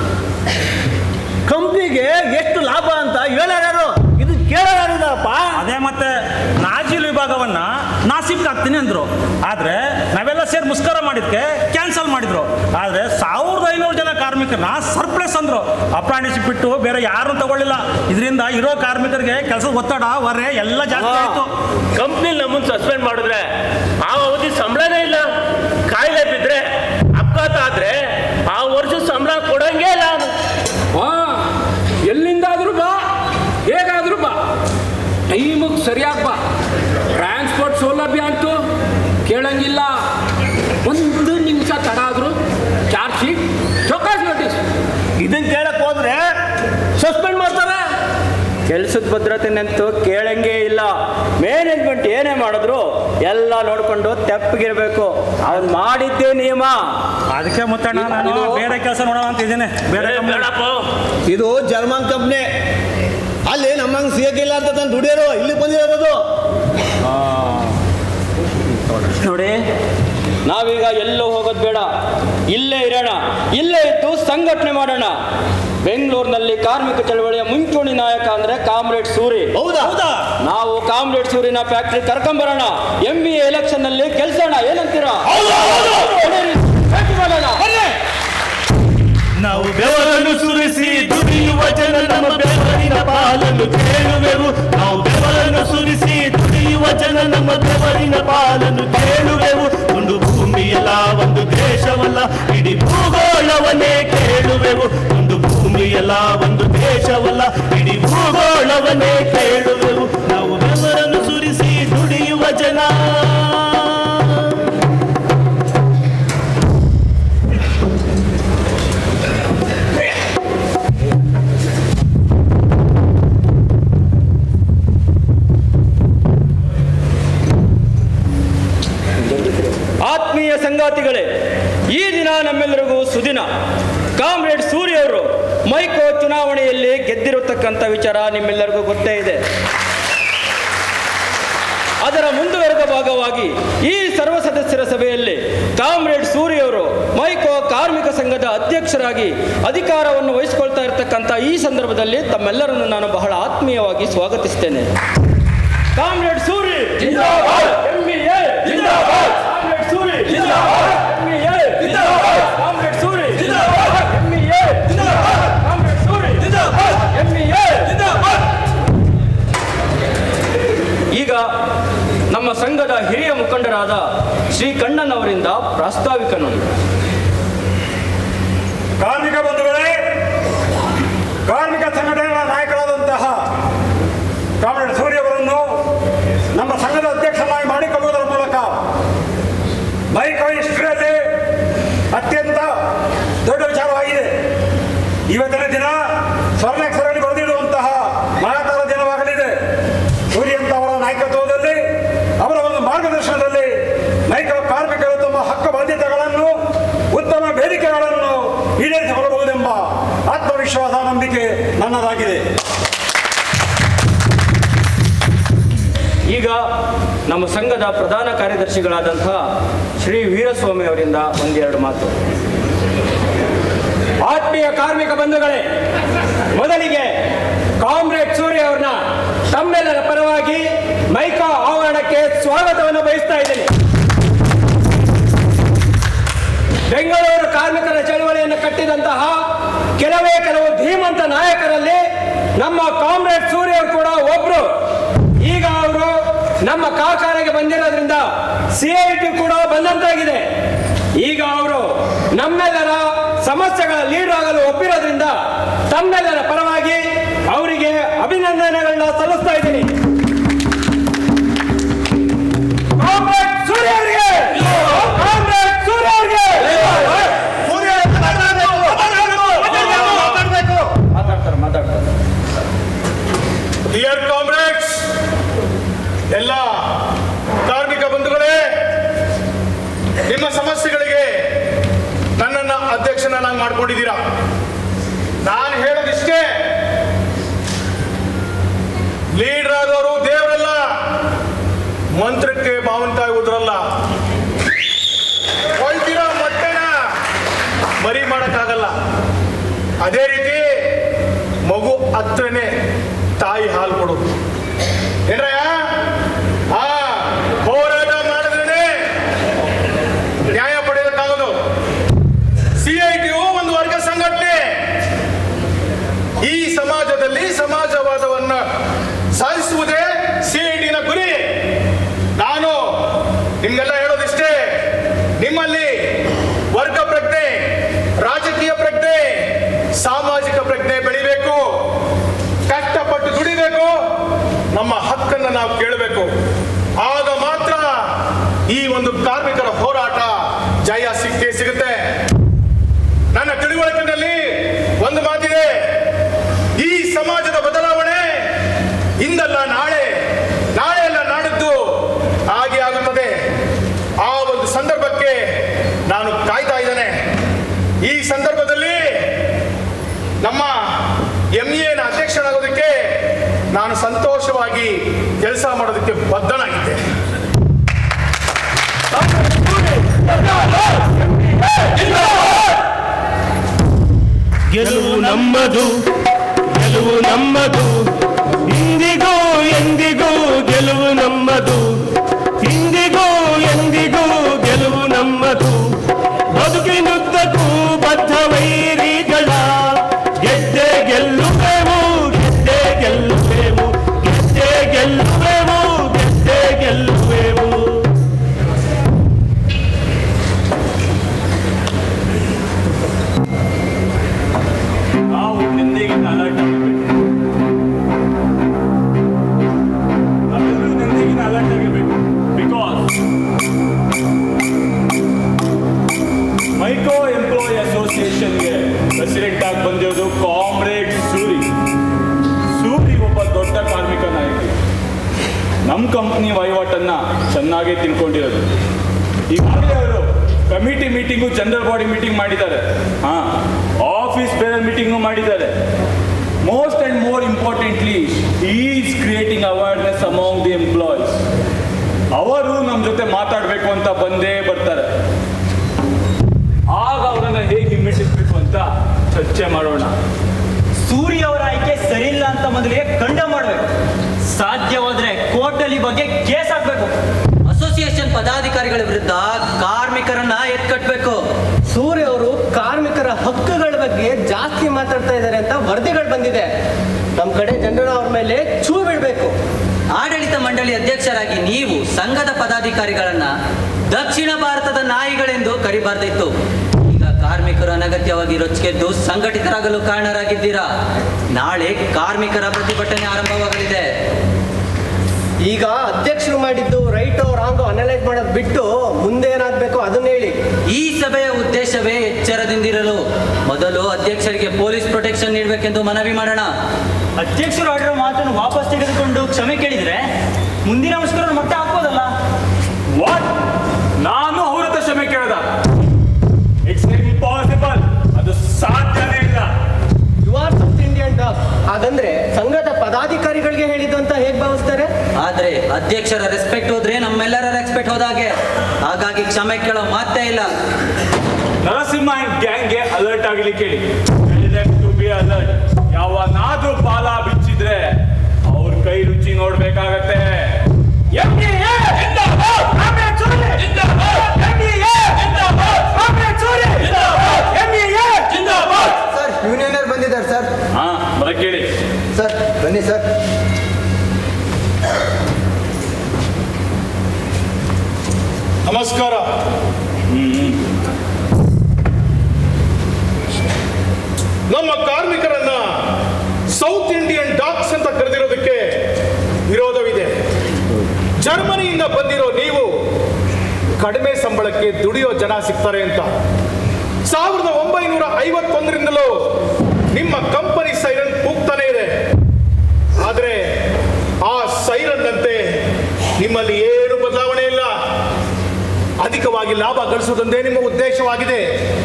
ಕಂಪ್ನಿಗೆ ಎಷ್ಟು ಲಾಭ ಅಂತ ಹೇಳೋರು, ಇದು ಕೇಳೋರಿದಾರಪ್ಪ. ಅದೇ ಮತ್ತೆ ನಾಜಿಲ್ ವಿಭಾಗವನ್ನ ನಾಸಿಕ್ ಹಾಕ್ತೀನಿ ಅಂದ್ರು, ಆದ್ರೆ ನಾವೆಲ್ಲ ಸೇರಿ ಮುಸ್ಕರ ಮಾಡಿದ್ಕೆ ಕ್ಯಾನ್ಸಲ್ ಮಾಡಿದ್ರು. ಆದ್ರೆ 1500 ಜನ ಕಾರ್ಮಿಕರನ್ನ ಸರ್ಪ್ಲಸ್ ಅಂದ್ರು. ಅಪ್ರಾಂಟಿಸ್ಶಿಪ್ ಬಿಟ್ಟು ಬೇರೆ ಯಾರು ತಗೊಳ್ಳಿಲ್ಲ. ಇದರಿಂದ ಇರೋ ಕಾರ್ಮಿಕರಿಗೆ ಕೆಲಸ ಒತ್ತಡ ಹೊರೆ ಎಲ್ಲ ಜಾಸ್ತಿ ಆಯ್ತು. ಕಂಪ್ನಿ ನಮ್ಮನ್ನು ಸಸ್ಪೆಂಡ್ ಮಾಡಿದ್ರೆ ಆ ಅವಧಿ ಸಂಬಳನೇ ಇಲ್ಲ. ಕಾಯಿಲೆ ಬಿದ್ರೆ ಅಪಘಾತ ಆದ್ರೆ ಆ ವರ್ಷ ಸಂಬಳ ಕೊಡಂಗೇ ಇಲ್ಲ. ಎಲ್ಲಿಂದಾದ್ರೂ ಬಾ, ಹೇಗಾದ್ರೂ ಬಾ, ಟೈಮಿಗೆ ಸರಿಯಾಗಿ ಬಾ. ಟ್ರಾನ್ಸ್ಪೋರ್ಟ್ ಸೌಲಭ್ಯ ಅಂತೂ ಕೇಳಂಗಿಲ್ಲ. 1 ನಿಮಿಷ ತಡ ಆದ್ರೂ ಚಾರ್ಜ್ ಶೀಟ್, ಚೌಕಾಸ್ ನೋಟಿಸ್. ಇದನ್ನ ಕೇಳಕ್ ಹೋದ್ರೆ ಸಸ್ಪೆಂಡ್ ಮಾಡ್ತಾರೆ. ಕೆಲ್ಸದ ಭದ್ರತೆನಂತೂ ಕೇಳಂಗೇ ಇಲ್ಲ. ಮ್ಯಾನೇಜ್ಮೆಂಟ್ ಏನೇ ಮಾಡಿದ್ರು ಎಲ್ಲ ನೋಡ್ಕೊಂಡು ತೆಪ್ಪಗಿರ್ಬೇಕು. ಅವ್ನು ಮಾಡಿದ್ದೇ ನಿಯಮ. ಅದಕ್ಕೆ ಮುತ್ತಣ್ಣ ನಾನು ಬೇರೆ ಕೆಲಸ ನೋಡೋಣ ಅಂತ ಇದ್ದೀನಿ. ಬೇರೆ ಇದು ಜರ್ಮನ್ ಕಂಪ್ನಿ. ಅಲ್ಲಿ ನಮ್ಮಂಗೆ ಸಿಗಕ್ಕಿಲ್ಲ ಅಂತ ತಾನು ದುಡಿಯೋರು ಇಲ್ಲಿ ಬಂದಿರೋದು. ನೋಡಿ, ನಾವೀಗ ಎಲ್ಲೋ ಹೋಗೋದು ಬೇಡ, ಇಲ್ಲೇ ಇರೋಣ. ಇಲ್ಲೇ ಇದ್ದು ಸಂಘಟನೆ ಮಾಡೋಣ. ಬೆಂಗಳೂರಿನಲ್ಲಿ ಕಾರ್ಮಿಕ ಚಳವಳಿಯ ಮುಂಚೂಣಿ ನಾಯಕ ಅಂದ್ರೆ ಕಾಮ್ರೇಡ್ ಸೂರಿ. ಹೌದಾ? ನಾವು ಕಾಮ್ರೇಡ್ ಸೂರಿನ ಫ್ಯಾಕ್ಟ್ರಿ ಕರ್ಕೊಂಬರೋಣ. MBA ಎಲೆಕ್ಷನ್ ನಲ್ಲಿ ಗೆಲ್ಸೋಣ. ಏನಂತೀರಾ? ನಾವು ಬೆವರನ್ನು ಸುರಿಸಿ ದುಡಿಯುವ ಜನ ನಮ್ಮ ಬೆವರಿಗೆ ಎಂದು ಕೇಳುವೆವು. ನಾವು ಬೆವರನ್ನು ಸುರಿಸಿ ದುಡಿಯುವ ಜನ ನಮ್ಮ ಬೆವರಿನ ಪಾಲನ್ನು ಕೇಳುವೆವು. ಒಂದು ಭೂಮಿಯಲ್ಲ ಒಂದು ದೇಶವಲ್ಲ ಇಡೀ ಭೂಗೋಳವನ್ನೇ ಕೇಳುವೆವು. ಒಂದು ಭೂಮಿಯಲ್ಲ ಒಂದು ದೇಶವಲ್ಲ ಇಡೀ ಭೂಗೋಳವನ್ನೇ ಕೇಳುವೆವು. ನಾವು ಬೆವರನ್ನು ಸುರಿಸಿ ದುಡಿಯುವ ಜನ. ಆತ್ಮೀಯ ಸಂಗಾತಿಗಳೇ, ಈ ದಿನ ನಮ್ಮೆಲ್ಲರಿಗೂ ಸುದಿನ. ಕಾಮ್ರೇಡ್ ಸೂರ್ಯ ಅವರು ಮೈಕೋ ಚುನಾವಣೆಯಲ್ಲಿ ಗೆದ್ದಿರತಕ್ಕಂಥ ವಿಚಾರ ನಿಮ್ಮೆಲ್ಲರಿಗೂ ಗೊತ್ತೇ ಇದೆ. ಅದರ ಮುಂದುವರೆದ ಭಾಗವಾಗಿ ಈ ಸರ್ವ ಸದಸ್ಯರ ಸಭೆಯಲ್ಲಿ ಕಾಮ್ರೇಡ್ ಸೂರ್ಯ ಅವರು ಮೈಕೋ ಕಾರ್ಮಿಕ ಸಂಘದ ಅಧ್ಯಕ್ಷರಾಗಿ ಅಧಿಕಾರವನ್ನು ವಹಿಸಿಕೊಳ್ತಾ ಇರತಕ್ಕಂಥ ಈ ಸಂದರ್ಭದಲ್ಲಿ ತಮ್ಮೆಲ್ಲರನ್ನು ನಾನು ಬಹಳ ಆತ್ಮೀಯವಾಗಿ ಸ್ವಾಗತಿಸ್ತೇನೆ. ಕಾಮ್ರೇಡ್ ಸೂರ್ಯ ಜಿಂದಾಬಾದ್, ಎಂಇಎ ಜಿಂದಾಬಾದ್, ಕಾಮ್ರೇಡ್ ಸೂರ್ಯ ಜಿಂದಾಬಾದ್, ಎಂಇಎ ಜಿಂದಾಬಾದ್, ಕಾಮ್ರೇಡ್ ಸೂರ್ಯ ಜಿಂದಾಬಾದ್, ಎಂಇಎ ಜಿಂದಾಬಾದ್, ಕಾಮ್ರೇಡ್ ಸೂರ್ಯ ಜಿಂದಾಬಾದ್, ಎಂಇಎ ಜಿಂದಾಬಾದ್. ಈಗ ನಮ್ಮ ಸಂಘದ ಹಿರಿಯ ಮುಖಂಡರಾದ ಶ್ರೀ ಕಣ್ಣನ್ ಅವರಿಂದ ಪ್ರಾಸ್ತಾವಿಕ ನುಡಿ. ಕಾರ್ಮಿಕ ಬಂಧುಗಳೇ, ಕಾರ್ಮಿಕ ಸಂಘಟನೆಗಳ ನಾಯಕರಾದಂತಹ ಕಾಮ್ರೇಡ್ ಸೂರ್ಯ ಅವರನ್ನು ನಮ್ಮ ಸಂಘದ ಅಧ್ಯಕ್ಷನಾಗಿ ಮಾಡಿಕೊಳ್ಳುವುದರ ಮೂಲಕ ಮೈಕೋ ಹಿಸ್ಟರಿಯಲ್ಲಿ ಅತ್ಯಂತ ದೊಡ್ಡ ವಿಚಾರವಾಗಿದೆ. ಇವತ್ತಿನ ದಿನ ಸ್ವರ್ಣಾಕ್ಷರದಲ್ಲಿ ಬರೆದಿಡುವಂತಹ ಮಹತ್ತರ ದಿನವಾಗಲಿದೆ. ಸೂರ್ಯಂತವರ ನಾಯಕತ್ವದಲ್ಲಿ, ಅವರ ಒಂದು ಮಾರ್ಗದರ್ಶನದಲ್ಲಿ ಮೈಕೋ ಕಾರ್ಮಿಕರು ತಮ್ಮ ಹಕ್ಕು ಬಾಧ್ಯತೆಗಳನ್ನು, ಉತ್ತಮ ಬೇಡಿಕೆಗಳನ್ನು ಈಡೇರಿಸಿಕೊಳ್ಳಬಹುದೆಂಬ ಆತ್ಮವಿಶ್ವಾಸ, ನಂಬಿಕೆ ನನ್ನದಾಗಿದೆ. ಈಗ ನಮ್ಮ ಸಂಘದ ಪ್ರಧಾನ ಕಾರ್ಯದರ್ಶಿಗಳಾದಂತಹ ಶ್ರೀ ವೀರಸ್ವಾಮಿ ಅವರಿಂದ ಒಂದೆರಡು ಮಾತು. ಆತ್ಮೀಯ ಕಾರ್ಮಿಕ ಬಂಧುಗಳೇ, ಮೊದಲಿಗೆ ಕಾಮ್ರೇಡ್ ಸೂರ್ಯ ಅವ್ರನ್ನ ತಮ್ಮೆಲ್ಲರ ಪರವಾಗಿ ಮೈಕೋ ಆವರಣಕ್ಕೆ ಸ್ವಾಗತವನ್ನು ಬಯಸ್ತಾ ಇದ್ದೇನೆ. ಬೆಂಗಳೂರು ಕಾರ್ಮಿಕರ ಚಳವಳಿಯನ್ನು ಕಟ್ಟಿದಂತಹ ಕೆಲವು ಧೀಮಂತ ನಾಯಕರಲ್ಲಿ ನಮ್ಮ ಕಾಮ್ರೇಡ್ ಸೂರ್ಯ ಅವರು ಕೂಡ ಒಬ್ರು. ಈಗ ಅವರು ನಮ್ಮ ಕಾರ್ಖಾನೆಗೆ ಬಂದಿರೋದ್ರಿಂದ CIT ಕೂಡ ಬಂದಂತಾಗಿದೆ. ಈಗ ಅವರು ನಮ್ಮೆಲ್ಲರ ಸಮಸ್ಯೆಗಳ ಲೀಡರ್ ಆಗಲು ಒಪ್ಪಿರೋದ್ರಿಂದ ತಮ್ಮೆಲ್ಲರ ಪರವಾಗಿ ಅವರಿಗೆ ಅಭಿನಂದನೆಗಳನ್ನ ಸಲ್ಲಿಸ್ತಾ ಇದ್ದೀನಿ. ಕಾಮ್ರೇಡ್ ಸೂರ್ಯ ಅವರಿಗೆ, ಕಾಮ್ರೇಡ್ ಸೂರ್ಯ ಅವರಿಗೆ ಮಾತಾಡ್ತಾರೆ. ಡಿಯರ್ ಕಾಮ್ರೇಡ್ಸ್, ಎಲ್ಲ ಕಾರ್ಮಿಕ ಬಂಧುಗಳೇ, ನಿಮ್ಮ ಸಮಸ್ಯೆಗಳಿಗೆ ನನ್ನನ್ನು ಅಧ್ಯಕ್ಷನಾಗಿ ಮಾಡ್ಕೊಂಡಿದ್ದೀರಾ. ನಾನು ಹೇಳೋದಿಷ್ಟೇ, ಲೀಡರ್ ಆದವರು ದೇವರಲ್ಲ, ಮಂತ್ರಕ್ಕೆ ಬಾವಂತಾಗಿ ಉದ್ರಲ್ಲ. ಹೊಳ್ತಿರೋ ಮೊಟ್ಟೆನ ಮರಿ ಮಾಡೋಕ್ಕಾಗಲ್ಲ. ಅದೇ ರೀತಿ ಮಗು ಹತ್ರನೇ ತಾಯಿ ಹಾಲು ಕೊಡೋದು. ಏನ್ರಯ್ಯ, ಹೋರಾಟ ಮಾಡಿದ್ರೆ ನ್ಯಾಯ ಪಡೆಯೋದಕ್ಕಾಗೋದು. CIT ಒಂದು ವರ್ಗ ಸಂಘಟನೆ. ಈ ಸಮಾಜದಲ್ಲಿ ಸಮಾಜವಾದವನ್ನ ಸಾಧಿಸುವುದೇ CIT ಗುರಿ. ನಾನು ನಿಮ್ಗೆಲ್ಲ ಹೇಳೋದಿಷ್ಟೇ, ನಿಮ್ಮಲ್ಲಿ ವರ್ಗ ಪ್ರಜ್ಞೆ, ರಾಜಕೀಯ ಪ್ರಜ್ಞೆ, ಸಾಮಾಜಿಕ ಪ್ರಜ್ಞೆ ಬೆಳಿಬೇಕು. ಕಷ್ಟಪಟ್ಟು ದುಡಿಬೇಕು, ನಮ್ಮ ಹಕ್ಕನ್ನು ನಾವು ಕೇಳಬೇಕು. ಆಗ ಮಾತ್ರ ಈ ಒಂದು ಕಾರ್ಮಿಕರ ಹೋರಾಟ ಜಯ ಸಿಗುತ್ತೆ. ನನ್ನ ತಿಳುವಳಿಕೆಯಲ್ಲಿ ಒಂದು ಮಾತಿದೆ, ಈ ಸಮಾಜದ ಬದಲಾವಣೆ ಇಂದಲ್ಲ ನಾಳೆ, ನಾಳೆ ಅಲ್ಲ ನಾಡಿದ್ದು ಹಾಗೆ ಆಗುತ್ತದೆ. ಆ ಒಂದು ಸಂದರ್ಭಕ್ಕೆ ನಾನು ಕಾಯ್ತಾ ಇದ್ದೇನೆ. ಈ ಸಂದರ್ಭದಲ್ಲಿ ನಮ್ಮ MEAನ ಅಧ್ಯಕ್ಷನಾಗೋದಕ್ಕೆ ನಾನು ಸಂತೋಷವಾಗಿ ಕೆಲಸ ಮಾಡೋದಕ್ಕೆ ಬದ್ಧನಾಗಿದ್ದೆ. ಗೆಲುವು ನಮ್ಮದು, ಗೆಲುವು ನಮ್ಮದು, ಇಂದಿಗೂ ಎಂದಿಗೂ ಗೆಲುವು ನಮ್ಮದು, ಇಂದಿಗೂ ಎಂದಿಗೂ ಗೆಲುವು ನಮ್ಮದು. ಬದುಕಿನುದ್ದಕ್ಕೂ ಬದ್ಧ ವೈರಿಗಳ ಗೆದ್ದೆ ಗೆಲ್ಲುವೆವು, ಗೆದ್ದೆ ಗೆಲ್ಲುವೆ. ನಮ್ಮ ಕಂಪ್ನಿ ವಹಿವಾಟನ್ನು ಚೆನ್ನಾಗೇ ತಿಳ್ಕೊಂಡಿರೋದು. ಈಗಾಗಲೇ ಅವರು committee meeting general body meeting ಮಾಡಿದ್ದಾರೆ, ಆಫೀಸ್ ಬೇರಲ್ ಮೀಟಿಂಗು ಮಾಡಿದ್ದಾರೆ. Most and more importantly is creating awareness among the employees. ಅವರು ನಮ್ಮ ಜೊತೆ ಮಾತಾಡಬೇಕು ಅಂತ ಬಂದೇ ಬರ್ತಾರೆ. ಆಗ ಅವರನ್ನು ಹೇಗೆ ಹಿಮ್ಮೆಟ್ಟಿಸಬೇಕು ಅಂತ ಚರ್ಚೆ ಮಾಡೋಣ. ಸೂರ್ಯ ಅವರ ಆಯ್ಕೆ ಸರಿ ಇಲ್ಲ ಅಂತ ಮೊದಲಿಗೆ ಖಂಡ ಮಾಡಬೇಕು. ಸಾಧ್ಯವಾದ್ರೆ ಕೋರ್ಟಲ್ಲಿ ಬಗ್ಗೆ ಕೇಸ್ ಹಾಕ್ಬೇಕು. ಅಸೋಸಿಯೇಷನ್ ಪದಾಧಿಕಾರಿಗಳ ವಿರುದ್ಧ ಕಾರ್ಮಿಕರನ್ನ ಎತ್ಕಟ್ಟಬೇಕು. ಸೂರ್ಯ ಅವರು ಕಾರ್ಮಿಕರ ಹಕ್ಕುಗಳ ಬಗ್ಗೆ ಜಾಸ್ತಿ ಮಾತಾಡ್ತಾ ಇದ್ದಾರೆ ಅಂತ ವರದಿಗಳು ಬಂದಿದೆ. ನಮ್ಮ ಕಡೆ ಜನರು ಅವ್ರ ಮೇಲೆ ಚೂ ಬಿಡಬೇಕು. ಆಡಳಿತ ಮಂಡಳಿ ಅಧ್ಯಕ್ಷರಾಗಿ ನೀವು ಸಂಘದ ಪದಾಧಿಕಾರಿಗಳನ್ನ ದಕ್ಷಿಣ ಭಾರತದ ನಾಯಿಗಳೆಂದು ಕರಿಬಾರ್ದಿತ್ತು. ಈಗ ಕಾರ್ಮಿಕರು ಅನಗತ್ಯವಾಗಿ ರೊಚ್ಚಿಗೆದ್ದು ಸಂಘಟಿತರಾಗಲು ಕಾರಣರಾಗಿದ್ದೀರಾ. ನಾಳೆ ಕಾರ್ಮಿಕರ ಪ್ರತಿಭಟನೆ ಆರಂಭವಾಗಲಿದೆ. ಈಗ ಅಧ್ಯಕ್ಷರು ಮಾಡಿದ್ದು ರೈಟೋ ರಾಂಗೋ ಅನಲೈಸ್ ಮಾಡೋದು ಬಿಟ್ಟು ಮುಂದೆ ಏನಾಗಬೇಕು ಅದನ್ನ ಹೇಳಿ. ಈ ಸಭೆಯ ಉದ್ದೇಶವೇ ಎಚ್ಚರದಿಂದಿರಲು. ಮೊದಲು ಅಧ್ಯಕ್ಷರಿಗೆ ಪೊಲೀಸ್ ಪ್ರೊಟೆಕ್ಷನ್ ನೀಡಬೇಕೆಂದು ಮನವಿ ಮಾಡೋಣ. ಅಧ್ಯಕ್ಷರು ಆಡಿರೋ ಮಾತನ್ನು ವಾಪಸ್ ತೆಗೆದುಕೊಂಡು ಕ್ಷಮೆ ಕೇಳಿದ್ರೆ ಮುಂದಿನ ಮುಷ್ಕರ ಮಟ್ಟ ಹಾಕೋದಲ್ಲ. ವಾಟ್? ನಾನು ಅವ್ರ ಹತ್ರ ಕ್ಷಮೆ ಕೇಳ್ದ? It's impossible. ಅದು ಸಾಧ್ಯನೇ ಇಲ್ಲ. You are South Indian dog. ಹಾಗಂದ್ರೆ ಸಂಘದ ಪದಾಧಿಕಾರಿಗಳಿಗೆ ಹೇಳಿದ್ದು ಅಂತ ಹೇಗೆ ಭಾವಿಸ್ತಾರೆ? ಆದ್ರೆ ಅಧ್ಯಕ್ಷರ ರೆಸ್ಪೆಕ್ಟ್ ಹೋದ್ರೆ ನಮ್ಮೆಲ್ಲರ ರೆಸ್ಪೆಕ್ಟ್ ಹೋದಾಗೆ. ಹಾಗಾಗಿ ಕ್ಷಮೆ ಕೇಳೋ ಮಾತೇ ಇಲ್ಲ. ನರಸಿಂಹ ಅಂಡ್ ಗ್ಯಾಂಗ್ಗೆ ಅಲರ್ಟ್ ಆಗಲಿ ಕೇಳಿ. To be alert. ಯಾವನಾದ್ರೂ ಪಾಲ ಬಿಚ್ಚಿದ್ರೆ ಅವ್ರ ಕೈ ರುಚಿ ನೋಡ್ಬೇಕಾಗತ್ತೆ. ಸರ್ ಯೂನಿಯನರ್ ಬಂದಿದ್ದಾರೆ ಸರ್. ಬರಕ್ ಕೇಳಿ ಸರ್. ಬನ್ನಿ ಸರ್. ನಮಸ್ಕಾರ. ನಮ್ಮ ಕಾರ್ಮಿಕರನ್ನ ಸೌತ್ ಇಂಡಿಯನ್ ಡಾಗ್ಸ್ ಅಂತ ಕರೆದಿರೋದಕ್ಕೆ ವಿರೋಧವಿದೆ. ಜರ್ಮನಿಯಿಂದ ಬಂದಿರೋ ನೀವು ಕಡಿಮೆ ಸಂಬಳಕ್ಕೆ ದುಡಿಯೋ ಜನ ಸಿಗ್ತಾರೆ ಅಂತ 1951ರಿಂದಲೂ ನಿಮ್ಮ ಕಂಪನಿ ಸೈರನ್ ಕೂಗ್ತಾನೆ ಇದೆ. ಆದರೆ ಆ ಸೈರನ್ ಅಂತೆ ನಿಮ್ಮಲ್ಲಿ ಏನು ಬದಲಾವಣೆ ಇಲ್ಲ. ಅಧಿಕವಾಗಿ ಲಾಭ ಗಳಿಸುವುದೊಂದೇ ನಿಮ್ಮ ಉದ್ದೇಶವಾಗಿದೆ.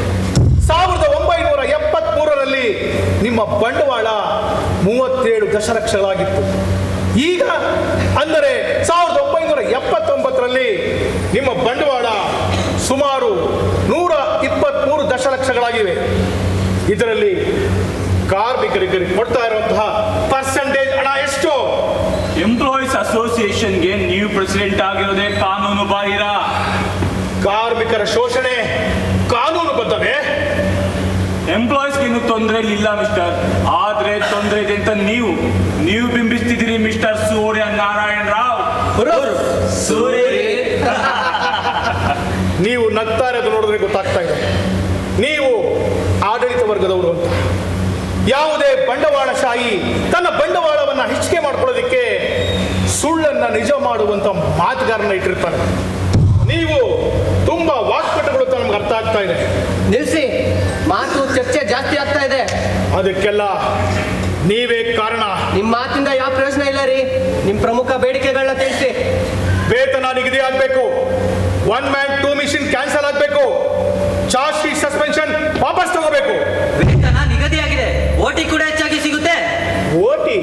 1973ರಲ್ಲಿ ನಿಮ್ಮ ಬಂಡವಾಳ 37 ದಶಲಕ್ಷಗಳಾಗಿತ್ತು. ಈಗ ಅಂದರೆ 1979ರಲ್ಲಿ ನಿಮ್ಮ ಬಂಡವಾಳ ಸುಮಾರು 123 ದಶಲಕ್ಷಗಳಾಗಿವೆ. ಇದರಲ್ಲಿ ಕಾರ್ಮಿಕರಿಗೆ ಕೊಡ್ತಾ ಇರುವಂತಹ ಪರ್ಸೆಂಟೇಜ್ ಹಣ ಎಷ್ಟು? ಎಂಪ್ಲಾಯೀಸ್ ಅಸೋಸಿಯೇಷನ್ಗೆ ನೀವು ಪ್ರೆಸಿಡೆಂಟ್ ಆಗಿರೋದೇ ಕಾನೂನು ಬಾಹಿರ. ಕಾರ್ಮಿಕರ ಶೋಷಣೆ ಕಾನೂನು ಬದ್ಧವೇ? ಎಂಪ್ಲಾಯೀಸ್ಗೆ ಇನ್ನೂ ತೊಂದರೆ ಇಲ್ಲ ಮಿಸ್ಟರ್. ಆದ್ರೆ ತೊಂದರೆ ಇದೆ ಅಂತ ನೀವು ಬಿಂಬಿಸ್ತಿದ್ದೀರಿ ಮಿಸ್ಟರ್ ಸೂರ್ಯ ನಾರಾಯಣ್ ರಾವ್. ನೀವು ನಗ್ತಾ ಇರೋದು ನೋಡಿದ್ರೆ ಗೊತ್ತಾಗ್ತಾ ಇದೆ ನೀವು ಆಡಳಿತ ವರ್ಗದವರು ಅಂತ. ಯಾವುದೇ ಬಂಡವಾಳಶಾಹಿ ತನ್ನ ಬಂಡವಾಳವನ್ನ ಹೆಚ್ಚಿಗೆ ಮಾಡ್ಕೊಳ್ಳೋದಕ್ಕೆ ಸುಳ್ಳನ್ನ ನಿಜ ಮಾಡುವಂತ ಮಾತುಗಾರನ ಇಟ್ಟಿರ್ತಾನೆ. ನೀವು ತುಂಬಾ ವಾಕ್ಪಟುಗಳು ಅಂತ ನಮ್ಗೆ ಅರ್ಥ ಆಗ್ತಾ ಇದೆ. ನಿಲ್ಸಿ, ಮಾತು ಚರ್ಚೆ ಜಾಸ್ತಿ ಆಗ್ತಾ ಇದೆ. ಅದಕ್ಕೆಲ್ಲ ನೀವೇ ಕಾರಣ. ನಿಮ್ಮ ಮಾತಿಂದ ಯಾವ ಪ್ರಯೋಜನ ಇಲ್ಲ ರೀ. ನಿಮ್ಮ ಪ್ರಮುಖ ಬೇಡಿಕೆಗಳನ್ನ ತಿಳಿಸಿ. ವೇತನ ನಿಗದಿ ಆಗಬೇಕು. 1 ಮ್ಯಾನ್ 2 ಮಿಷನ್ ಕ್ಯಾನ್ಸಲ್ ಆಗಬೇಕು. ಚಾರ್ಜ್ ಶೀಟ್ ಸಸ್ಪೆನ್ಷನ್ ವಾಪಸ್ ತಗೋಬೇಕು. ವೇತನ ನಿಗದಿಯಾಗಿದೆ. ಓಟಿ ಕೂಡ ಹೆಚ್ಚಾಗಿ ಸಿಗುತ್ತೆ. ಓಟಿ?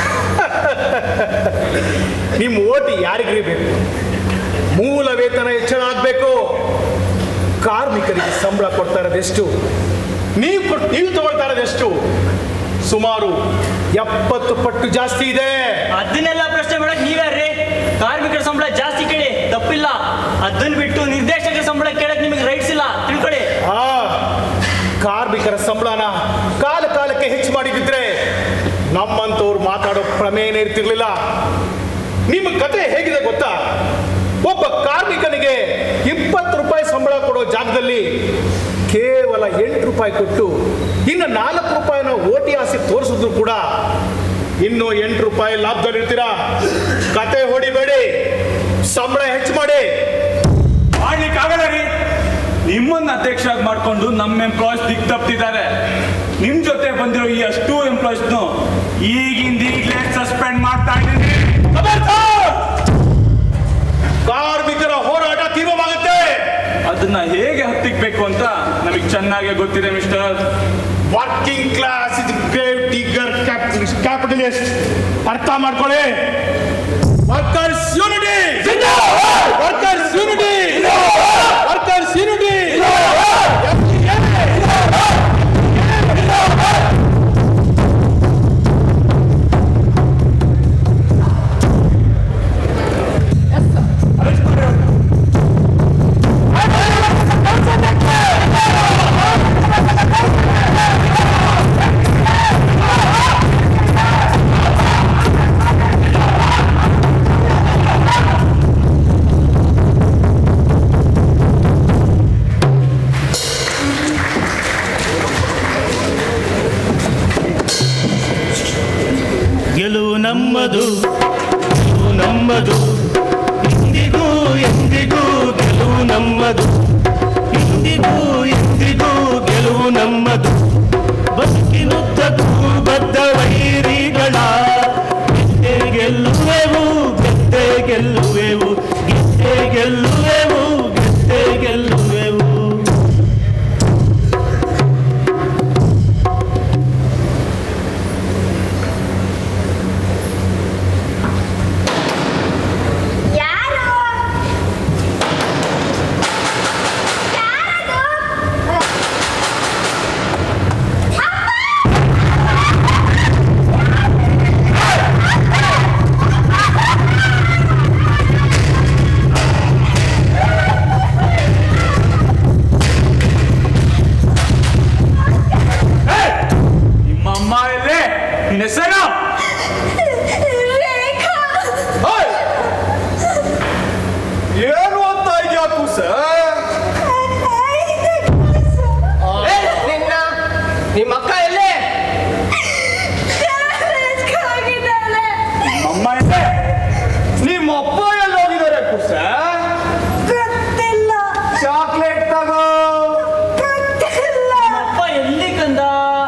ನಿಮ್ಮ ಓಟಿ ಯಾರಿಗ್ರಿ ಬೇಕು? ಮೂಲ ವೇತನ ಹೆಚ್ಚಳ ಆಗಬೇಕು. ಕಾರ್ಮಿಕರಿಗೆ ಸಂಬಳ ಕೊಡ್ತಾ ಇರೋದೆಷ್ಟು? ನೀವು ತಗೊಳ್ತಾ ಇರೋದೆಷ್ಟು? ಸುಮಾರು 70 ಪಟ್ಟು ಜಾಸ್ತಿ ಇದೆ. ಅದನ್ನೆಲ್ಲ ಪ್ರಶ್ನೆ ಮಾಡಕ್ ನೀವ್ಯಾರ್ರಿ? ಕಾರ್ಮಿಕರ ಸಂಬಳ ಜಾಸ್ತಿ ಕೇಳಿ ತಪ್ಪಿಲ್ಲ. ಅದನ್ನ ಬಿಟ್ಟು ನಿರ್ದೇಶಕರ ಸಂಬಳ ಕೇಳಕ್ ನಿಮಗೆ ರೈಟ್ಸ್ ಇಲ್ಲ, ತಿಳ್ಕೊಳ್ಳಿ. ಕಾರ್ಮಿಕರ ಸಂಬಳನ ಕಾಲಕ್ಕೆ ಹೆಚ್ಚು ಮಾಡಿದ್ರೆ ನಮ್ಮಂತವ್ರು ಮಾತಾಡೋ ಪ್ರಮೇಯನೇ ಇರ್ತಿರ್ಲಿಲ್ಲ. ನಿಮ್ಮ ಕತೆ ಹೇಗಿದೆ ಗೊತ್ತಾ? ಒಬ್ಬ ಕಾರ್ಮಿಕನಿಗೆ 20 ರೂಪಾಯಿ ಸಂಬಳ ಕೊಡೋ ಜಾಗದಲ್ಲಿ ಕೇವಲ 8 ರೂಪಾಯಿ ಕೊಟ್ಟು ಇನ್ನು 4 ರೂಪಾಯಿನ ಓಟಿ ಆಸೆ ತೋರಿಸಿದ್ರು ಕೂಡ ಇನ್ನು 8 ರೂಪಾಯಿ ಲಾಭದಲ್ಲಿರ್ತೀರಾ. ಕತೆ ಹೊಡಿಬೇಡಿ, ಸಂಬಳ ಹೆಚ್ಚು ಮಾಡಿ. ಮಾಡ್ಲಿಕ್ಕಾಗಲ್ಲ ರೀ. ನಿಮ್ಮನ್ನ ಅಧ್ಯಕ್ಷರಾಗಿ ಮಾಡ್ಕೊಂಡು ನಮ್ಮ ಎಂಪ್ಲಾಯೀಸ್ ದಿಕ್ ತಪ್ಪಿದ್ದಾರೆ. ನಿಮ್ ಜೊತೆ ಬಂದಿರೋ ಈ ಅಷ್ಟು ಎಂಪ್ಲಾಯೀಸ್ನು ಈಗಿಂದ ಈಗಲೇ ಸಸ್ಪೆಂಡ್ ಮಾಡ್ತಾ ಇದ್ದೀನಿ. ಅದನ್ನ ಹೇಗೆ ಹತ್ತಿಕ್ಬೇಕು ಅಂತ ನಮಗೆ ಚೆನ್ನಾಗಿ ಗೊತ್ತಿದೆ mister. Working class is grave digger capitalist. ಅರ್ಥ ಮಾಡ್ಕೊಳ್ಳಿ. Workers unity, workers unity, workers unity. ಗೆಲುವು ನಮ್ಮದು, ಗೆಲುವು ನಮ್ಮದು, ಇಂದಿಗೂ ಎಂದಿಗೂ ಗೆಲುವು ನಮ್ಮದು, ಇಂದಿಗೂ ಎಂದಿಗೂ ಗೆಲುವು ನಮ್ಮದು. ಬದುಕಿನುದ್ದಕ್ಕೂ ಬದ್ಧ ವೈರಿಗಳ ಗೆದ್ದೆ ಗೆಲ್ಲುವೆವು, ಗೆದ್ದೆ ಗೆಲ್ಲುವೆವು, ಗೆದ್ದೆ ಗೆಲ್ಲುವೆವು, ಗೆದ್ದೆ ಗೆಲ್ಲುವೆವು. ಏನು ಅಂತ ಇದೆಯಾ ಕೂಸ? ನಿಮ್ಮ ಅಕ್ಕ ಎಲ್ಲೇ? ಅಮ್ಮ ಎಲ್ಲೇ? ನಿಮ್ಮ ಅಪ್ಪ ಎಲ್ಲ ಹೋಗಿದ್ದಾರೆ ಕೂಸ? ಚಾಕ್ಲೇಟ್ ತಗೋ. ಅಪ್ಪ ಎಲ್ಲಿ ಕಂದ?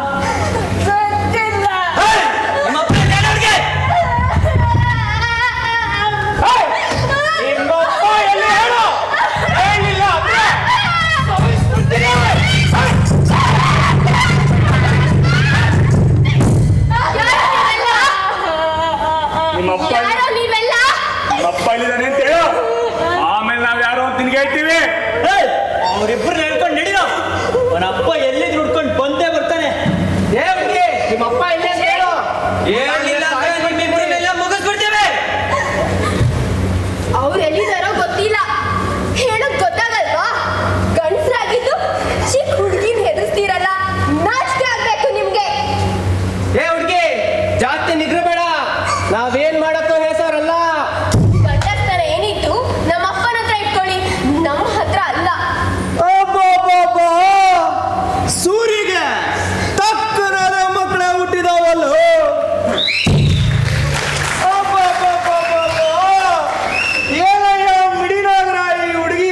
ಅಪ್ಪ ಇಲ್ಲಿದ್ದಾನೆ ಅಂತ ಹೇಳು, ಆಮೇಲೆ ನಾವ್ ಯಾರೋ ಅಂತ ನಿನ್ಗೆ ಹೇಳ್ತೀವಿ. ಅವ್ರಿಬ್ರು ಹೇಳ್ಕೊಂಡು ನಡೀರೋ. ಅವನ ಅಪ್ಪ ಎಲ್ಲಿದ್ರು ಹುಡ್ಕೊಂಡು ಬಂದೇ ಬರ್ತಾನೆ. ನಿಮ್ಮ ಅಪ್ಪ ಇಲ್ಲೇ ಅಂತ ಹೇಳು. ಮುಗಿಸ್ಬಿಡ್ತೇವೆ. ಅವ್ರು ಎಲ್ಲಿದಾರೋ ಗೊತ್ತಿಲ್ಲ, ಹೇಳೋದ್ ಗೊತ್ತಾಗಲ್ವಾ? ಗಂಡಸರಾಗಿದ್ದು ಚಿಕ್ಕ ಹುಡುಗಿನ ಹೆದರ್ಸ್ತೀರಲ್ಲ, ನಾಚಿಕೆ ಆಗ್ಬೇಕು ನಿಮ್ಗೆ. ಏ ಹುಡುಗಿ, ಜಾಸ್ತಿ ನಿಗ್ರು ಬೇಡ. ನಾವೇನ್ ಮಾಡಕ್ಕೋ ಹೆಸರಲ್ಲ. ಗಂಡಸ್ತರ ಏನಿತ್ತು ನಮ್ಮ ಅಪ್ಪನ ಹತ್ರ ಇಟ್ಕೊಳ್ಳಿ, ನಮ್ಮ ಹತ್ರ ಅಲ್ಲ. ಸೂರಿಗೆ ತಕ್ಕನಾದ ಮಕ್ಕಳೇ ಹುಟ್ಟಿದಾವಲ್ಲ. ಏನಯ್ಯ ಮಿಡಿನಾಗ್ರ ಈ ಹುಡುಗಿ?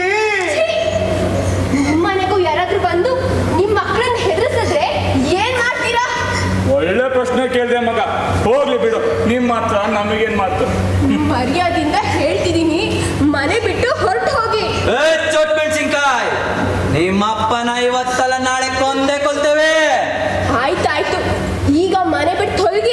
ಮನೆಗೂ ಯಾರಾದ್ರೂ ಬಂದು ನಿಮ್ ಮಕ್ಕಳನ್ನ ಹೆದರ್ಸಿದ್ರೆ ಏನ್ ಮಾಡ್ತೀರಾ? ಒಳ್ಳೆ ಪ್ರಶ್ನೆ ಕೇಳಿದೆ ಮಗ. ಹೋಗ್ಲಿ ಬಿಡು, ನಿಮ್ ಮಾತ್ರ ನಮಗೇನ್ ಮಾತು. ಮರ್ಯಾದಿಂದ ಹೇಳ್ತಿದೀನಿ, ಮನೆ ಬಿಟ್ಟು ಹೊರಟು ಹೋಗಿ. ಚೋಟ್ ಮೆಣಸಿನ್ಕಾಯ್, ನಿಮ್ಮ ಅಪ್ಪನ ಇವತ್ತಲ್ಲ ನಾಳೆ ಕೊಂದೇ ಕೊಲ್ತೇವೆ. ಆಯ್ತಾಯ್ತು, ಈಗ ಮನೆ ಬಿಟ್ಟು ತೊಲಗಿ.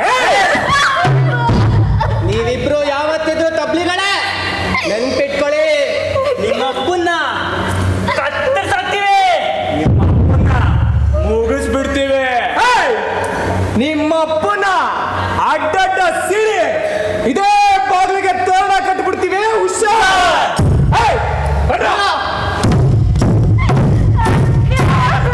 ನೀವಿಬ್ರು ಯಾವತ್ತಿದ್ರು ತಬ್ಲಿಗಳೇ, ನೆನ್ಪಿಟ್ಕೊಳ್ಳಿ. ನಿಮ್ಮ ಅಪ್ಪನ್ನ ಕತ್ತರಿಸಾಕ್ತೀವಿ, ನಿಮ್ಮ ಅಪ್ಪನ್ನ ಮುಗಿಸ್ಬಿಡ್ತೀವಿ. ನಿಮ್ಮ ಅಪ್ಪನ ಅಡ್ಡಡ್ಡ ಸಿಡಿ ಇದೇ ಬಾಗಿಲಿಗೆ ತೋರಣ ಕಟ್ಬಿಡ್ತೀವಿ. ಹುಷಾರ್.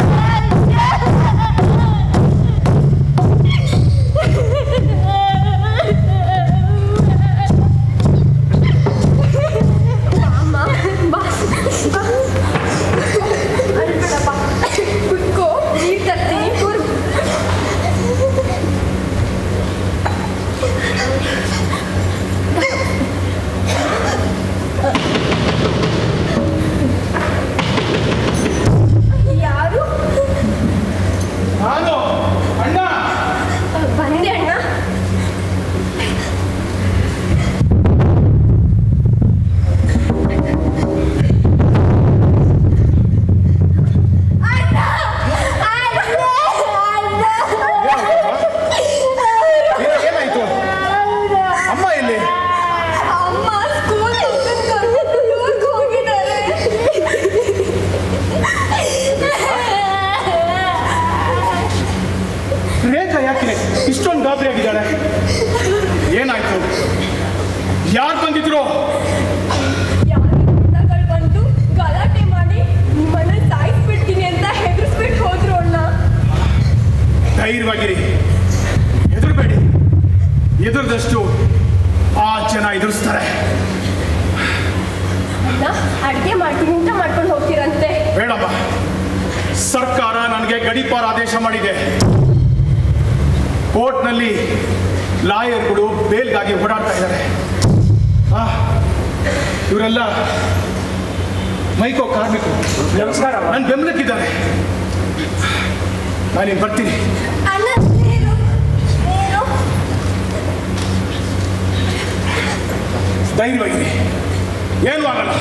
ಇಷ್ಟೊಂದು ಗಾಬರಿ ಆಗಿದ್ದಾಳೆ? ಏನಾಯ್ತು? ಯಾರು ಬಂದಿದ್ರು? ಬಂದು ಗಲಾಟೆ ಮಾಡಿ ನಿಮ್ಮನ್ನ ಸಾಯಿಸ್ಬಿಡ್ತೀನಿ ಅಂತ ಹೆದರ್ಸ್ಬಿಟ್ಟು ಹೋದ್ರು ಅಣ್ಣ. ಧೈರ್ಯವಾಗಿರಿ, ಹೆದರ್ಬೇಡಿ. ಎದುರದಷ್ಟು ಆ ಜನ ಎದುರಿಸ್ತಾರೆ. ಅಡ್ಗೆ ಮಾಡ್ತೀನಿ ಅಂತ ಮಾಡ್ಕೊಂಡು ಹೋಗ್ತೀರಂತೆ. ಬೇಡಮ್ಮ, ಸರ್ಕಾರ ನನಗೆ ಗಡೀಪಾರ ಆದೇಶ ಮಾಡಿದೆ. ಕೋರ್ಟ್ನಲ್ಲಿ ಲಾಯರ್ಗಳು ಬೇಲ್ಗಾಗಿ ಓಡಾಡ್ತಾ ಇದ್ದಾರೆ. ಇವರೆಲ್ಲ ಮೈಕೋ ಕಾರ್ಮಿಕರು. ನಮಸ್ಕಾರ. ನನ್ನ ಬೆಂಬಲಕ್ಕಿದ್ದಾರೆ. ನಾನೇನು ಬರ್ತೀನಿ. ಧೈರ್ಯವಾಗಿರಿ, ಏನೂ ಆಗಲ್ಲ.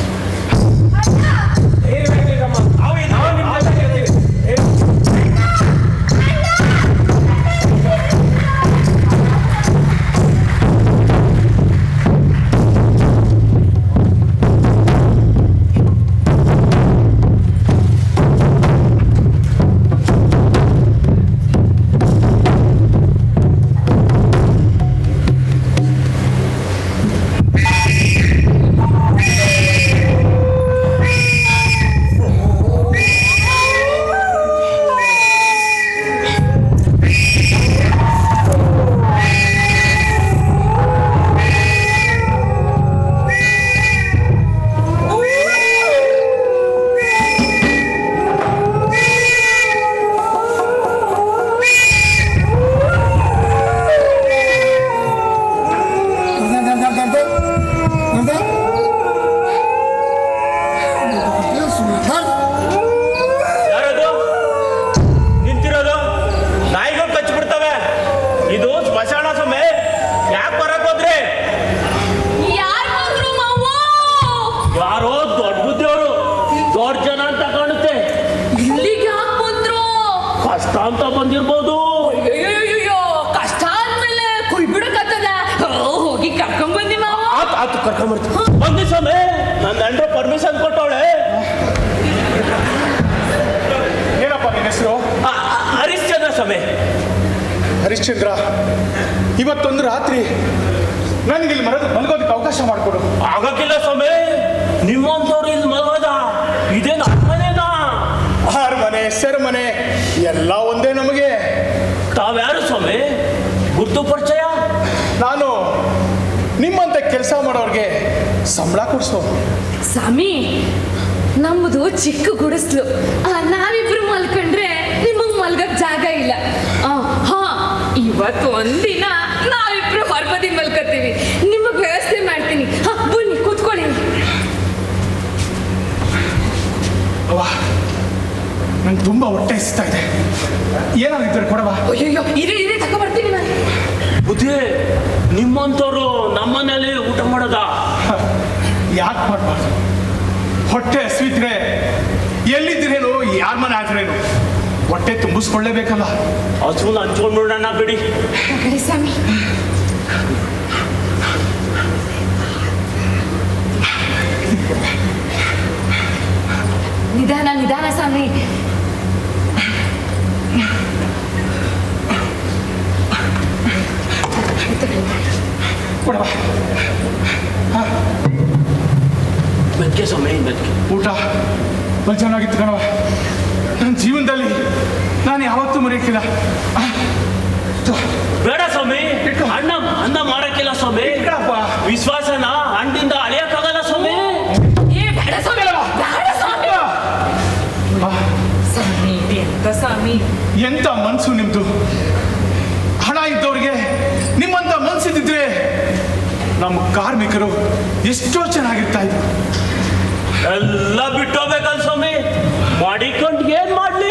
ಹರಿಶ್ಚಂದ್ರ, ಇವತ್ತೊಂದು ರಾತ್ರಿ ನನಗೆ ಇಲ್ಲಿ ಮಲಗೋದಕ್ಕೆ ಅವಕಾಶ ಮಾಡಿಕೊಡು. ಆಗಕ್ಕಿಲ್ಲ ಸ್ವಾಮಿ, ನಿಮ್ಮಂತವ್ರು ಇಲ್ಲಿ ಮಲಗೋದ? ಇದೇನು ಅರಮನೆನಾ? ಅರಮನೆ ಸೆರಮನೆ ಎಲ್ಲ ಒಂದೇ ನಮಗೆ. ತಾವ್ಯಾರು ಸ್ವಾಮಿ? ಗುರ್ತು ಪರಿಚಯ? ನಾನು ನಿಮ್ಮಂತ ಕೆಲಸ ಮಾಡೋರ್ಗೆ ಸಂಬಳ ಕೊಡಿಸೋ. ಸ್ವಾಮಿ, ನಮ್ಮದು ಚಿಕ್ಕ ಗುಡಿಸ್ಲು. ನಾವಿಬ್ರು ಮಲ್ಕೊಂಡ್ರೆ ನಿಮಗ್ ಮಲ್ಗಕ್ ಜಾಗ ಇಲ್ಲ. ಇವತ್ತು ಒಂದಿನ ನಾವಿಬ್ರು ಹೊರಬದಿ ಮಲ್ಕೋತೀವಿ. ನಿಮಗ್ ವ್ಯವಸ್ಥೆ ಮಾಡ್ತೀನಿ. ಬನ್ನಿ ಕೂತ್ಕೊಳ್ಳಿ. ನಂಗೆ ತುಂಬಾ ಹೊಟ್ಟೆ ಇಸ್ತಾ ಇದೆ. ಏನಾಗಿದ್ದಾರೆ ಕೊಡವಾ? ಅಯ್ಯೋ, ಇರೇ ತಗೊಬರ್ತೀನಿ ನಾನು. ಬುದ್ಧಿ, ನಿಮ್ಮಂತವ್ರು ನಮ್ಮನೇಲಿ ಊಟ ಮಾಡೋದ? ಯಾಕೆ ಮಾಡ್ಬಾರ್ದು? ಹೊಟ್ಟೆ ಹಸಿದ್ರೆ ಎಲ್ಲಿದ್ರೇನು, ಯಾರ ಮನೆ ಆದ್ರೇನು ಹೊಟ್ಟೆ ತುಂಬಿಸ್ಕೊಳ್ಳೇಬೇಕಲ್ಲ. ಹಸುನ ಹಂಚ್ಕೊಂಡ್ಬಿಡೋಣ ಬಿಡಿ. ಸ್ವಾಮಿ, ನಿಧಾನ ನಿಧಾನ ಸ್ವಾಮಿ. ಬೆಕ್ಕೆ ಸ್ವಾಮಿ, ಬೆಕ್ಕೆ. ಊಟ ಬಲ್ ಚೆನ್ನಾಗಿತ್ತು ಕಣವ. ನನ್ನ ಜೀವನದಲ್ಲಿ ನಾನು ಯಾವತ್ತೂ ಮರೆಯಕ್ಕಿಲ್ಲ. ಬೇಡ ಸ್ವಾಮಿ, ಅನ್ನ ಮಾಡಕ್ಕಿಲ್ಲ ಸ್ವಾಮಿ. ವಿಶ್ವಾಸನ ಹಣ್ಣಿಂದ ಅಳಿಯಕ್ಕಾಗಲ್ಲ ಸ್ವಾಮಿ. ಎಂತ ಮನ್ಸು ನಿಮ್ದು. ಹಣ ಇದ್ದವ್ರಿಗೆ ನಿಮ್ಮಂತ ಮನ್ಸಿದ್ದಿದ್ರೆ ನಮ್ಮ ಕಾರ್ಮಿಕರು ಎಷ್ಟೋ ಚೆನ್ನಾಗಿರ್ತಾ ಇದ್ರು. ಎಲ್ಲ ಬಿಟ್ಟೋಗ್ಬೇಕಲ್ಲ ಸ್ವಾಮಿ. ಮಾಡಿಕೊಂಡು ಏನ್ ಮಾಡ್ಲಿ?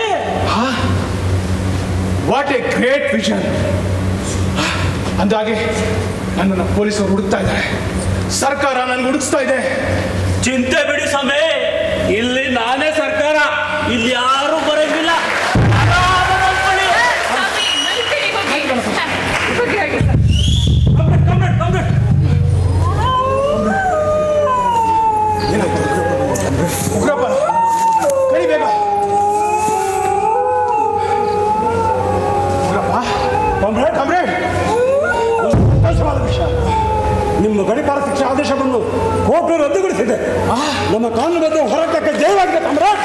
What a great vision. ಅಂದಾಗೆ ನನ್ನನ್ನು ಪೊಲೀಸರು ಹುಡುಕ್ತಾ ಇದ್ದಾರೆ. ಸರ್ಕಾರ ನನ್ಗೆ ಹುಡುಕ್ತಾ ಇದೆ. ಚಿಂತೆ ಬಿಡಿ ಸ್ವಾಮಿ, ಇಲ್ಲಿ ನಾನೇ ಸರ್ಕಾರ, ಇಲ್ಲಿ ಯಾರು ಬರಂಗಿಲ್ಲ. ಉಗ್ರಪ್ಪ, ಕರಿಬೇಕ. ಉಗ್ರಪ್ಪ, ಆದೇಶ ಬಂದು ಕೋರ್ಟು ರದ್ದುಗೊಳಿಸಿದೆ. ನಮ್ಮ ಕಾನೂನುಬದ್ಧ ಹೋರಾಟಕ್ಕೆ ಜಯವಾಗಿದೆ ಕಾಮ್ರೇಡ್.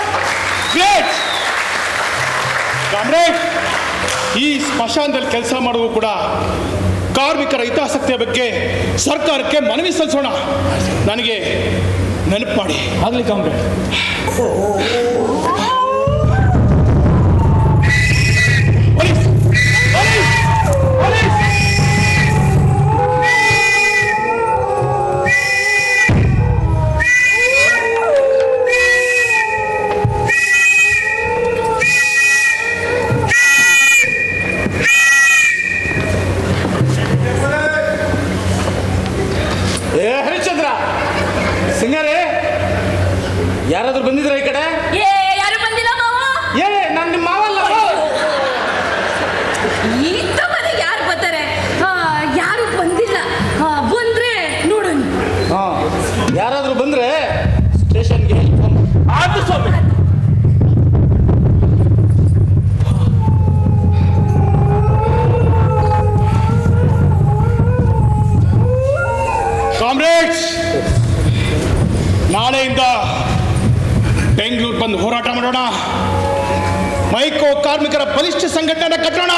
ಕಾಮ್ರೇಡ್, ಈ ಸ್ಮಶಾನದಲ್ಲಿ ಕೆಲಸ ಮಾಡುವ ಕೂಡ ಕಾರ್ಮಿಕರ ಹಿತಾಸಕ್ತಿಯ ಬಗ್ಗೆ ಸರ್ಕಾರಕ್ಕೆ ಮನವಿ ಸಲ್ಲಿಸೋಣ. ನನಗೆ ನೆನಪು ಮಾಡಿ. ಆಗಲಿ ಕಾಮ್ರೇಡ್. ಹರಿಶ್ಚಂದ್ರ ಸಿಂಗಾರೆ, ಯಾರಾದ್ರೂ ಬಂದಿದ್ರ ಈ ಕಡೆ? ಯಾರು ಬಂದಿಲ್ಲ ಮಾವ. ನಾನು ನಿಮ್ಮ ಮಾವಲ್ಲ. ಇಂಥ ಮನೆಗೆ ಯಾರು ಬರ್ತಾರೆ? ಯಾರು ಬಂದಿಲ್ಲ. ಬಂದ್ರೆ ನೋಡೋಣ. ಯಾರಾದ್ರೂ ಬಂದ್ರೆ ಸ್ಟೇಷನ್ಗೆ ಆಯ್ತು ಸ್ವಾಮಿ. ಕಾಮ್ರೇಡ್ಸ್, ನಾಳೆಯಿಂದ ಬೆಂಗಳೂರು ಬಂದು ಹೋರಾಟ ಮಾಡೋಣ. ಮೈಕೋ ಕಾರ್ಮಿಕರ ಬಲಿಷ್ಠ ಸಂಘಟನೆ ಕಟ್ಟೋಣ.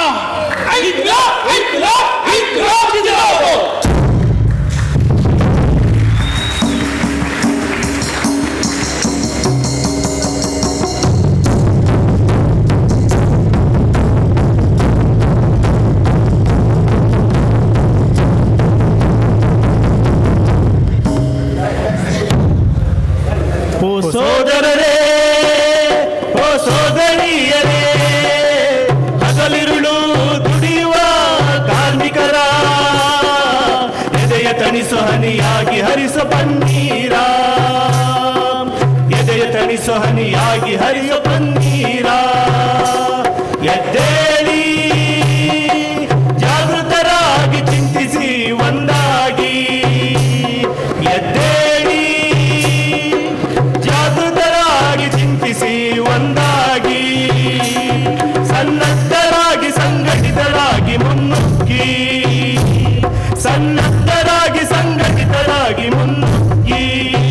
ಓ ಸೋದರರೇ, ಓ ಸೋದರಿಯರೇ, ಹಗಲಿರುಳು ದುಡಿಯುವ ಕಾರ್ಮಿಕರ ಎದೆಯ ತಣಿಸು ಹನಿಯಾಗಿ ಹರಿಸ ಪನ್ನೀರ, ಎದೆಯ ತಣಿಸು ಹನಿಯಾಗಿ ಹರಿಸ ಪನ್ನೀರ. ಎದ್ದೇಳಿ ಜಾಗೃತರಾಗಿ ಚಿಂತಿಸಿ ಒಂದಾಗಿ, ಎದ್ದೇಳಿ ಜಾಗೃತರಾಗಿ ಚಿಂತಿಸಿ ಒಂದಾಗಿ, ಸನ್ನದ್ಧರಾಗಿ ಸಂಘಟಿತರಾಗಿ ಮುನ್ನುಗ್ಗಿ, ಸನ್ನದ್ಧರಾಗಿ ಸಂಘಟಿತರಾಗಿ ಮುನ್ನುಗ್ಗಿ.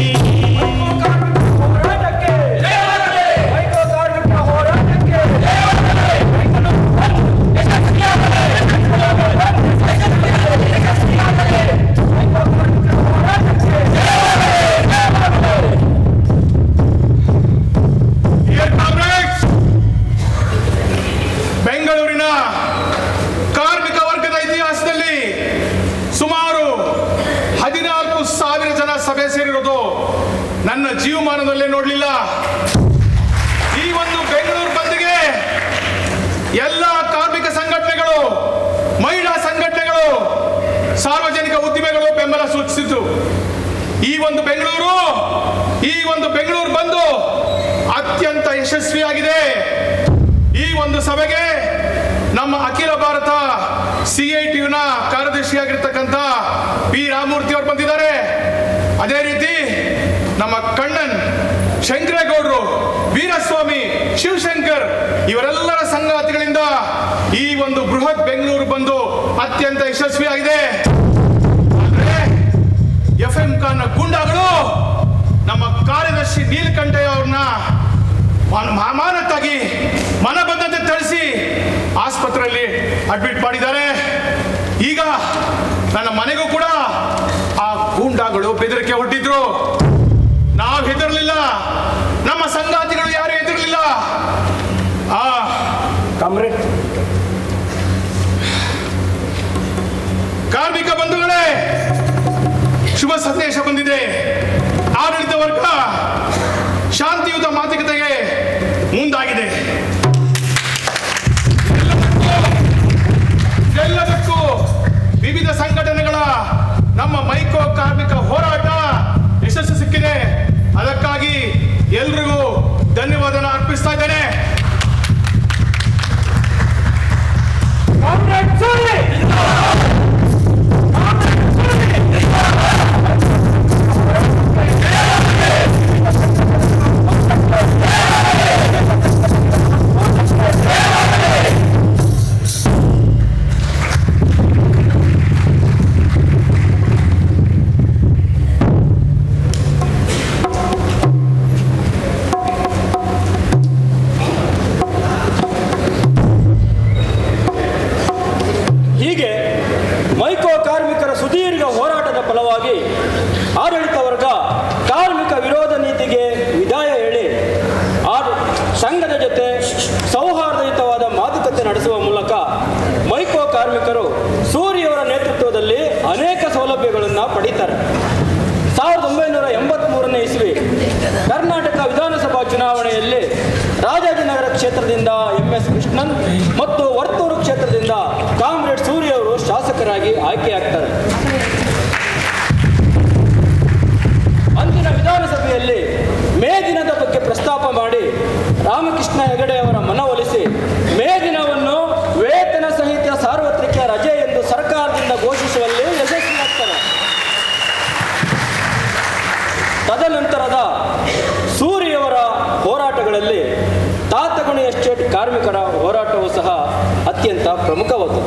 ಬೆಂಗಳೂರಿನ ಕಾರ್ಮಿಕ ವರ್ಗದ ಇತಿಹಾಸದಲ್ಲಿ ಸುಮಾರು 14,000 ಜನ ಸಭೆ ಸೇರಿರೋದು ನನ್ನ ಜೀವಮಾನದಲ್ಲೇ ನೋಡಲಿಲ್ಲ. ಈ ಒಂದು ಬೆಂಗಳೂರು ಬಂದ್ಗೆ ಎಲ್ಲ ಕಾರ್ಮಿಕ ಸಂಘಟನೆಗಳು, ಮಹಿಳಾ ಸಂಘಟನೆಗಳು, ಸಾರ್ವಜನಿಕ ಉದ್ದಿಮೆಗಳು ಬೆಂಬಲ ಸೂಚಿಸಿತು. ಈ ಒಂದು ಬೆಂಗಳೂರು ಬಂದು ಅತ್ಯಂತ ಯಶಸ್ವಿಯಾಗಿದೆ. ಈ ಒಂದು ಸಭೆಗೆ ನಮ್ಮ ಅಖಿಲ ಭಾರತ CITUನ ಕಾರ್ಯದರ್ಶಿಯಾಗಿರ್ತಕ್ಕಂಥ ಪಿ ರಾಮಮೂರ್ತಿ ಅವರು ಬಂದಿದ್ದಾರೆ. ಅದೇ ರೀತಿ ನಮ್ಮ ಕಣ್ಣನ್, ಶಂಕರೇಗೌಡರು, ವೀರಸ್ವಾಮಿ, ಶಿವಶಂಕರ್ ಇವರೆಲ್ಲರ ಸಂಗಾತಿಗಳಿಂದ ಈ ಒಂದು ಬೃಹತ್ ಬೆಂಗಳೂರು ಬಂದು ಅತ್ಯಂತ ಯಶಸ್ವಿಯಾಗಿದೆ. ಆದ್ರೆ FM ಖಾನ್ ಗೂಂಡಾಗಳು ನಮ್ಮ ಕಾರ್ಯದರ್ಶಿ ನೀಲಕಂಠಯ್ಯ ಅವ್ರನ್ನ ಅಮಾನತಾಗಿ ಮನ ಬಂದಂತೆ ಥಳಿಸಿ ಆಸ್ಪತ್ರೆಯಲ್ಲಿ ಅಡ್ಮಿಟ್ ಮಾಡಿದ್ದಾರೆ. ಈಗ ನನ್ನ ಮನೆಗೂ ಕೂಡ ಆ ಗೂಂಡಾಗಳು ಬೆದರಿಕೆ ಹೊಟ್ಟಿದ್ರು. ನಾವು ಹೆದರ್ಲಿಲ್ಲ, ನಮ್ಮ ಸಂಗಾತಿಗಳು ಯಾರು ಹೆದರ್ಲಿಲ್ಲ. ಕಾಮ್ರೇಡ್, ಕಾರ್ಮಿಕ ಬಂಧುಗಳೇ, ಶುಭ ಸಂದೇಶ ಬಂದಿದೆ. ಆಡಳಿತ ವರ್ಗ ಶಾಂತಿಯುತ ಮಾತುಕತೆಗೆ ಮುಂದಾಗಿದೆ. ಎಲ್ಲದಕ್ಕೂ ವಿವಿಧ ಸಂಘಟನೆಗಳ ನಮ್ಮ ಮೈಕೋ ಕಾರ್ಮಿಕ ಹೋರಾಟ ಯಶಸ್ವಿ ಸುದೀರ್ಘ ಹೋರಾಟದ ಫಲವಾಗಿ ಆಡಳಿತ ವರ್ಗ ಕಾರ್ಮಿಕ ವಿರೋಧ ನೀತಿಗೆ ವಿದಾಯ ಹೇಳಿ ಸಂಘದ ಜೊತೆ ಸೌಹಾರ್ದಯುತವಾದ ಮಾತುಕತೆ ನಡೆಸುವ ಮೂಲಕ ಮೈಕೋ ಕಾರ್ಮಿಕರು ಸೂರಿಯವರ ನೇತೃತ್ವದಲ್ಲಿ ಅನೇಕ ಸೌಲಭ್ಯಗಳನ್ನು ಪಡೀತಾರೆ. 1983ನೇ ಇಸ್ವಿ ಕರ್ನಾಟಕ ವಿಧಾನಸಭಾ ಚುನಾವಣೆಯಲ್ಲಿ ರಾಜಾಜಿನಗರ ಕ್ಷೇತ್ರದಿಂದ MS ಕೃಷ್ಣನ್ ಮತ್ತು ವರ್ತೂರು ಕ್ಷೇತ್ರದಿಂದ ಕಾಮ್ರೇಡ್ ಸೂರಿಯವರು ಶಾಸಕರಾಗಿ ಆಯ್ಕೆಯಾಗ್ತಾರೆ. ಅಂದಿನ ವಿಧಾನಸಭೆಯಲ್ಲಿ ಮೇ ದಿನದ ಬಗ್ಗೆ ಪ್ರಸ್ತಾಪ ಮಾಡಿ ರಾಮಕೃಷ್ಣ ಹೆಗಡೆ ಅವರ ಮನವೊಲಿಸಿ ಮೇ ದಿನವನ್ನು ವೇತನ ಸಹಿತ ಸಾರ್ವತ್ರಿಕ ರಜೆ ಎಂದು ಸರ್ಕಾರದಿಂದ ಘೋಷಿಸುವಲ್ಲಿ ಯಶಸ್ವಿಯಾಗ್ತಾರೆ. ತದನಂತರದ ಸೂರಿಯವರ ಹೋರಾಟಗಳಲ್ಲಿ ತಾತಗುಣಿ ಎಸ್ಟೇಟ್ ಕಾರ್ಮಿಕರ ಹೋರಾಟವೂ ಸಹ ಅತ್ಯಂತ ಪ್ರಮುಖವಾದದ್ದು.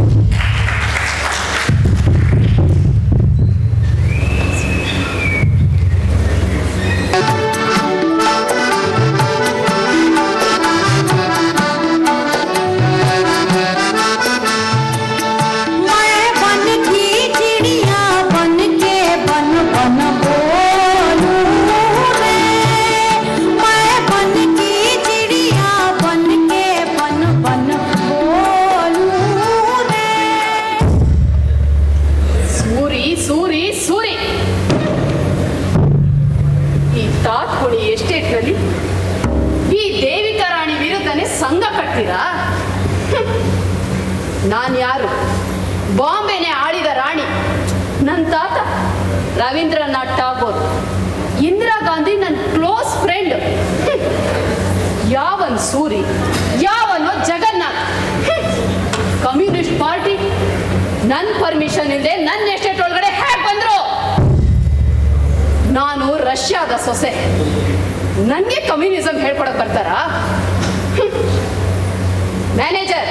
ನಾನು ಯಾರು? ಬಾಂಬೆನೆ ಆಳಿದ ರಾಣಿ. ನನ್ನ ತಾತ ರವೀಂದ್ರನಾಥ್ ಟಾಗೋರ್, ಇಂದಿರಾ ಗಾಂಧಿ ನನ್ನ ಕ್ಲೋಸ್ ಫ್ರೆಂಡ್. ಯಾವನ್ ಸೂರಿ, ಯಾವನೋ ಜಗನ್ನಾಥ್. ಕಮ್ಯುನಿಸ್ಟ್ ಪಾರ್ಟಿ ನನ್ನ ಪರ್ಮಿಷನ್ ಇಲ್ಲದೆ ನನ್ನ ಎಸ್ಟೇಟ್ ಒಳಗಡೆ ಹೇಗೆ ಬಂದ್ರು? ನಾನು ರಷ್ಯಾದ ಸೊಸೆ, ನನಗೆ ಕಮ್ಯುನಿಸಂ ಹೇಳ್ಕೊಡಕ್ ಬರ್ತಾರಾ? ಮ್ಯಾನೇಜರ್,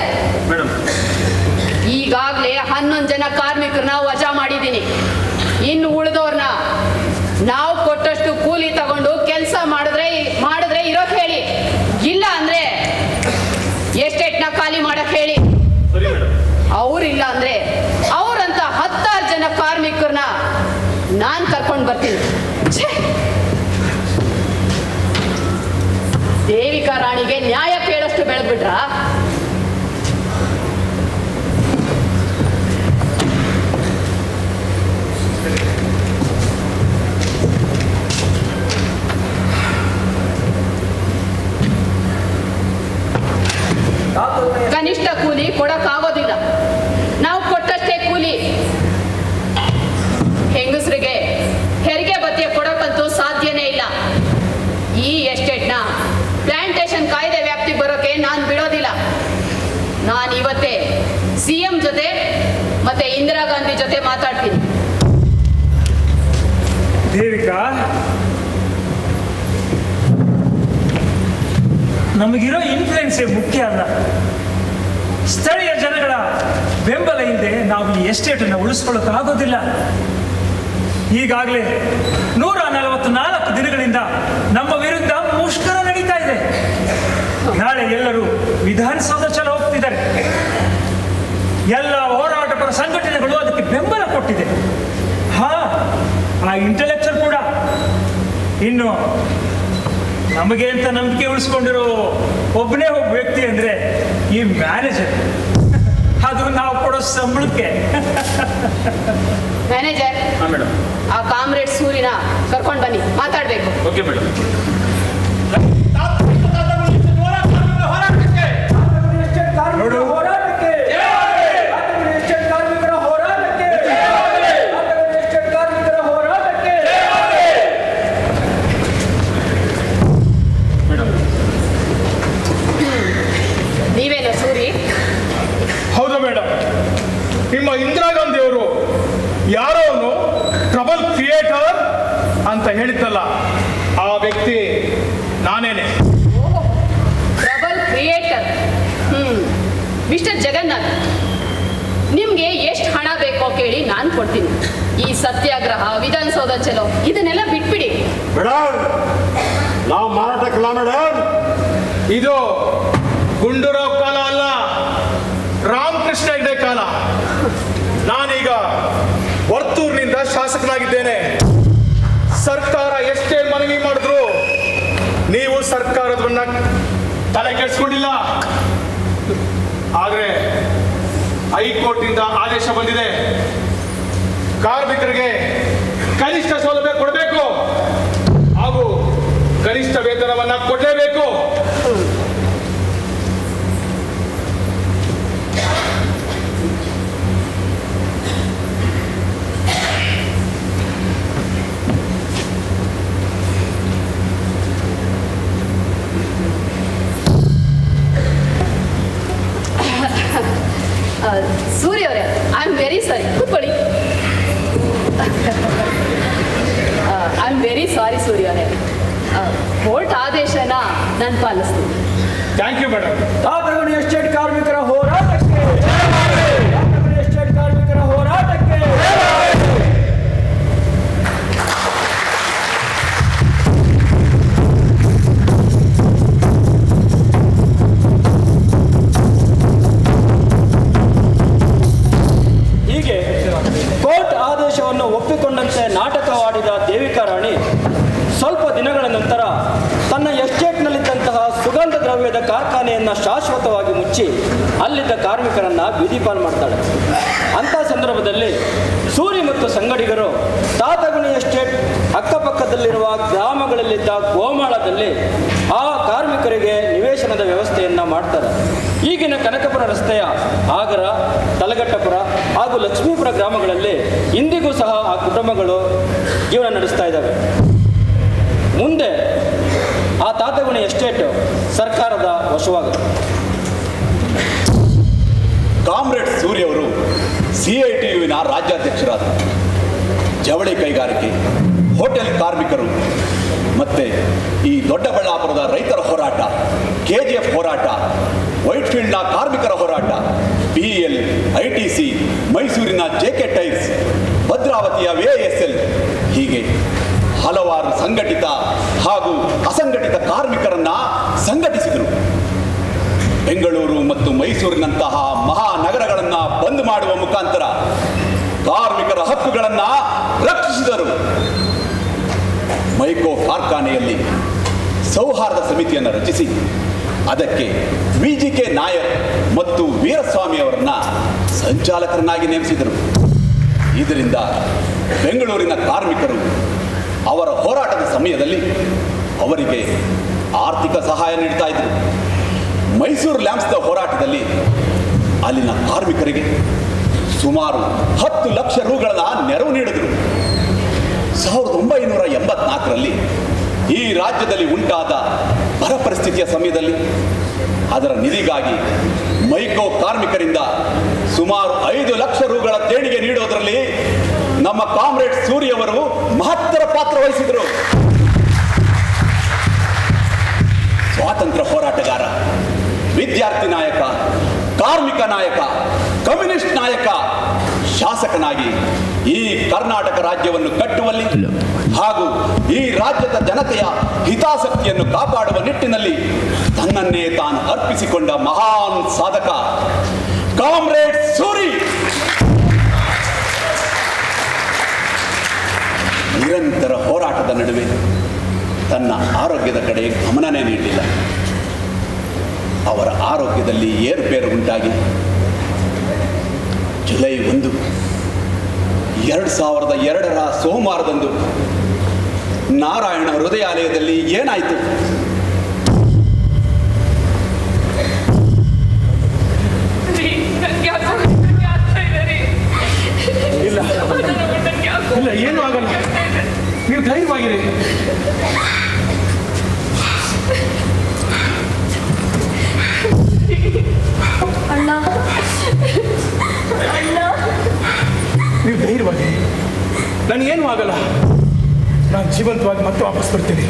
ಈಗಾಗಲೇ 11 ಜನ ಕಾರ್ಮಿಕರನ್ನ ವಜಾ ಮಾಡಿದ್ದೀನಿ. ಇನ್ನು ಉಳಿದವ್ರನ್ನ ನಾವು ಕೊಟ್ಟಷ್ಟು ಕೂಲಿ ತಗೊಂಡು ಕೆಲಸ ಮಾಡಿದ್ರೆ ಇರೋಕ್ ಹೇಳಿ, ಇಲ್ಲ ಅಂದ್ರೆ ಎಸ್ಟೇಟ್ನ ಖಾಲಿ ಮಾಡಕ್ ಹೇಳಿ. ಅವ್ರಿಲ್ಲ ಅಂದ್ರೆ ಅವ್ರಂತ 10 ಜನ ಕಾರ್ಮಿಕರನ್ನ ನಾನ್ ಕರ್ಕೊಂಡು ಬರ್ತೀನಿ. ದೇವಿಕಾ ರಾಣಿಗೆ ನ್ಯಾಯ ಕೇಳಷ್ಟು ಬೆಳೆದ್ಬಿಟ್ರಾ? ಕನಿಷ್ಠ ಕೂಲಿ ಕೊಡಕ್ಕಾಗೋದಿಲ್ಲ. ನಾವು ಕೊಟ್ಟಷ್ಟೇ ಕೂಲಿ. ಹೆಂಗಸರಿಗೆ ಹೆರಿಗೆ ಭತ್ಯೆ ಕೊಡಕ್ಕಂತೂ ಸಾಧ್ಯನೇ ಇಲ್ಲ. ಈ ಎಸ್ಟೇಟ್ನ ಪ್ಲಾಂಟೇಶನ್ ಕಾಯ್ದೆ ವ್ಯಾಪ್ತಿಗೆ ಬರೋಕೆ ನಾನು ಬಿಡೋದಿಲ್ಲ. ನಾನು ಇವತ್ತೇ CM ಜೊತೆ ಮತ್ತೆ ಇಂದಿರಾ ಗಾಂಧಿ ಜೊತೆ ಮಾತಾಡ್ತೀನಿ. ದೇವಿಕಾ, ನಮಗಿರೋ ಇನ್ಫ್ಲುಯೆನ್ಸೇ ಮುಖ್ಯ ಅಲ್ಲ. ಸ್ಥಳೀಯ ಜನಗಳ ಬೆಂಬಲ ಇಲ್ಲದೆ ನಾವು ಈ ಎಸ್ಟೇಟನ್ನು ಉಳಿಸ್ಕೊಳ್ಳೋಕ್ಕಾಗೋದಿಲ್ಲ. ಈಗಾಗಲೇ 144 ದಿನಗಳಿಂದ ನಮ್ಮ ವಿರುದ್ಧ ಮುಷ್ಕರ ನಡೀತಾ ಇದೆ. ನಾಳೆ ಎಲ್ಲರೂ ವಿಧಾನಸೌಧ ಚಲೋ ಹೋಗ್ತಿದ್ದಾರೆ. ಎಲ್ಲ ಹೋರಾಟಪರ ಸಂಘಟನೆಗಳು ಅದಕ್ಕೆ ಬೆಂಬಲ ಕೊಟ್ಟಿದೆ. ಆ ಇಂಟೆಲೆಕ್ಚುಯಲ್ ಕೂಡ. ಇನ್ನು ನಮಗೆ ಅಂತ ನಂಬಿಕೆ ಉಳಿಸ್ಕೊಂಡಿರೋ ಒಬ್ಬನೇ ಒಬ್ಬ ವ್ಯಕ್ತಿ ಅಂದ್ರೆ ಈ ಮ್ಯಾನೇಜರ್. ಅದು ನಾವು ಕೊಡೋ ಸಂಬಳಕ್ಕೆ. ಮ್ಯಾನೇಜರ್, ಆ ಕಾಮ್ರೇಡ್ ಸೂರಿನ ಕರ್ಕೊಂಡು ಬನ್ನಿ, ಮಾತಾಡ್ಬೇಕು. Okay madam. ನೀವೇನ ಸೂರಿ? ಹೌದು ಮೇಡಮ್. ನಿಮ್ಮ ಇಂದಿರಾ ಗಾಂಧಿ ಅವರು ಯಾರೋ ಅವನು ಟ್ರಬಲ್ ಕ್ರಿಯೇಟರ್ ಅಂತ ಹೇಳಿದ್ದಲ್ಲ, ಆ ವ್ಯಕ್ತಿ ನಾನೇನೆ. Trouble creator? ಮಿಸ್ಟರ್ ಜಗನ್ನಾಥ್, ನಿಮ್ಗೆ ಎಷ್ಟು ಹಣ ಬೇಕೋ ಕೇಳಿ ನಾನು ಕೊಡ್ತೀನಿ. ಈ ಸತ್ಯಾಗ್ರಹ, ವಿಧಾನಸೌಧ ಚಲೋ ಇದನ್ನೆಲ್ಲ ಬಿಟ್ಬಿಡಿ. ಮೇಡಮ್, ನಾವು ಮಾರಾಟಕ್ಕಿಲ್ಲ ಮೇಡಮ್. ಇದು ಗುಂಡೂರಾವ್ ಕಾಲ ಅಲ್ಲ, ರಾಮಕೃಷ್ಣ ಹೆಗಡೆ ಕಾಲ. ನಾನೀಗ ತಲೆ ಕೆಡಿಸ್ಕೊಂಡಿಲ್ಲ. ಆದ್ರೆ ಹೈಕೋರ್ಟ್ ಇಂದ ಆದೇಶ ಬಂದಿದೆ. ಕಾರ್ಮಿಕರಿಗೆ ಕನಿಷ್ಠ ಸೌಲಭ್ಯ ಕೊಡಬೇಕು ಹಾಗೂ ಕನಿಷ್ಠ ವೇತನವನ್ನ ಕೊಡಲೇಬೇಕು. ಸೂರ್ಯ ಅವರೇ, ಐ ಆಮ್ ವೆರಿ ಸಾರಿ. ಕೂತ್ಕೊಳ್ಳಿ. I am very sorry Surya ಅವರೇ. ಕೋರ್ಟ್ ಆದೇಶನ ನಾನು ಪಾಲಿಸ್ತೀನಿ. Thank you madam. Tataguni estate ಕಾರ್ಮಿಕರ ಹೋರಾಟಕ್ಕೆ, ತಾತಗುಣಿ ಎಸ್ಟೇಟ್ ಕಾರ್ಮಿಕರ ಹೋರಾಟಕ್ಕೆ. ಹೀಗೆ ಕೋರ್ಟ್ ಆದೇಶವನ್ನು ಒಪ್ಪಿಕೊಂಡಂತೆ ನಾಟಕವಾಡಿದ ದೇವಿಕಾ ರಾಣಿ ಸ್ವಲ್ಪ ದಿನಗಳ ನಂತರ ತನ್ನ ಎಸ್ಟೇಟ್ನಲ್ಲಿದ್ದಂತಹ ಸುಗಂಧ ದ್ರವ್ಯದ ಕಾರ್ಖಾನೆಯನ್ನು ಶಾಶ್ವತವಾಗಿ ಮುಚ್ಚಿ ಅಲ್ಲಿದ್ದ ಕಾರ್ಮಿಕರನ್ನ ಬೀದಿಪಾಲ್ ಮಾಡ್ತಾಳೆ. ಅಂಥ ಸಂದರ್ಭದಲ್ಲಿ ಸೂರಿ ಮತ್ತು ಸಂಗಡಿಗರು ತಾತಗುಣಿ ಎಸ್ಟೇಟ್ ಅಕ್ಕಪಕ್ಕದಲ್ಲಿರುವ ಗ್ರಾಮಗಳಲ್ಲಿದ್ದ ಗೋಮಾಳದಲ್ಲಿ ಆ ಕಾರ್ಮಿಕರಿಗೆ ನಿವೇಶನದ ವ್ಯವಸ್ಥೆಯನ್ನು ಮಾಡ್ತಾರೆ. ಈಗಿನ ಕನಕಪುರ ರಸ್ತೆಯ ಆಗರ, ತಲಗಟ್ಟಪುರ ಹಾಗೂ ಲಕ್ಷ್ಮೀಪುರ ಗ್ರಾಮಗಳಲ್ಲಿ ಇಂದಿಗೂ ಸಹ ಆ ಕುಟುಂಬಗಳು ಜೀವನ ನಡೆಸ್ತಾ ಇದ್ದಾವೆ. ಮುಂದೆ ಆ ತಾತಗುಣಿ ಎಸ್ಟೇಟ್ ಸರ್ಕಾರದ ವಶವಾಗುತ್ತೆ. ಕಾಮ್ರೇಡ್ ಸೂರ್ಯ ಅವರು CITUವಿನ ರಾಜ್ಯಾಧ್ಯಕ್ಷರಾದರು. ಜವಳಿ ಕೈಗಾರಿಕೆ, ಹೋಟೆಲ್ ಕಾರ್ಮಿಕರು ಮತ್ತೆ ಈ ದೊಡ್ಡಬಳ್ಳಾಪುರದ ರೈತರ ಹೋರಾಟ, KGF ಹೋರಾಟ, ವೈಟ್ಫೀಲ್ಡ್ನ ಕಾರ್ಮಿಕರ ಹೋರಾಟ, PEL, ITC, ಮೈಸೂರಿನ JK ಟೈರ್ಸ್, ಭದ್ರಾವತಿಯ VISL, ಹೀಗೆ ಹಲವಾರು ಸಂಘಟಿತ ಹಾಗೂ ಅಸಂಘಟಿತ ಕಾರ್ಮಿಕರನ್ನ ಸಂಘಟಿಸಿದರು. ಬೆಂಗಳೂರು ಮತ್ತು ಮೈಸೂರಿನಂತಹ ಮಹಾನಗರಗಳನ್ನು ಬಂದ್ ಮಾಡುವ ಮುಖಾಂತರ ಕಾರ್ಮಿಕರ ಹಕ್ಕುಗಳನ್ನು ರಕ್ಷಿಸಿದರು. ಮೈಕೋ ಕಾರ್ಖಾನೆಯಲ್ಲಿ ಸೌಹಾರ್ದ ಸಮಿತಿಯನ್ನು ರಚಿಸಿ ಅದಕ್ಕೆ VGK ನಾಯರ್ ಮತ್ತು ವೀರಸ್ವಾಮಿ ಅವರನ್ನ ಸಂಚಾಲಕರನ್ನಾಗಿ ನೇಮಿಸಿದರು. ಇದರಿಂದ ಬೆಂಗಳೂರಿನ ಕಾರ್ಮಿಕರು ಅವರ ಹೋರಾಟದ ಸಮಯದಲ್ಲಿ ಅವರಿಗೆ ಆರ್ಥಿಕ ಸಹಾಯ ನೀಡ್ತಾ ಇದ್ರು. ಮೈಸೂರು ಲ್ಯಾಂಪ್ಸ್ನ ಹೋರಾಟದಲ್ಲಿ ಅಲ್ಲಿನ ಕಾರ್ಮಿಕರಿಗೆ ಸುಮಾರು 10 ಲಕ್ಷ ರೂಗಳ ನೆರವು ನೀಡಿದರು. 1984ರಲ್ಲಿ ಈ ರಾಜ್ಯದಲ್ಲಿ ಉಂಟಾದ ಬರ ಪರಿಸ್ಥಿತಿಯ ಸಮಯದಲ್ಲಿ ಅದರ ನಿಧಿಗಾಗಿ ಮೈಕೋ ಕಾರ್ಮಿಕರಿಂದ ಸುಮಾರು 5 ಲಕ್ಷ ರೂಗಳ ದೇಣಿಗೆ ನೀಡೋದರಲ್ಲಿ ನಮ್ಮ ಕಾಮ್ರೇಡ್ ಸೂರ್ಯ ಅವರು ಮಹತ್ತರ ಪಾತ್ರ ವಹಿಸಿದರು. ಸ್ವಾತಂತ್ರ್ಯ ಹೋರಾಟಗಾರ, ವಿದ್ಯಾರ್ಥಿ ನಾಯಕ, ಕಾರ್ಮಿಕ ನಾಯಕ, ಕಮ್ಯುನಿಸ್ಟ್ ನಾಯಕ, ಶಾಸಕನಾಗಿ ಈ ಕರ್ನಾಟಕ ರಾಜ್ಯವನ್ನು ಕಟ್ಟುವಲ್ಲಿ ಹಾಗೂ ಈ ರಾಜ್ಯದ ಜನತೆಯ ಹಿತಾಸಕ್ತಿಯನ್ನು ಕಾಪಾಡುವ ನಿಟ್ಟಿನಲ್ಲಿ ತನ್ನನ್ನೇ ತಾನು ಅರ್ಪಿಸಿಕೊಂಡ ಮಹಾನ್ ಸಾಧಕ ಕಾಮ್ರೇಡ್ ಸೂರಿ. ನಿರಂತರ ಹೋರಾಟದ ನಡುವೆ ತನ್ನ ಆರೋಗ್ಯದ ಕಡೆ ಗಮನನೇ ನೀಡಲಿಲ್ಲ. ಅವರ ಆರೋಗ್ಯದಲ್ಲಿ ಏರುಪೇರು ಉಂಟಾಗಿ ಜುಲೈ 1, 2002ರ ಸೋಮವಾರದಂದು ನಾರಾಯಣ ಹೃದಯಾಲಯದಲ್ಲಿ ಏನಾಯಿತು? ಇಲ್ಲ ಇಲ್ಲ, ಏನು ಆಗಲ್ಲ, ನೀವು ಧೈರ್ಯವಾಗಿರಿ. ಅಣ್ಣ ಅಣ್ಣ, ನೀವು ಧೈರ್ಯವಾಗಿರಿ, ನನಗೇನು ಆಗಲ್ಲ. ನಾನು ಜೀವಂತವಾಗಿ ಮತ್ತೆ ವಾಪಸ್ ಬರ್ತೀನಿ.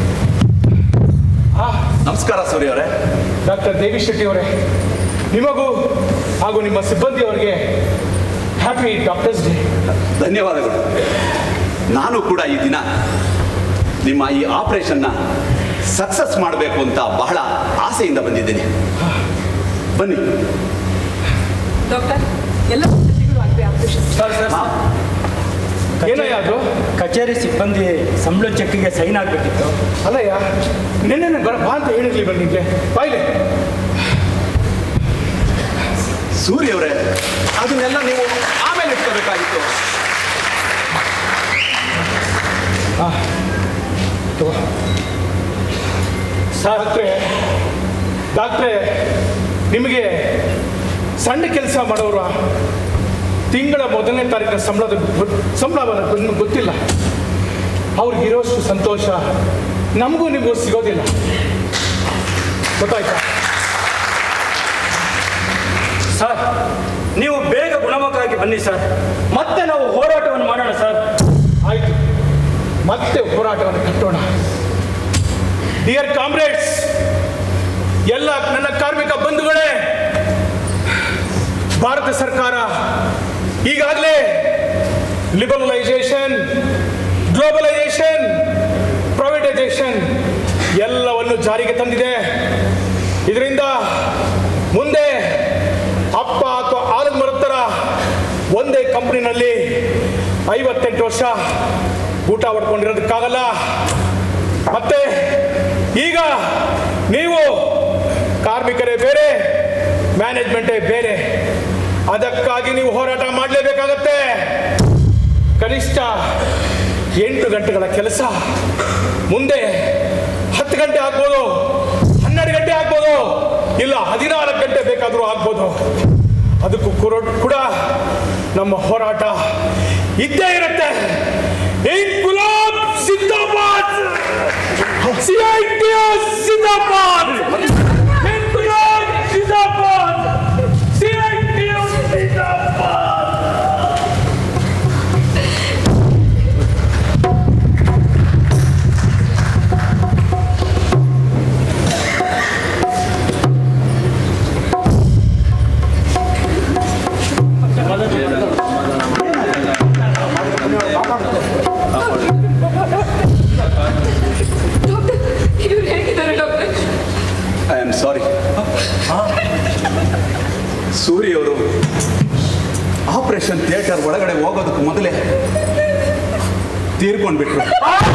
ನಮಸ್ಕಾರ ಸೂರ್ಯ ಅವರೇ. ಡಾಕ್ಟರ್ ದೇವಿ ಶೆಟ್ಟಿ ಅವರೇ, ನಿಮಗೂ ಹಾಗೂ ನಿಮ್ಮ ಸಿಬ್ಬಂದಿಯವರಿಗೆ ಹ್ಯಾಪಿ ಡಾಕ್ಟರ್ಸ್ ಡೇ. ಧನ್ಯವಾದಗಳು. ನಾನು ಕೂಡ ಈ ದಿನ ನಿಮ್ಮ ಈ ಆಪರೇಷನ್ನ ಸಕ್ಸಸ್ ಮಾಡಬೇಕು ಅಂತ ಬಹಳ ಆಸೆಯಿಂದ ಬಂದಿದ್ದೇನೆ. ಬನ್ನಿ. ಡಾಕ್ಟರ್, ಎಲ್ಲ ಸಿದ್ಧತೆಗಳು ಆಗಬೇಕು ಆಪರೇಷನ್. ಏನಯ್ಯ ಅದು? ಕಚೇರಿ ಸಿಬ್ಬಂದಿ ಸಂಬಳ ಚೆಕ್ಗೆ ಸೈನ್ ಆಗಬೇಕಿತ್ತು. ಅಲ್ಲಯ್ಯ, ನಿನ್ನೆ ಬಾ ಅಂತ ಹೇಳಿರ್ಲಿ ನಿಮಗೆ ಬಾಯ್ಲಿ. ಸೂರ್ಯ ಅವರೇ, ಅದನ್ನೆಲ್ಲ ನೀವು ಆಮೇಲೆ ಇಟ್ಕೋಬೇಕಾಗಿತ್ತು. ಡಾಕ್ಟ್ರೇ, ನಿಮಗೆ ಸಣ್ಣ ಕೆಲಸ ಮಾಡೋರ ತಿಂಗಳ 1ನೇ ತಾರೀಕಿನ ಸಂಬಳ ಗೊತ್ತಿಲ್ಲ. ಅವ್ರಿಗಿರೋಷ್ಟು ಸಂತೋಷ ನಮಗೂ ನಿಮಗೂ ಸಿಗೋದಿಲ್ಲ, ಗೊತ್ತಾಯ್ತಾ? ಸರ್, ನೀವು ಬೇಗ ಗುಣಮುಖರಾಗಿ ಬನ್ನಿ ಸರ್, ಮತ್ತೆ ನಾವು ಹೋರಾಟವನ್ನು ಮಾಡೋಣ ಸರ್. ಆಯ್ತು, ಮತ್ತೆ ಹೋರಾಟವನ್ನು ಕಟ್ಟೋಣ. ಡಿಯರ್ ಕಾಮ್ರೇಡ್ಸ್, ಎಲ್ಲ ನನ್ನ ಕಾರ್ಮಿಕ ಬಂಧುಗಳೇ, ಭಾರತ ಸರ್ಕಾರ ಈಗಾಗಲೇ ಲಿಬರಲೈಸೇಷನ್, ಗ್ಲೋಬಲೈಸೇಷನ್, ಪ್ರೈವೇಟೈಸೇಷನ್ ಎಲ್ಲವನ್ನು ಜಾರಿಗೆ ತಂದಿದೆ. ಇದರಿಂದ ಮುಂದೆ ಅಪ್ಪ ಅಥವಾ ಆಲದ ಮರತ್ತರ ಒಂದೇ ಕಂಪ್ನಿನಲ್ಲಿ 58 ವರ್ಷ ಊಟ ಹೊಡ್ಕೊಂಡಿರೋದಕ್ಕಾಗಲ್ಲ. ಮತ್ತೆ ಈಗ ನೀವು ಕಾರ್ಮಿಕರೇ ಬೇರೆ, ಮ್ಯಾನೇಜ್ಮೆಂಟೇ ಬೇರೆ. ಅದಕ್ಕಾಗಿ ನೀವು ಹೋರಾಟ ಮಾಡಲೇಬೇಕಾಗತ್ತೆ. ಕನಿಷ್ಠ 8 ಗಂಟೆಗಳ ಕೆಲಸ ಮುಂದೆ 10 ಗಂಟೆ ಆಗ್ಬೋದು, 12 ಗಂಟೆ ಆಗ್ಬೋದು, ಇಲ್ಲ 14 ಗಂಟೆ ಬೇಕಾದರೂ ಆಗ್ಬೋದು. ಅದಕ್ಕೂ ಕೂಡ ನಮ್ಮ ಹೋರಾಟ ಇದ್ದೇ ಇರುತ್ತೆ. ಇನ್ಕುಲಾಬ್ ಜಿಂದಾಬಾದ್, CITO ಜಿಂದಾಬಾದ್, ಇನ್ಕುಲಾಬ್ ಜಿಂದಾಬಾದ್, CITO ಜಿಂದಾಬಾದ್. I am sorry. ಸೂರ್ಯವರು ಆಪರೇಷನ್ ಥಿಯೇಟರ್ ಒಳಗಡೆ ಹೋಗೋದಕ್ಕೆ ಮೊದಲೇ ತೀರ್ಕೊಂಡ್ಬಿಟ್ರು.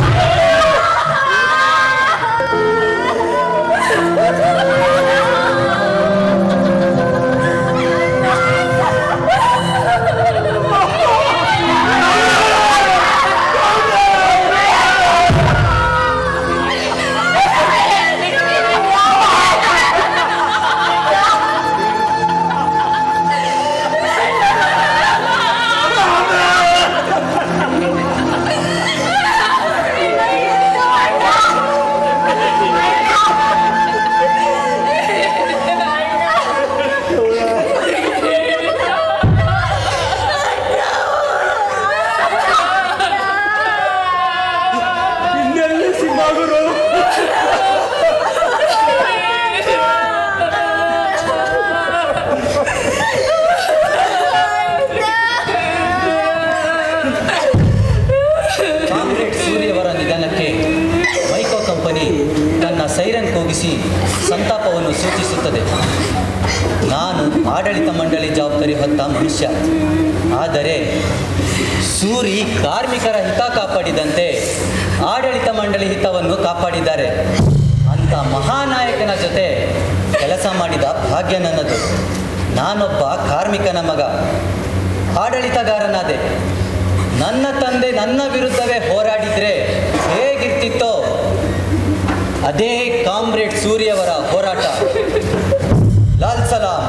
ಸೈರನ್ ಕೂಗಿಸಿ ಸಂತಾಪವನ್ನು ಸೂಚಿಸುತ್ತದೆ. ನಾನು ಆಡಳಿತ ಮಂಡಳಿ ಜವಾಬ್ದಾರಿ ಹೊತ್ತ ಮನುಷ್ಯ. ಆದರೆ ಸೂರಿ ಕಾರ್ಮಿಕರ ಹಿತ ಕಾಪಾಡಿದಂತೆ ಆಡಳಿತ ಮಂಡಳಿ ಹಿತವನ್ನು ಕಾಪಾಡಿದ್ದಾರೆ. ಅಂಥ ಮಹಾನಾಯಕನ ಜೊತೆ ಕೆಲಸ ಮಾಡಿದ ಭಾಗ್ಯ ನನ್ನದು. ನಾನೊಬ್ಬ ಕಾರ್ಮಿಕನ ಮಗ, ಆಡಳಿತಗಾರನಾದೆ. ನನ್ನ ತಂದೆ ನನ್ನ ವಿರುದ್ಧವೇ ಹೋರಾಡಿದರೆ ಹೇಗಿರ್ತಿತ್ತೋ ಅದೇ ಕಾಮ್ರೇಡ್ ಸೂರ್ಯವರ ಹೋರಾಟ. ಲಾಲ್ ಸಲಾಂ,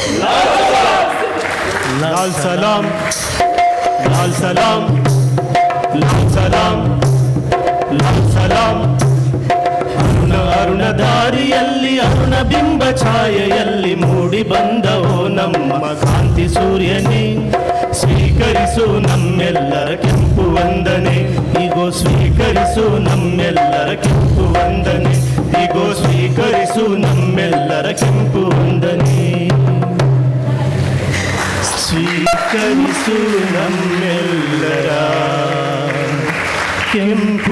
ಲಾಲ್ ಸಲಾಂ, ಲಾಲ್ ಸಲಾಂ, ಲಾಲ್ ಸಲಾಂ, ಲಾಲ್ ಸಲಾಂ. ಅರುಣ ದಾರಿಯಲ್ಲಿ ಅರುಣ ಬಿಂಬ ಛಾಯೆಯಲ್ಲಿ ಮೂಡಿ ಬಂದವೋ ನಮ್ಮ ಕಾಂತಿ ಸೂರ್ಯನೇ. ಸ್ವೀಕರಿಸು ನಮ್ಮೆಲ್ಲರ ಕೆಂಪು ವಂದನೆ, ಈಗೋ ಸ್ವೀಕರಿಸು ನಮ್ಮೆಲ್ಲರ ಕೆಂಪು ವಂದನೆ, ಈಗೋ ಸ್ವೀಕರಿಸು ನಮ್ಮೆಲ್ಲರ ಕೆಂಪು ವಂದನೆ. ಸ್ವೀಕರಿಸು ನಮ್ಮೆಲ್ಲರ ಕೆಂಪು